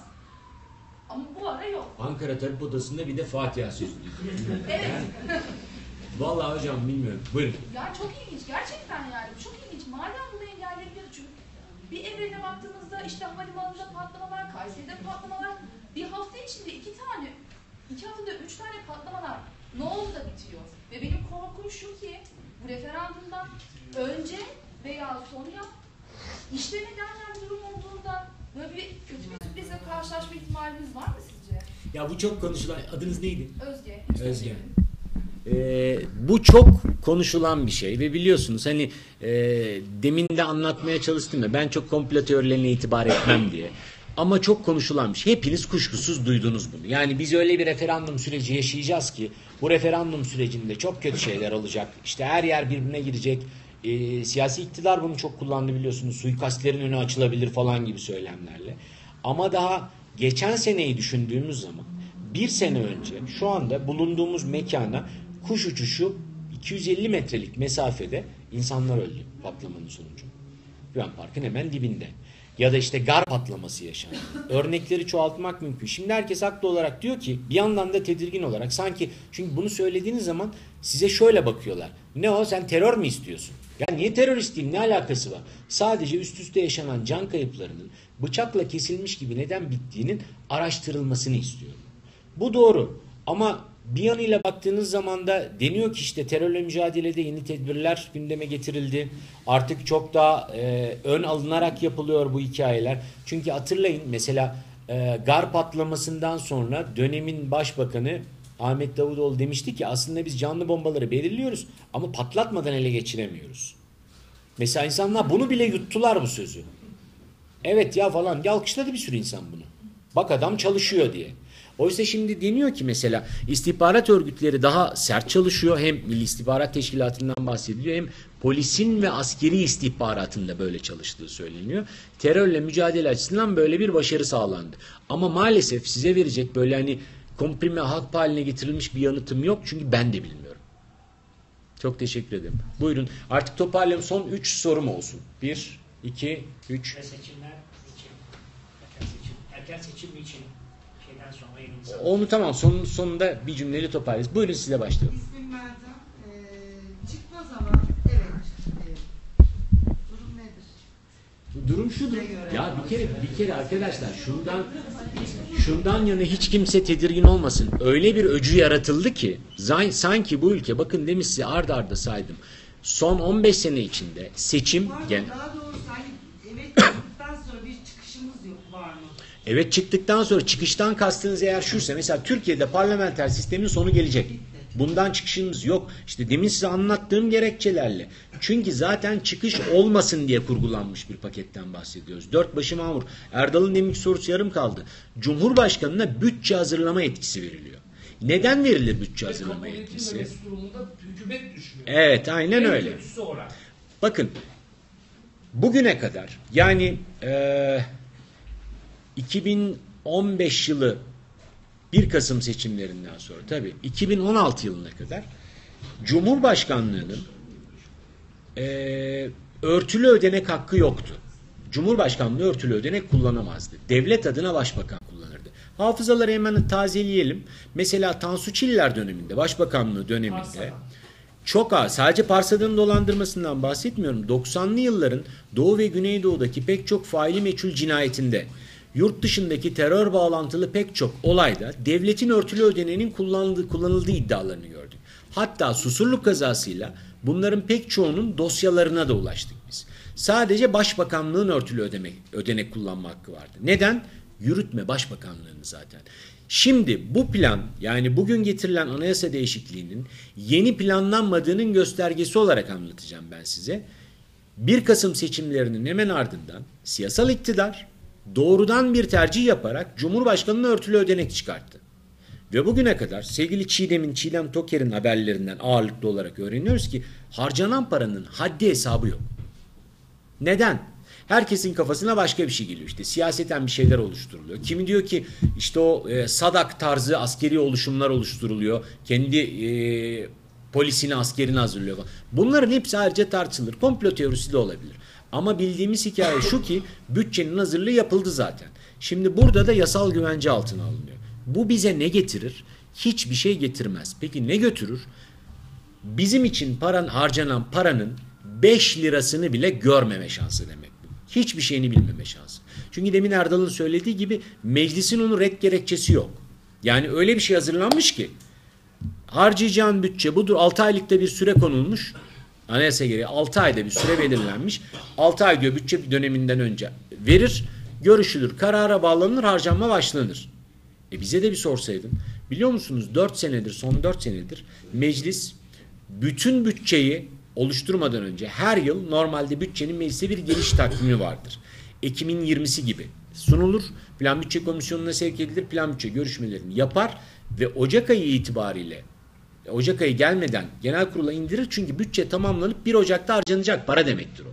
Ama bu ara yok. Ankara Tabip Odası'nda bir de Fatiha sözü. Evet. Vallahi hocam bilmiyorum. Buyurun. Ya çok ilginç. Gerçekten yani. Çok ilginç. Madem bunu engelleyebiliriz. Çünkü bir evrene baktığımızda işte havalimanında patlamalar, Kayseri'de patlamalar. Bir hafta içinde iki tane, iki haftada üç tane patlamalar ne oldu da bitiyor? Ve benim korkum şu ki bu referandumdan önce veya sonra işlemeden bir durum olduğunda böyle bir kötü bir sürprizle karşılaşma ihtimalimiz var mı sizce? Ya bu çok konuşulan, adınız neydi? Özge. Özge. Ee, bu çok konuşulan bir şey ve biliyorsunuz hani e, demin de anlatmaya çalıştım ya ben çok komplo teorilerine itibar etmem diye. Ama çok konuşulan bir şey. Hepiniz kuşkusuz duydunuz bunu. Yani biz öyle bir referandum süreci yaşayacağız ki bu referandum sürecinde çok kötü şeyler olacak. İşte her yer birbirine girecek. E, siyasi iktidar bunu çok kullandı biliyorsunuz. Suikastlerin önü açılabilir falan gibi söylemlerle. Ama daha geçen seneyi düşündüğümüz zaman bir sene önce şu anda bulunduğumuz mekana kuş uçuşu iki yüz elli metrelik mesafede insanlar öldü patlamanın sonucu. Güven Park'ın hemen dibinde. Ya da işte gar patlaması yaşandı. Örnekleri çoğaltmak mümkün. Şimdi herkes haklı olarak diyor ki bir yandan da tedirgin olarak sanki, çünkü bunu söylediğiniz zaman size şöyle bakıyorlar. Ne o, sen terör mü istiyorsun? Ya niye terör isteyeyim, ne alakası var? Sadece üst üste yaşanan can kayıplarının bıçakla kesilmiş gibi neden bittiğinin araştırılmasını istiyorum. Bu doğru ama bir yanıyla baktığınız zaman da deniyor ki işte terörle mücadelede yeni tedbirler gündeme getirildi. Artık çok daha e, ön alınarak yapılıyor bu hikayeler. Çünkü hatırlayın mesela e, gar patlamasından sonra dönemin başbakanı Ahmet Davutoğlu demişti ki aslında biz canlı bombaları belirliyoruz ama patlatmadan ele geçiremiyoruz. Mesela insanlar bunu bile yuttular, bu sözü. Evet ya falan, alkışladı bir sürü insan bunu. Bak adam çalışıyor diye. Oysa şimdi deniyor ki mesela istihbarat örgütleri daha sert çalışıyor. Hem Milli İstihbarat Teşkilatı'ndan bahsediliyor hem polisin ve askeri istihbaratın da böyle çalıştığı söyleniyor. Terörle mücadele açısından böyle bir başarı sağlandı. Ama maalesef size verecek böyle hani komprime halk haline getirilmiş bir yanıtım yok. Çünkü ben de bilmiyorum. Çok teşekkür ederim. Buyurun. Artık toparlayalım. Son üç sorum olsun. Bir, iki, üç. Ve seçimler için, erken seçim, erken seçim için şeyden sonra yeni insan. Onu tamam. Sonun sonunda bir cümleyle toparlayacağız. Buyurun, size başlayalım. İsmim Melda. Ee, çıkmaz ama evet. evet. Durum nedir? Durum şudur. Ya bir kere bir kere arkadaşlar şundan şundan yana hiç kimse tedirgin olmasın. Öyle bir öcü yaratıldı ki sanki bu ülke, bakın demin size arda arda saydım. Son on beş sene içinde seçim Pardon, gen daha doğrusu hani evet çıktıktan sonra bir çıkışımız yok, var mı? Evet, çıktıktan sonra, çıkıştan kastınız eğer şuysa, mesela Türkiye'de parlamenter sistemin sonu gelecek. Bundan çıkışımız yok. İşte demin size anlattığım gerekçelerle. Çünkü zaten çıkış olmasın diye kurgulanmış bir paketten bahsediyoruz. Dört başı mamur. Erdal'ın deminki sorusu yarım kaldı. Cumhurbaşkanına bütçe hazırlama yetkisi veriliyor. Neden verilir bütçe hazırlama yetkisi? Hükümet düşüyor. Evet, aynen öyle. Bakın, bugüne kadar yani e, iki bin on beş yılı bir Kasım seçimlerinden sonra tabii iki bin on altı yılına kadar Cumhurbaşkanlığının e, örtülü ödenek hakkı yoktu. Cumhurbaşkanlığı örtülü ödenek kullanamazdı. Devlet adına başbakan kullanırdı. Hafızaları hemen tazeleyelim. Mesela Tansu Çiller döneminde, başbakanlığı döneminde çok az, sadece Parsada'nın dolandırmasından bahsetmiyorum. doksanlı yılların Doğu ve Güneydoğu'daki pek çok faili meçhul cinayetinde, yurt dışındaki terör bağlantılı pek çok olayda devletin örtülü ödeneğinin kullanıldığı, kullanıldığı iddialarını gördük. Hatta Susurluk kazasıyla bunların pek çoğunun dosyalarına da ulaştık biz. Sadece başbakanlığın örtülü ödemek, ödenek kullanma hakkı vardı. Neden? Yürütme başbakanlığını zaten. Şimdi bu plan, yani bugün getirilen anayasa değişikliğinin yeni planlanmadığının göstergesi olarak anlatacağım ben size. bir Kasım seçimlerinin hemen ardından siyasal iktidar doğrudan bir tercih yaparak Cumhurbaşkanı'na örtülü ödenek çıkarttı. Ve bugüne kadar sevgili Çiğdem'in, Çiğdem Toker'in haberlerinden ağırlıklı olarak öğreniyoruz ki harcanan paranın haddi hesabı yok. Neden? Herkesin kafasına başka bir şey geliyor. İşte siyaseten bir şeyler oluşturuluyor. Kimi diyor ki işte o e, Sadak tarzı askeri oluşumlar oluşturuluyor. Kendi e, polisini, askerini hazırlıyor. Bunların hepsi ayrıca tartışılır. Komplo teorisi de olabilir. Ama bildiğimiz hikaye şu ki bütçenin hazırlığı yapıldı zaten. Şimdi burada da yasal güvence altına alınıyor. Bu bize ne getirir? Hiçbir şey getirmez. Peki ne götürür? Bizim için paran, harcanan paranın beş lirasını bile görmeme şansı demek bu. Hiçbir şeyini bilmeme şansı. Çünkü demin Erdal'ın söylediği gibi meclisin onun red gerekçesi yok. Yani öyle bir şey hazırlanmış ki harcayacağın bütçe budur. altı aylıkta bir süre konulmuş. Anayasa gereği altı ayda bir süre belirlenmiş. altı ay diyor bütçe döneminden önce verir, görüşülür, karara bağlanır, harcanma başlanır. E bize de bir sorsaydın. Biliyor musunuz dört senedir, son dört senedir meclis bütün bütçeyi oluşturmadan önce her yıl normalde bütçenin meclise bir geliş takvimi vardır. Ekim'in yirmisi gibi sunulur. Plan Bütçe Komisyonu'na sevk edilir. Plan bütçe görüşmelerini yapar ve Ocak ayı itibariyle Ocak ayı gelmeden genel kurula indirir. Çünkü bütçe tamamlanıp bir Ocak'ta harcanacak para demektir o.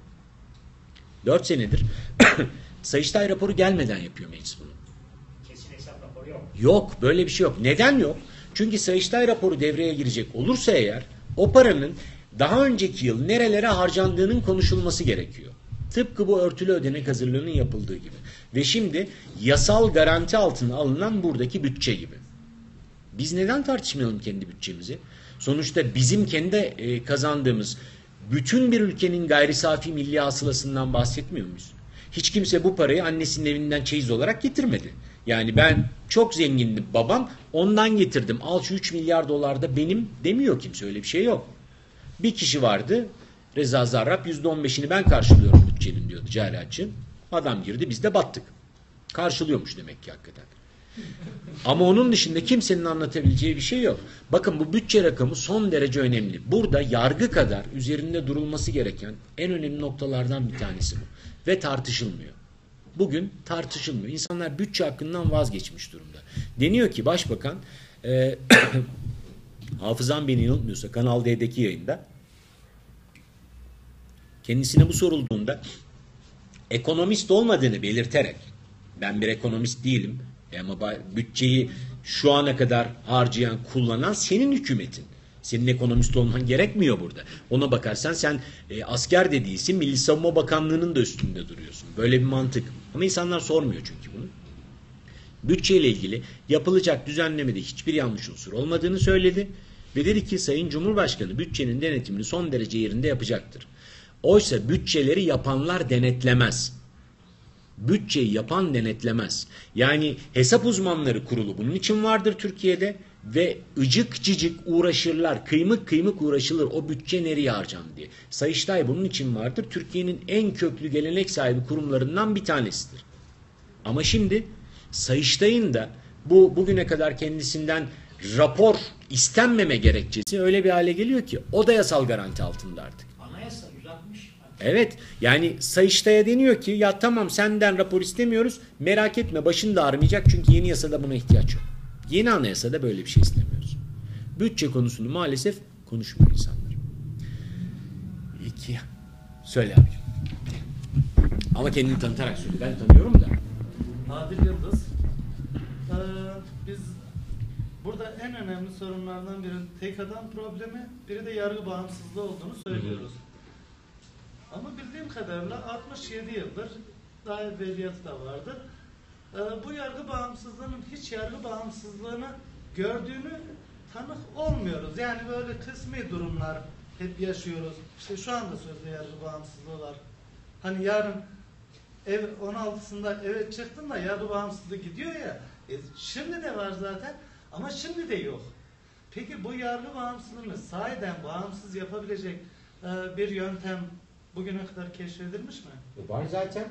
dört senedir Sayıştay raporu gelmeden yapıyor meclis bunu. Kesin hesap raporu yok. Yok, böyle bir şey yok. Neden yok? Çünkü Sayıştay raporu devreye girecek olursa eğer o paranın daha önceki yıl nerelere harcandığının konuşulması gerekiyor. Tıpkı bu örtülü ödenek hazırlığının yapıldığı gibi. Ve şimdi yasal garanti altına alınan buradaki bütçe gibi. Biz neden tartışmayalım kendi bütçemizi? Sonuçta bizim kendi e, kazandığımız bütün bir ülkenin gayri safi milli hasılasından bahsetmiyor muyuz? Hiç kimse bu parayı annesinin evinden çeyiz olarak getirmedi. Yani ben çok zengindim babam, ondan getirdim. Al şu üç milyar dolar da benim demiyor kimse, öyle bir şey yok. Bir kişi vardı, Reza Zarrab, yüzde on beşini ben karşılıyorum bütçenin diyordu Cahil. Adam girdi, biz de battık. Karşılıyormuş demek ki hakikaten. Ama onun dışında kimsenin anlatabileceği bir şey yok. Bakın bu bütçe rakamı son derece önemli. Burada yargı kadar üzerinde durulması gereken en önemli noktalardan bir tanesi bu. Ve tartışılmıyor. Bugün tartışılmıyor. İnsanlar bütçe hakkından vazgeçmiş durumda. Deniyor ki başbakan e, hafızam beni yanıltmıyorsa Kanal D'deki yayında kendisine bu sorulduğunda ekonomist olmadığını belirterek, ben bir ekonomist değilim ama bütçeyi şu ana kadar harcayan, kullanan senin hükümetin. Senin ekonomist olman gerekmiyor burada. Ona bakarsan sen e, asker de değilsin, Milli Savunma Bakanlığı'nın da üstünde duruyorsun. Böyle bir mantık. Ama insanlar sormuyor çünkü bunu. Bütçeyle ilgili yapılacak düzenlemede hiçbir yanlış unsur olmadığını söyledi. Ve dedi ki Sayın Cumhurbaşkanı bütçenin denetimini son derece yerinde yapacaktır. Oysa bütçeleri yapanlar denetlemez. Bütçeyi yapan denetlemez. Yani hesap uzmanları kurulu bunun için vardır Türkiye'de ve ıcık cicik uğraşırlar, kıymık kıymık uğraşılır o bütçe nereye harcan diye. Sayıştay bunun için vardır. Türkiye'nin en köklü gelenek sahibi kurumlarından bir tanesidir. Ama şimdi Sayıştay'ın da bu bugüne kadar kendisinden rapor istenmeme gerekçesi öyle bir hale geliyor ki o da yasal garanti altında artık. Anayasa yüz altmış. Evet, yani Sayıştay'a deniyor ki ya tamam senden rapor istemiyoruz, merak etme başın da ağrımayacak çünkü yeni yasada buna ihtiyaç yok. Yeni anayasada böyle bir şey istemiyoruz. Bütçe konusunu maalesef konuşmuyor insanlar. İki. Söyle abi. Ama kendini tanıtarak söyle. Ben tanıyorum da. Adil Yıldız. Ee, biz burada en önemli sorunlardan biri tek adam problemi, biri de yargı bağımsızlığı olduğunu söylüyoruz. Ama bildiğim kadarıyla altmış yedi yıldır, daha evveliyatı da vardır. Ee, bu yargı bağımsızlığının hiç yargı bağımsızlığını gördüğünü tanık olmuyoruz. Yani böyle kısmi durumlar hep yaşıyoruz. İşte şu anda sözde yargı bağımsızlığı var. Hani yarın ev on altısında eve çıktın da yargı bağımsızlığı gidiyor ya. E, şimdi de var zaten ama şimdi de yok. Peki bu yargı bağımsızlığını sahiden bağımsız yapabilecek e, bir yöntem bugüne kadar keşfedilmiş mi? Var zaten.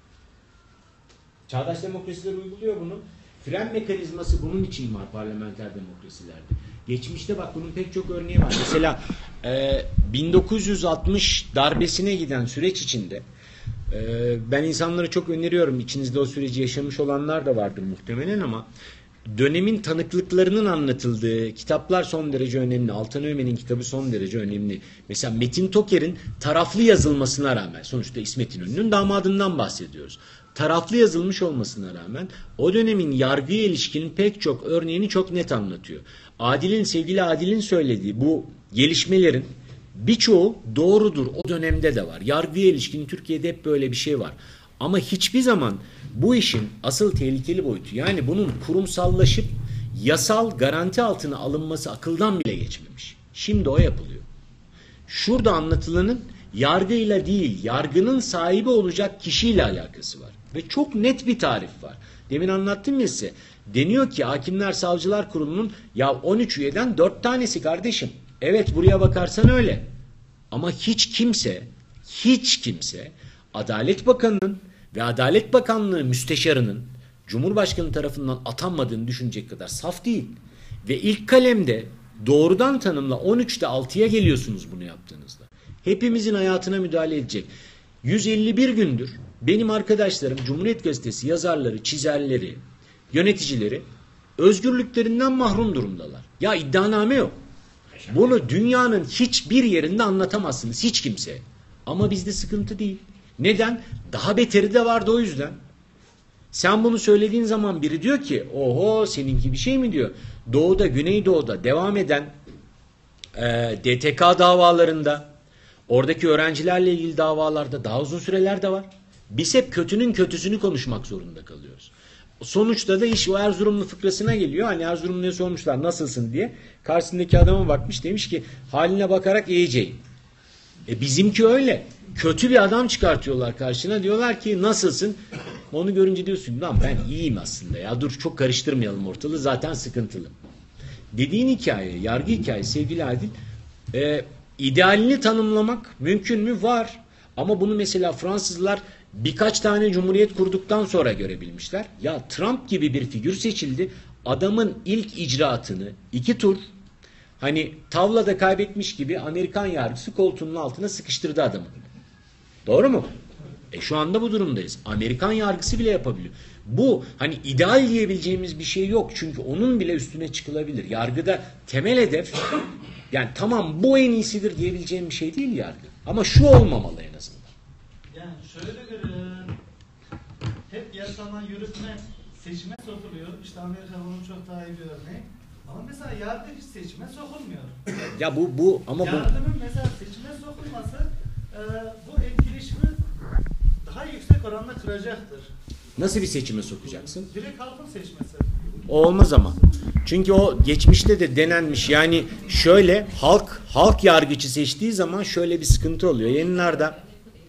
Çağdaş demokrasiler uyguluyor bunu. Fren mekanizması bunun için var parlamenter demokrasilerde. Geçmişte bak bunun pek çok örneği var. Mesela e, bin dokuz yüz altmış darbesine giden süreç içinde e, ben insanlara çok öneriyorum. İçinizde o süreci yaşamış olanlar da vardır muhtemelen ama dönemin tanıklıklarının anlatıldığı kitaplar son derece önemli. Altan Öğmen'in kitabı son derece önemli. Mesela Metin Toker'in taraflı yazılmasına rağmen, sonuçta İsmet İnönü'nün damadından bahsediyoruz. Taraflı yazılmış olmasına rağmen o dönemin yargıya ilişkinin pek çok örneğini çok net anlatıyor. Adil'in, sevgili Adil'in söylediği bu gelişmelerin birçoğu doğrudur, o dönemde de var. Yargıya ilişkin Türkiye'de hep böyle bir şey var. Ama hiçbir zaman bu işin asıl tehlikeli boyutu, yani bunun kurumsallaşıp yasal garanti altına alınması akıldan bile geçmemiş. Şimdi o yapılıyor. Şurada anlatılanın yargıyla değil, yargının sahibi olacak kişiyle alakası var. Ve çok net bir tarif var. Demin anlattım ya size. Deniyor ki Hakimler Savcılar Kurulu'nun ya on üç üyeden dört tanesi kardeşim. Evet buraya bakarsan öyle. Ama hiç kimse, hiç kimse Adalet Bakanı'nın ve Adalet Bakanlığı müsteşarının Cumhurbaşkanı tarafından atanmadığını düşünecek kadar saf değil. Ve ilk kalemde doğrudan tanımla on üçte altıya geliyorsunuz bunu yaptığınızda. Hepimizin hayatına müdahale edecek. yüz elli bir gündür benim arkadaşlarım, Cumhuriyet Gazetesi yazarları, çizerleri, yöneticileri özgürlüklerinden mahrum durumdalar. Ya iddianame yok. Bunu dünyanın hiçbir yerinde anlatamazsınız hiç kimseye. Ama bizde sıkıntı değil. Neden? Daha beteri de vardı o yüzden. Sen bunu söylediğin zaman biri diyor ki oho seninki bir şey mi diyor. Doğuda, Güneydoğu'da devam eden e, D T K davalarında Oradaki öğrencilerle ilgili davalarda daha uzun süreler de var. Biz hep kötünün kötüsünü konuşmak zorunda kalıyoruz. Sonuçta da iş o Erzurumlu fıkrasına geliyor. Hani Erzurumlu'ya sormuşlar nasılsın diye. Karşısındaki adama bakmış, demiş ki haline bakarak iyiceyim. E bizimki öyle. Kötü bir adam çıkartıyorlar karşına. Diyorlar ki nasılsın? Onu görünce diyorsun lan ben iyiyim aslında ya. Dur çok karıştırmayalım ortalığı, zaten sıkıntılı. Dediğin hikaye, yargı hikayesi sevgili Adil. E, idealini tanımlamak mümkün mü? Var. Ama bunu mesela Fransızlar birkaç tane cumhuriyet kurduktan sonra görebilmişler. Ya Trump gibi bir figür seçildi. Adamın ilk icraatını iki tur hani tavlada kaybetmiş gibi Amerikan yargısı koltuğunun altına sıkıştırdı adamı. Doğru mu? E şu anda bu durumdayız. Amerikan yargısı bile yapabiliyor. Bu hani ideal diyebileceğimiz bir şey yok. Çünkü onun bile üstüne çıkılabilir. Yargıda temel hedef yani tamam bu en iyisidir diyebileceğim bir şey değil yargı. Ama şu olmamalı en azından. Yani şöyle bir e, hep yasanan yürütme seçime sokuluyor. İşte Amerika bunun çok daha iyi bir örneği. Ama mesela yargı hiç seçime sokulmuyor. Ya bu bu ama bu Yargının mesela seçime sokulması e, bu etkileşimi daha yüksek oranda kıracaktır. nasıl bir seçime sokacaksın? Direkt halkın seçmesi. O olmaz ama. Çünkü o geçmişte de denenmiş. Yani şöyle halk halk yargıcı seçtiği zaman şöyle bir sıkıntı oluyor. Yayınlarda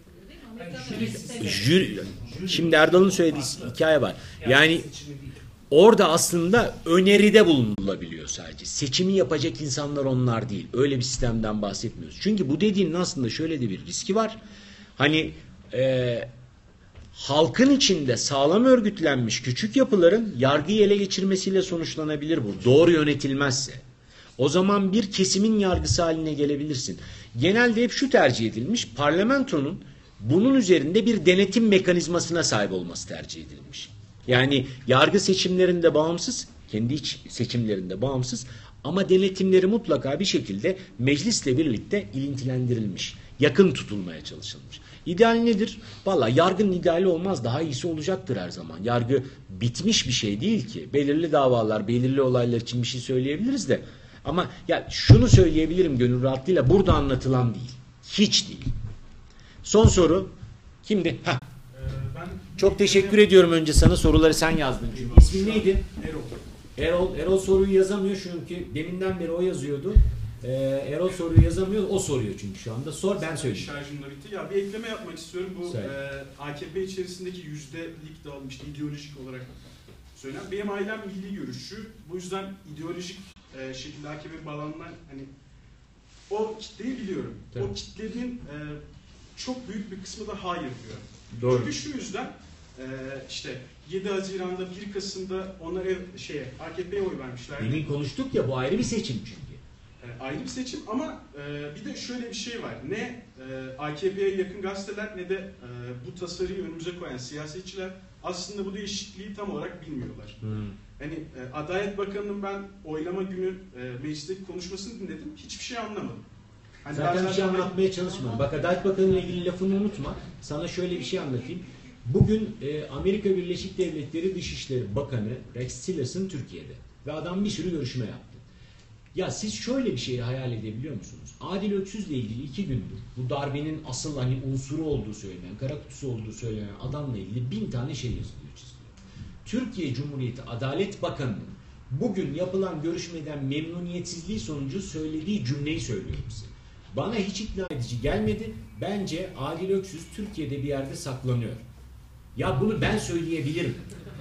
jüri, şimdi Erdal'ın söylediği hikaye var. Yani orada aslında öneride bulunulabiliyor sadece. Seçimi yapacak insanlar onlar değil. Öyle bir sistemden bahsetmiyoruz. Çünkü bu dediğinin aslında şöyle de bir riski var. Hani e, halkın içinde sağlam örgütlenmiş küçük yapıların yargıyı ele geçirmesiyle sonuçlanabilir bu. Doğru yönetilmezse. O zaman bir kesimin yargısı haline gelebilirsin. Genelde hep şu tercih edilmiş. Parlamentonun bunun üzerinde bir denetim mekanizmasına sahip olması tercih edilmiş. Yani yargı seçimlerinde bağımsız, kendi iç seçimlerinde bağımsız ama denetimleri mutlaka bir şekilde meclisle birlikte ilintilendirilmiş. Yakın tutulmaya çalışılmış. İdeal nedir? Valla yargının ideali olmaz. Daha iyisi olacaktır her zaman. Yargı bitmiş bir şey değil ki. Belirli davalar, belirli olaylar için bir şey söyleyebiliriz de. Ama ya şunu söyleyebilirim gönül rahatlığıyla. Burada anlatılan değil. Hiç değil. Son soru. Kimdi? Heh. Ee, ben Çok teşekkür ediyorum önce sana. Soruları sen yazdın. Çünkü. İsmin neydi? Erol. Erol, Erol soruyu yazamıyor çünkü deminden beri o yazıyordu. Ee, Erol soruyu yazamıyor, o soruyor çünkü şu anda. Sor, ben söyleyeyim. Şarjım da bitti. Ya bir ekleme yapmak istiyorum. Bu Söyle. e, A K P içerisindeki yüzdelik dağılım, işte ideolojik olarak söylenen. Benim ailem milli görüşçü. Bu yüzden ideolojik e, şekilde A K P'ye bağlanan hani o kitleyi biliyorum. Tabii. O kitlenin e, çok büyük bir kısmı da hayır diyor. Doğru. Çünkü şu yüzden e, işte yedi Haziran'da, bir Kasım'da onlar ev, şeye A K P'ye oy vermişler. Demin konuştuk ya, bu ayrı bir seçim çünkü. E, ayrı bir seçim ama e, bir de şöyle bir şey var. Ne e, A K P'ye yakın gazeteler ne de e, bu tasarıyı önümüze koyan siyasetçiler aslında bu değişikliği tam olarak bilmiyorlar. Hmm. Hani e, Adalet Bakanı'nın ben oylama günü e, meclisteki konuşmasını dinledim. Hiçbir şey anlamadım. Hani Zaten bir şey zaten- anlatmaya çalışmıyorum. Bak Adalet Bakanı'yla ilgili lafını unutma. Sana şöyle bir şey anlatayım. Bugün e, Amerika Birleşik Devletleri Dışişleri Bakanı Rex Tillerson Türkiye'de. Ve adam bir sürü görüşme yaptı. Ya siz şöyle bir şeyi hayal edebiliyor musunuz? Adil Öksüz'le ilgili iki gündür bu darbenin asıl hani unsuru olduğu söylenen, kara kutusu olduğu söylenen adamla ilgili bin tane şey yazılıyor, çiziliyor. Türkiye Cumhuriyeti Adalet Bakanı'nın bugün yapılan görüşmeden memnuniyetsizliği sonucu söylediği cümleyi söylüyorum size. Bana hiç ikna edici gelmedi. Bence Adil Öksüz Türkiye'de bir yerde saklanıyor. Ya bunu ben söyleyebilirim.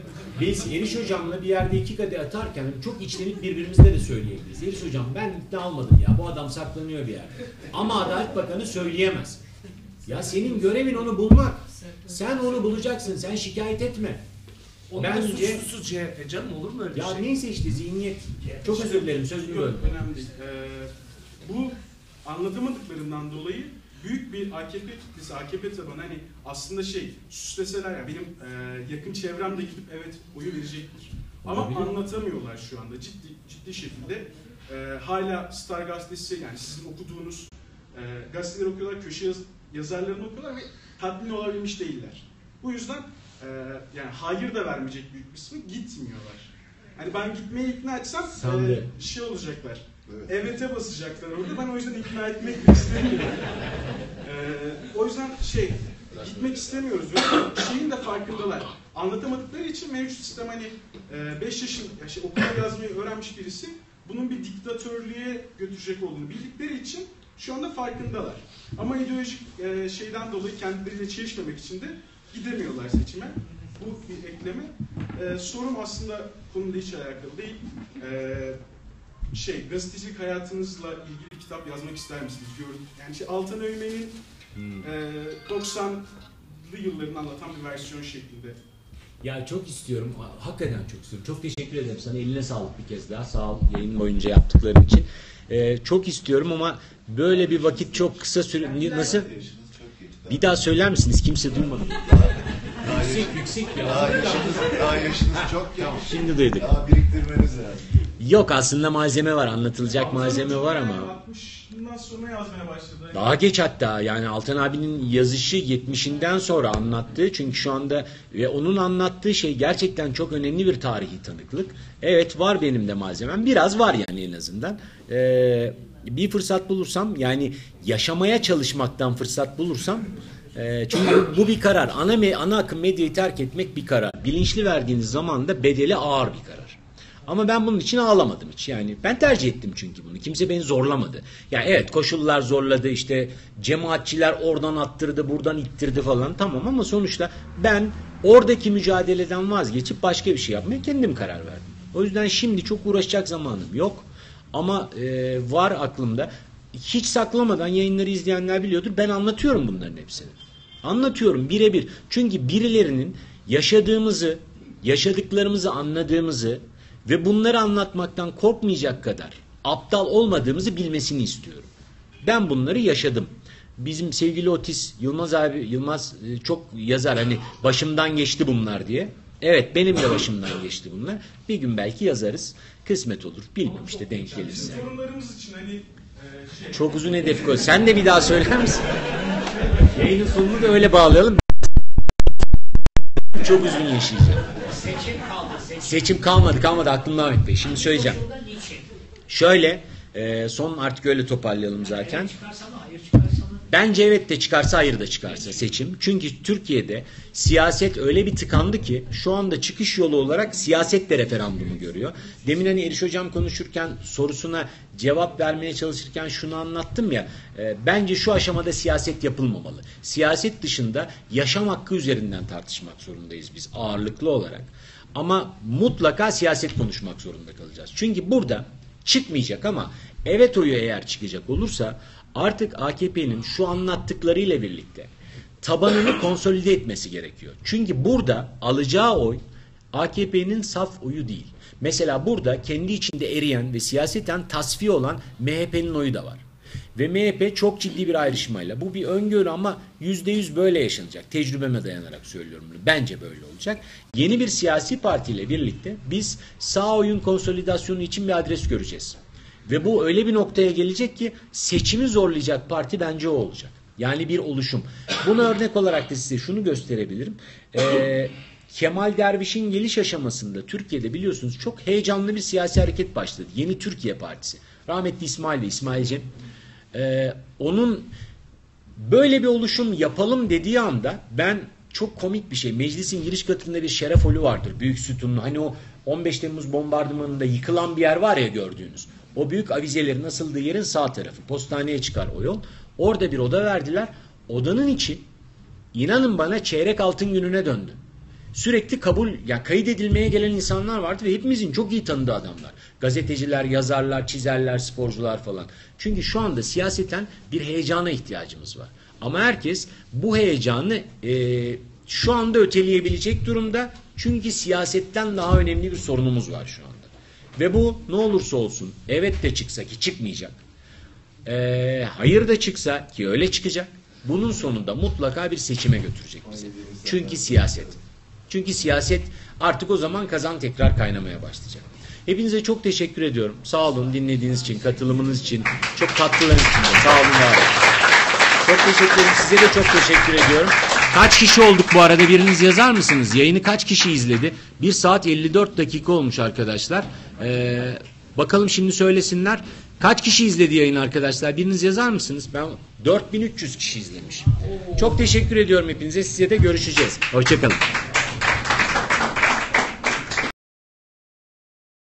Biz Eriş Hocam'la bir yerde iki kadeh atarken çok içlenip birbirimize de söyleyebiliriz. Eriş Hocam ben ikna olmadım ya, bu adam saklanıyor bir yerde. Ama Adalet Bakanı söyleyemez. Ya senin görevin onu bulmak. Sen onu bulacaksın, sen şikayet etme. Onlar Bence suçsuz C H P canım, olur mu öyle bir ya şey? neyse işte zihniyet. Çok özür dilerim, sözünü Yok, böldüm. önemli değil. Ee, bu anlatamadıklarından dolayı büyük bir A K P kitlesi, A K P tabanı hani aslında şey süsleseler ya benim e, yakın çevremde gidip evet oyu verecektir. Ama Olabilir. anlatamıyorlar şu anda ciddi ciddi şekilde. E, hala Star gazetesi yani sizin okuduğunuz e, gazeteleri okuyorlar, köşe yaz, yazarlarını okuyorlar ve tatmin olabilmiş değiller. Bu yüzden e, yani hayır da vermeyecek büyük kısmı gitmiyorlar. Hani ben gitmeye ikna etsem e, şey olacaklar. Evet. Evet'e basacaklar orada. Ben o yüzden ikna etmek de istemiyorum. o yüzden şey, gitmek istemiyoruz ve şeyin de farkındalar. Anlatamadıkları için mevcut sistem hani beş yaşın şey, okuma yazmayı öğrenmiş birisi bunun bir diktatörlüğe götürecek olduğunu bildikleri için şu anda farkındalar. Ama ideolojik e, şeyden dolayı kendileriyle çelişmemek için de gidemiyorlar seçime. Bu bir ekleme. E, sorum aslında konuyla hiç alakalı değil. E, şey, gazetecilik hayatınızla ilgili bir kitap yazmak ister misiniz? Gördüm. Yani şey, Altan Öymen'in hmm. e, doksanlı yıllarını anlatan bir versiyon şeklinde. Ya çok istiyorum. Hakikaten çok istiyorum. Çok teşekkür ederim sana. Eline sağlık bir kez daha. Sağ ol yayın boyunca yaptıkların için. Ee, çok istiyorum ama böyle bir vakit çok kısa süre... Nasıl? Bir daha söyler misiniz? Kimse duymadı. Daha yüksek yüksek ya. Daha yaşınız, daha yaşınız çok ya. Şimdi duyduk. Daha biriktirmeniz lazım. Yok aslında malzeme var. Anlatılacak malzeme var ama. altmışından sonra yazmaya başladı. Daha geç hatta. Yani Altan abinin yazışı yetmişinden sonra anlattığı. Çünkü şu anda ve onun anlattığı şey gerçekten çok önemli bir tarihi tanıklık. Evet var benim de malzemem. Biraz var yani en azından. Ee, bir fırsat bulursam yani yaşamaya çalışmaktan fırsat bulursam e, çünkü bu bir karar. Ana, ana akım medyayı terk etmek bir karar. Bilinçli verdiğiniz zaman da bedeli ağır bir karar. Ama ben bunun için ağlamadım hiç. Yani ben tercih ettim çünkü bunu. Kimse beni zorlamadı. Yani evet koşullar zorladı, işte cemaatçiler oradan attırdı, buradan ittirdi falan, tamam, ama sonuçta ben oradaki mücadeleden vazgeçip başka bir şey yapmaya kendim karar verdim. O yüzden şimdi çok uğraşacak zamanım yok. Ama e, var aklımda. Hiç saklamadan yayınları izleyenler biliyordur. Ben anlatıyorum bunların hepsini. Anlatıyorum birebir. Çünkü birilerinin yaşadığımızı, yaşadıklarımızı anladığımızı ve bunları anlatmaktan korkmayacak kadar aptal olmadığımızı bilmesini istiyorum. Ben bunları yaşadım. Bizim sevgili Otis, Yılmaz abi, Yılmaz çok yazar hani başımdan geçti bunlar diye. Evet benim de başımdan geçti bunlar. Bir gün belki yazarız. Kısmet olur. Bilmem işte denk gelirse. Sorunlarımız için hani e, şey... Çok uzun hedef koy. Sen de bir daha söyler misin? Yayının sonunu da öyle bağlayalım. Çok uzun yaşayacağım. Seçim kaldı. Seçim, seçim kalmadı. Kalmadı aklımda Ahmet Bey. Şimdi söyleyeceğim. Şöyle e, son artık öyle toparlayalım zaten. Evet çıkarsa mı? Hayır çıkarsa mı? Bence evet de çıkarsa hayır da çıkarsa seçim. Çünkü Türkiye'de siyaset öyle bir tıkandı ki şu anda çıkış yolu olarak siyaset de referandumu görüyor. Demin hani Eriş Hocam konuşurken sorusuna cevap vermeye çalışırken şunu anlattım ya. E, bence şu aşamada siyaset yapılmamalı. Siyaset dışında yaşam hakkı üzerinden tartışmak zorundayız biz ağırlıklı olarak. Ama mutlaka siyaset konuşmak zorunda kalacağız. Çünkü burada çıkmayacak ama evet oyu eğer çıkacak olursa artık A K P'nin şu anlattıklarıyla birlikte tabanını konsolide etmesi gerekiyor. Çünkü burada alacağı oy A K P'nin saf oyu değil. Mesela burada kendi içinde eriyen ve siyaseten tasfiye olan M H P'nin oyu da var. Ve M H P çok ciddi bir ayrışmayla. Bu bir öngörü ama yüzde yüz böyle yaşanacak. Tecrübeme dayanarak söylüyorum bunu. Bence böyle olacak. Yeni bir siyasi partiyle birlikte biz sağ oyun konsolidasyonu için bir adres göreceğiz. Ve bu öyle bir noktaya gelecek ki seçimi zorlayacak parti bence o olacak. Yani bir oluşum. Buna örnek olarak da size şunu gösterebilirim. Ee, Kemal Derviş'in geliş aşamasında Türkiye'de biliyorsunuz çok heyecanlı bir siyasi hareket başladı. Yeni Türkiye Partisi. Rahmetli İsmail Bey, İsmail Cem. Ee, onun böyle bir oluşum yapalım dediği anda ben çok komik bir şey. Meclisin giriş katında bir şeref holu vardır. Büyük sütunlu. Hani o on beş Temmuz bombardımanında yıkılan bir yer var ya gördüğünüz. O büyük avizelerin asıldığı yerin sağ tarafı. Postaneye çıkar o yol. Orada bir oda verdiler. Odanın içi inanın bana çeyrek altın gününe döndü. Sürekli kabul, ya kaydedilmeye gelen insanlar vardı ve hepimizin çok iyi tanıdığı adamlar. Gazeteciler, yazarlar, çizerler, sporcular falan. Çünkü şu anda siyaseten bir heyecana ihtiyacımız var. Ama herkes bu heyecanı e, şu anda öteleyebilecek durumda. Çünkü siyasetten daha önemli bir sorunumuz var şu anda. Ve bu ne olursa olsun evet de çıksa ki çıkmayacak. E, hayır da çıksa ki öyle çıkacak. Bunun sonunda mutlaka bir seçime götürecek bizi. Çünkü siyaset. Çünkü siyaset artık o zaman kazan tekrar kaynamaya başlayacak. Hepinize çok teşekkür ediyorum. Sağ olun dinlediğiniz için, katılımınız için, çok katkılarınız için de. Sağ olun var olun. Çok teşekkür ederim. Size de çok teşekkür ediyorum. Kaç kişi olduk bu arada? Biriniz yazar mısınız? Yayını kaç kişi izledi? bir saat elli dört dakika olmuş arkadaşlar. Ee, Bakalım şimdi söylesinler. Kaç kişi izledi yayını arkadaşlar? Biriniz yazar mısınız? Ben dört bin üç yüz kişi izlemiş. Çok teşekkür ediyorum hepinize. Size de görüşeceğiz. Hoşçakalın.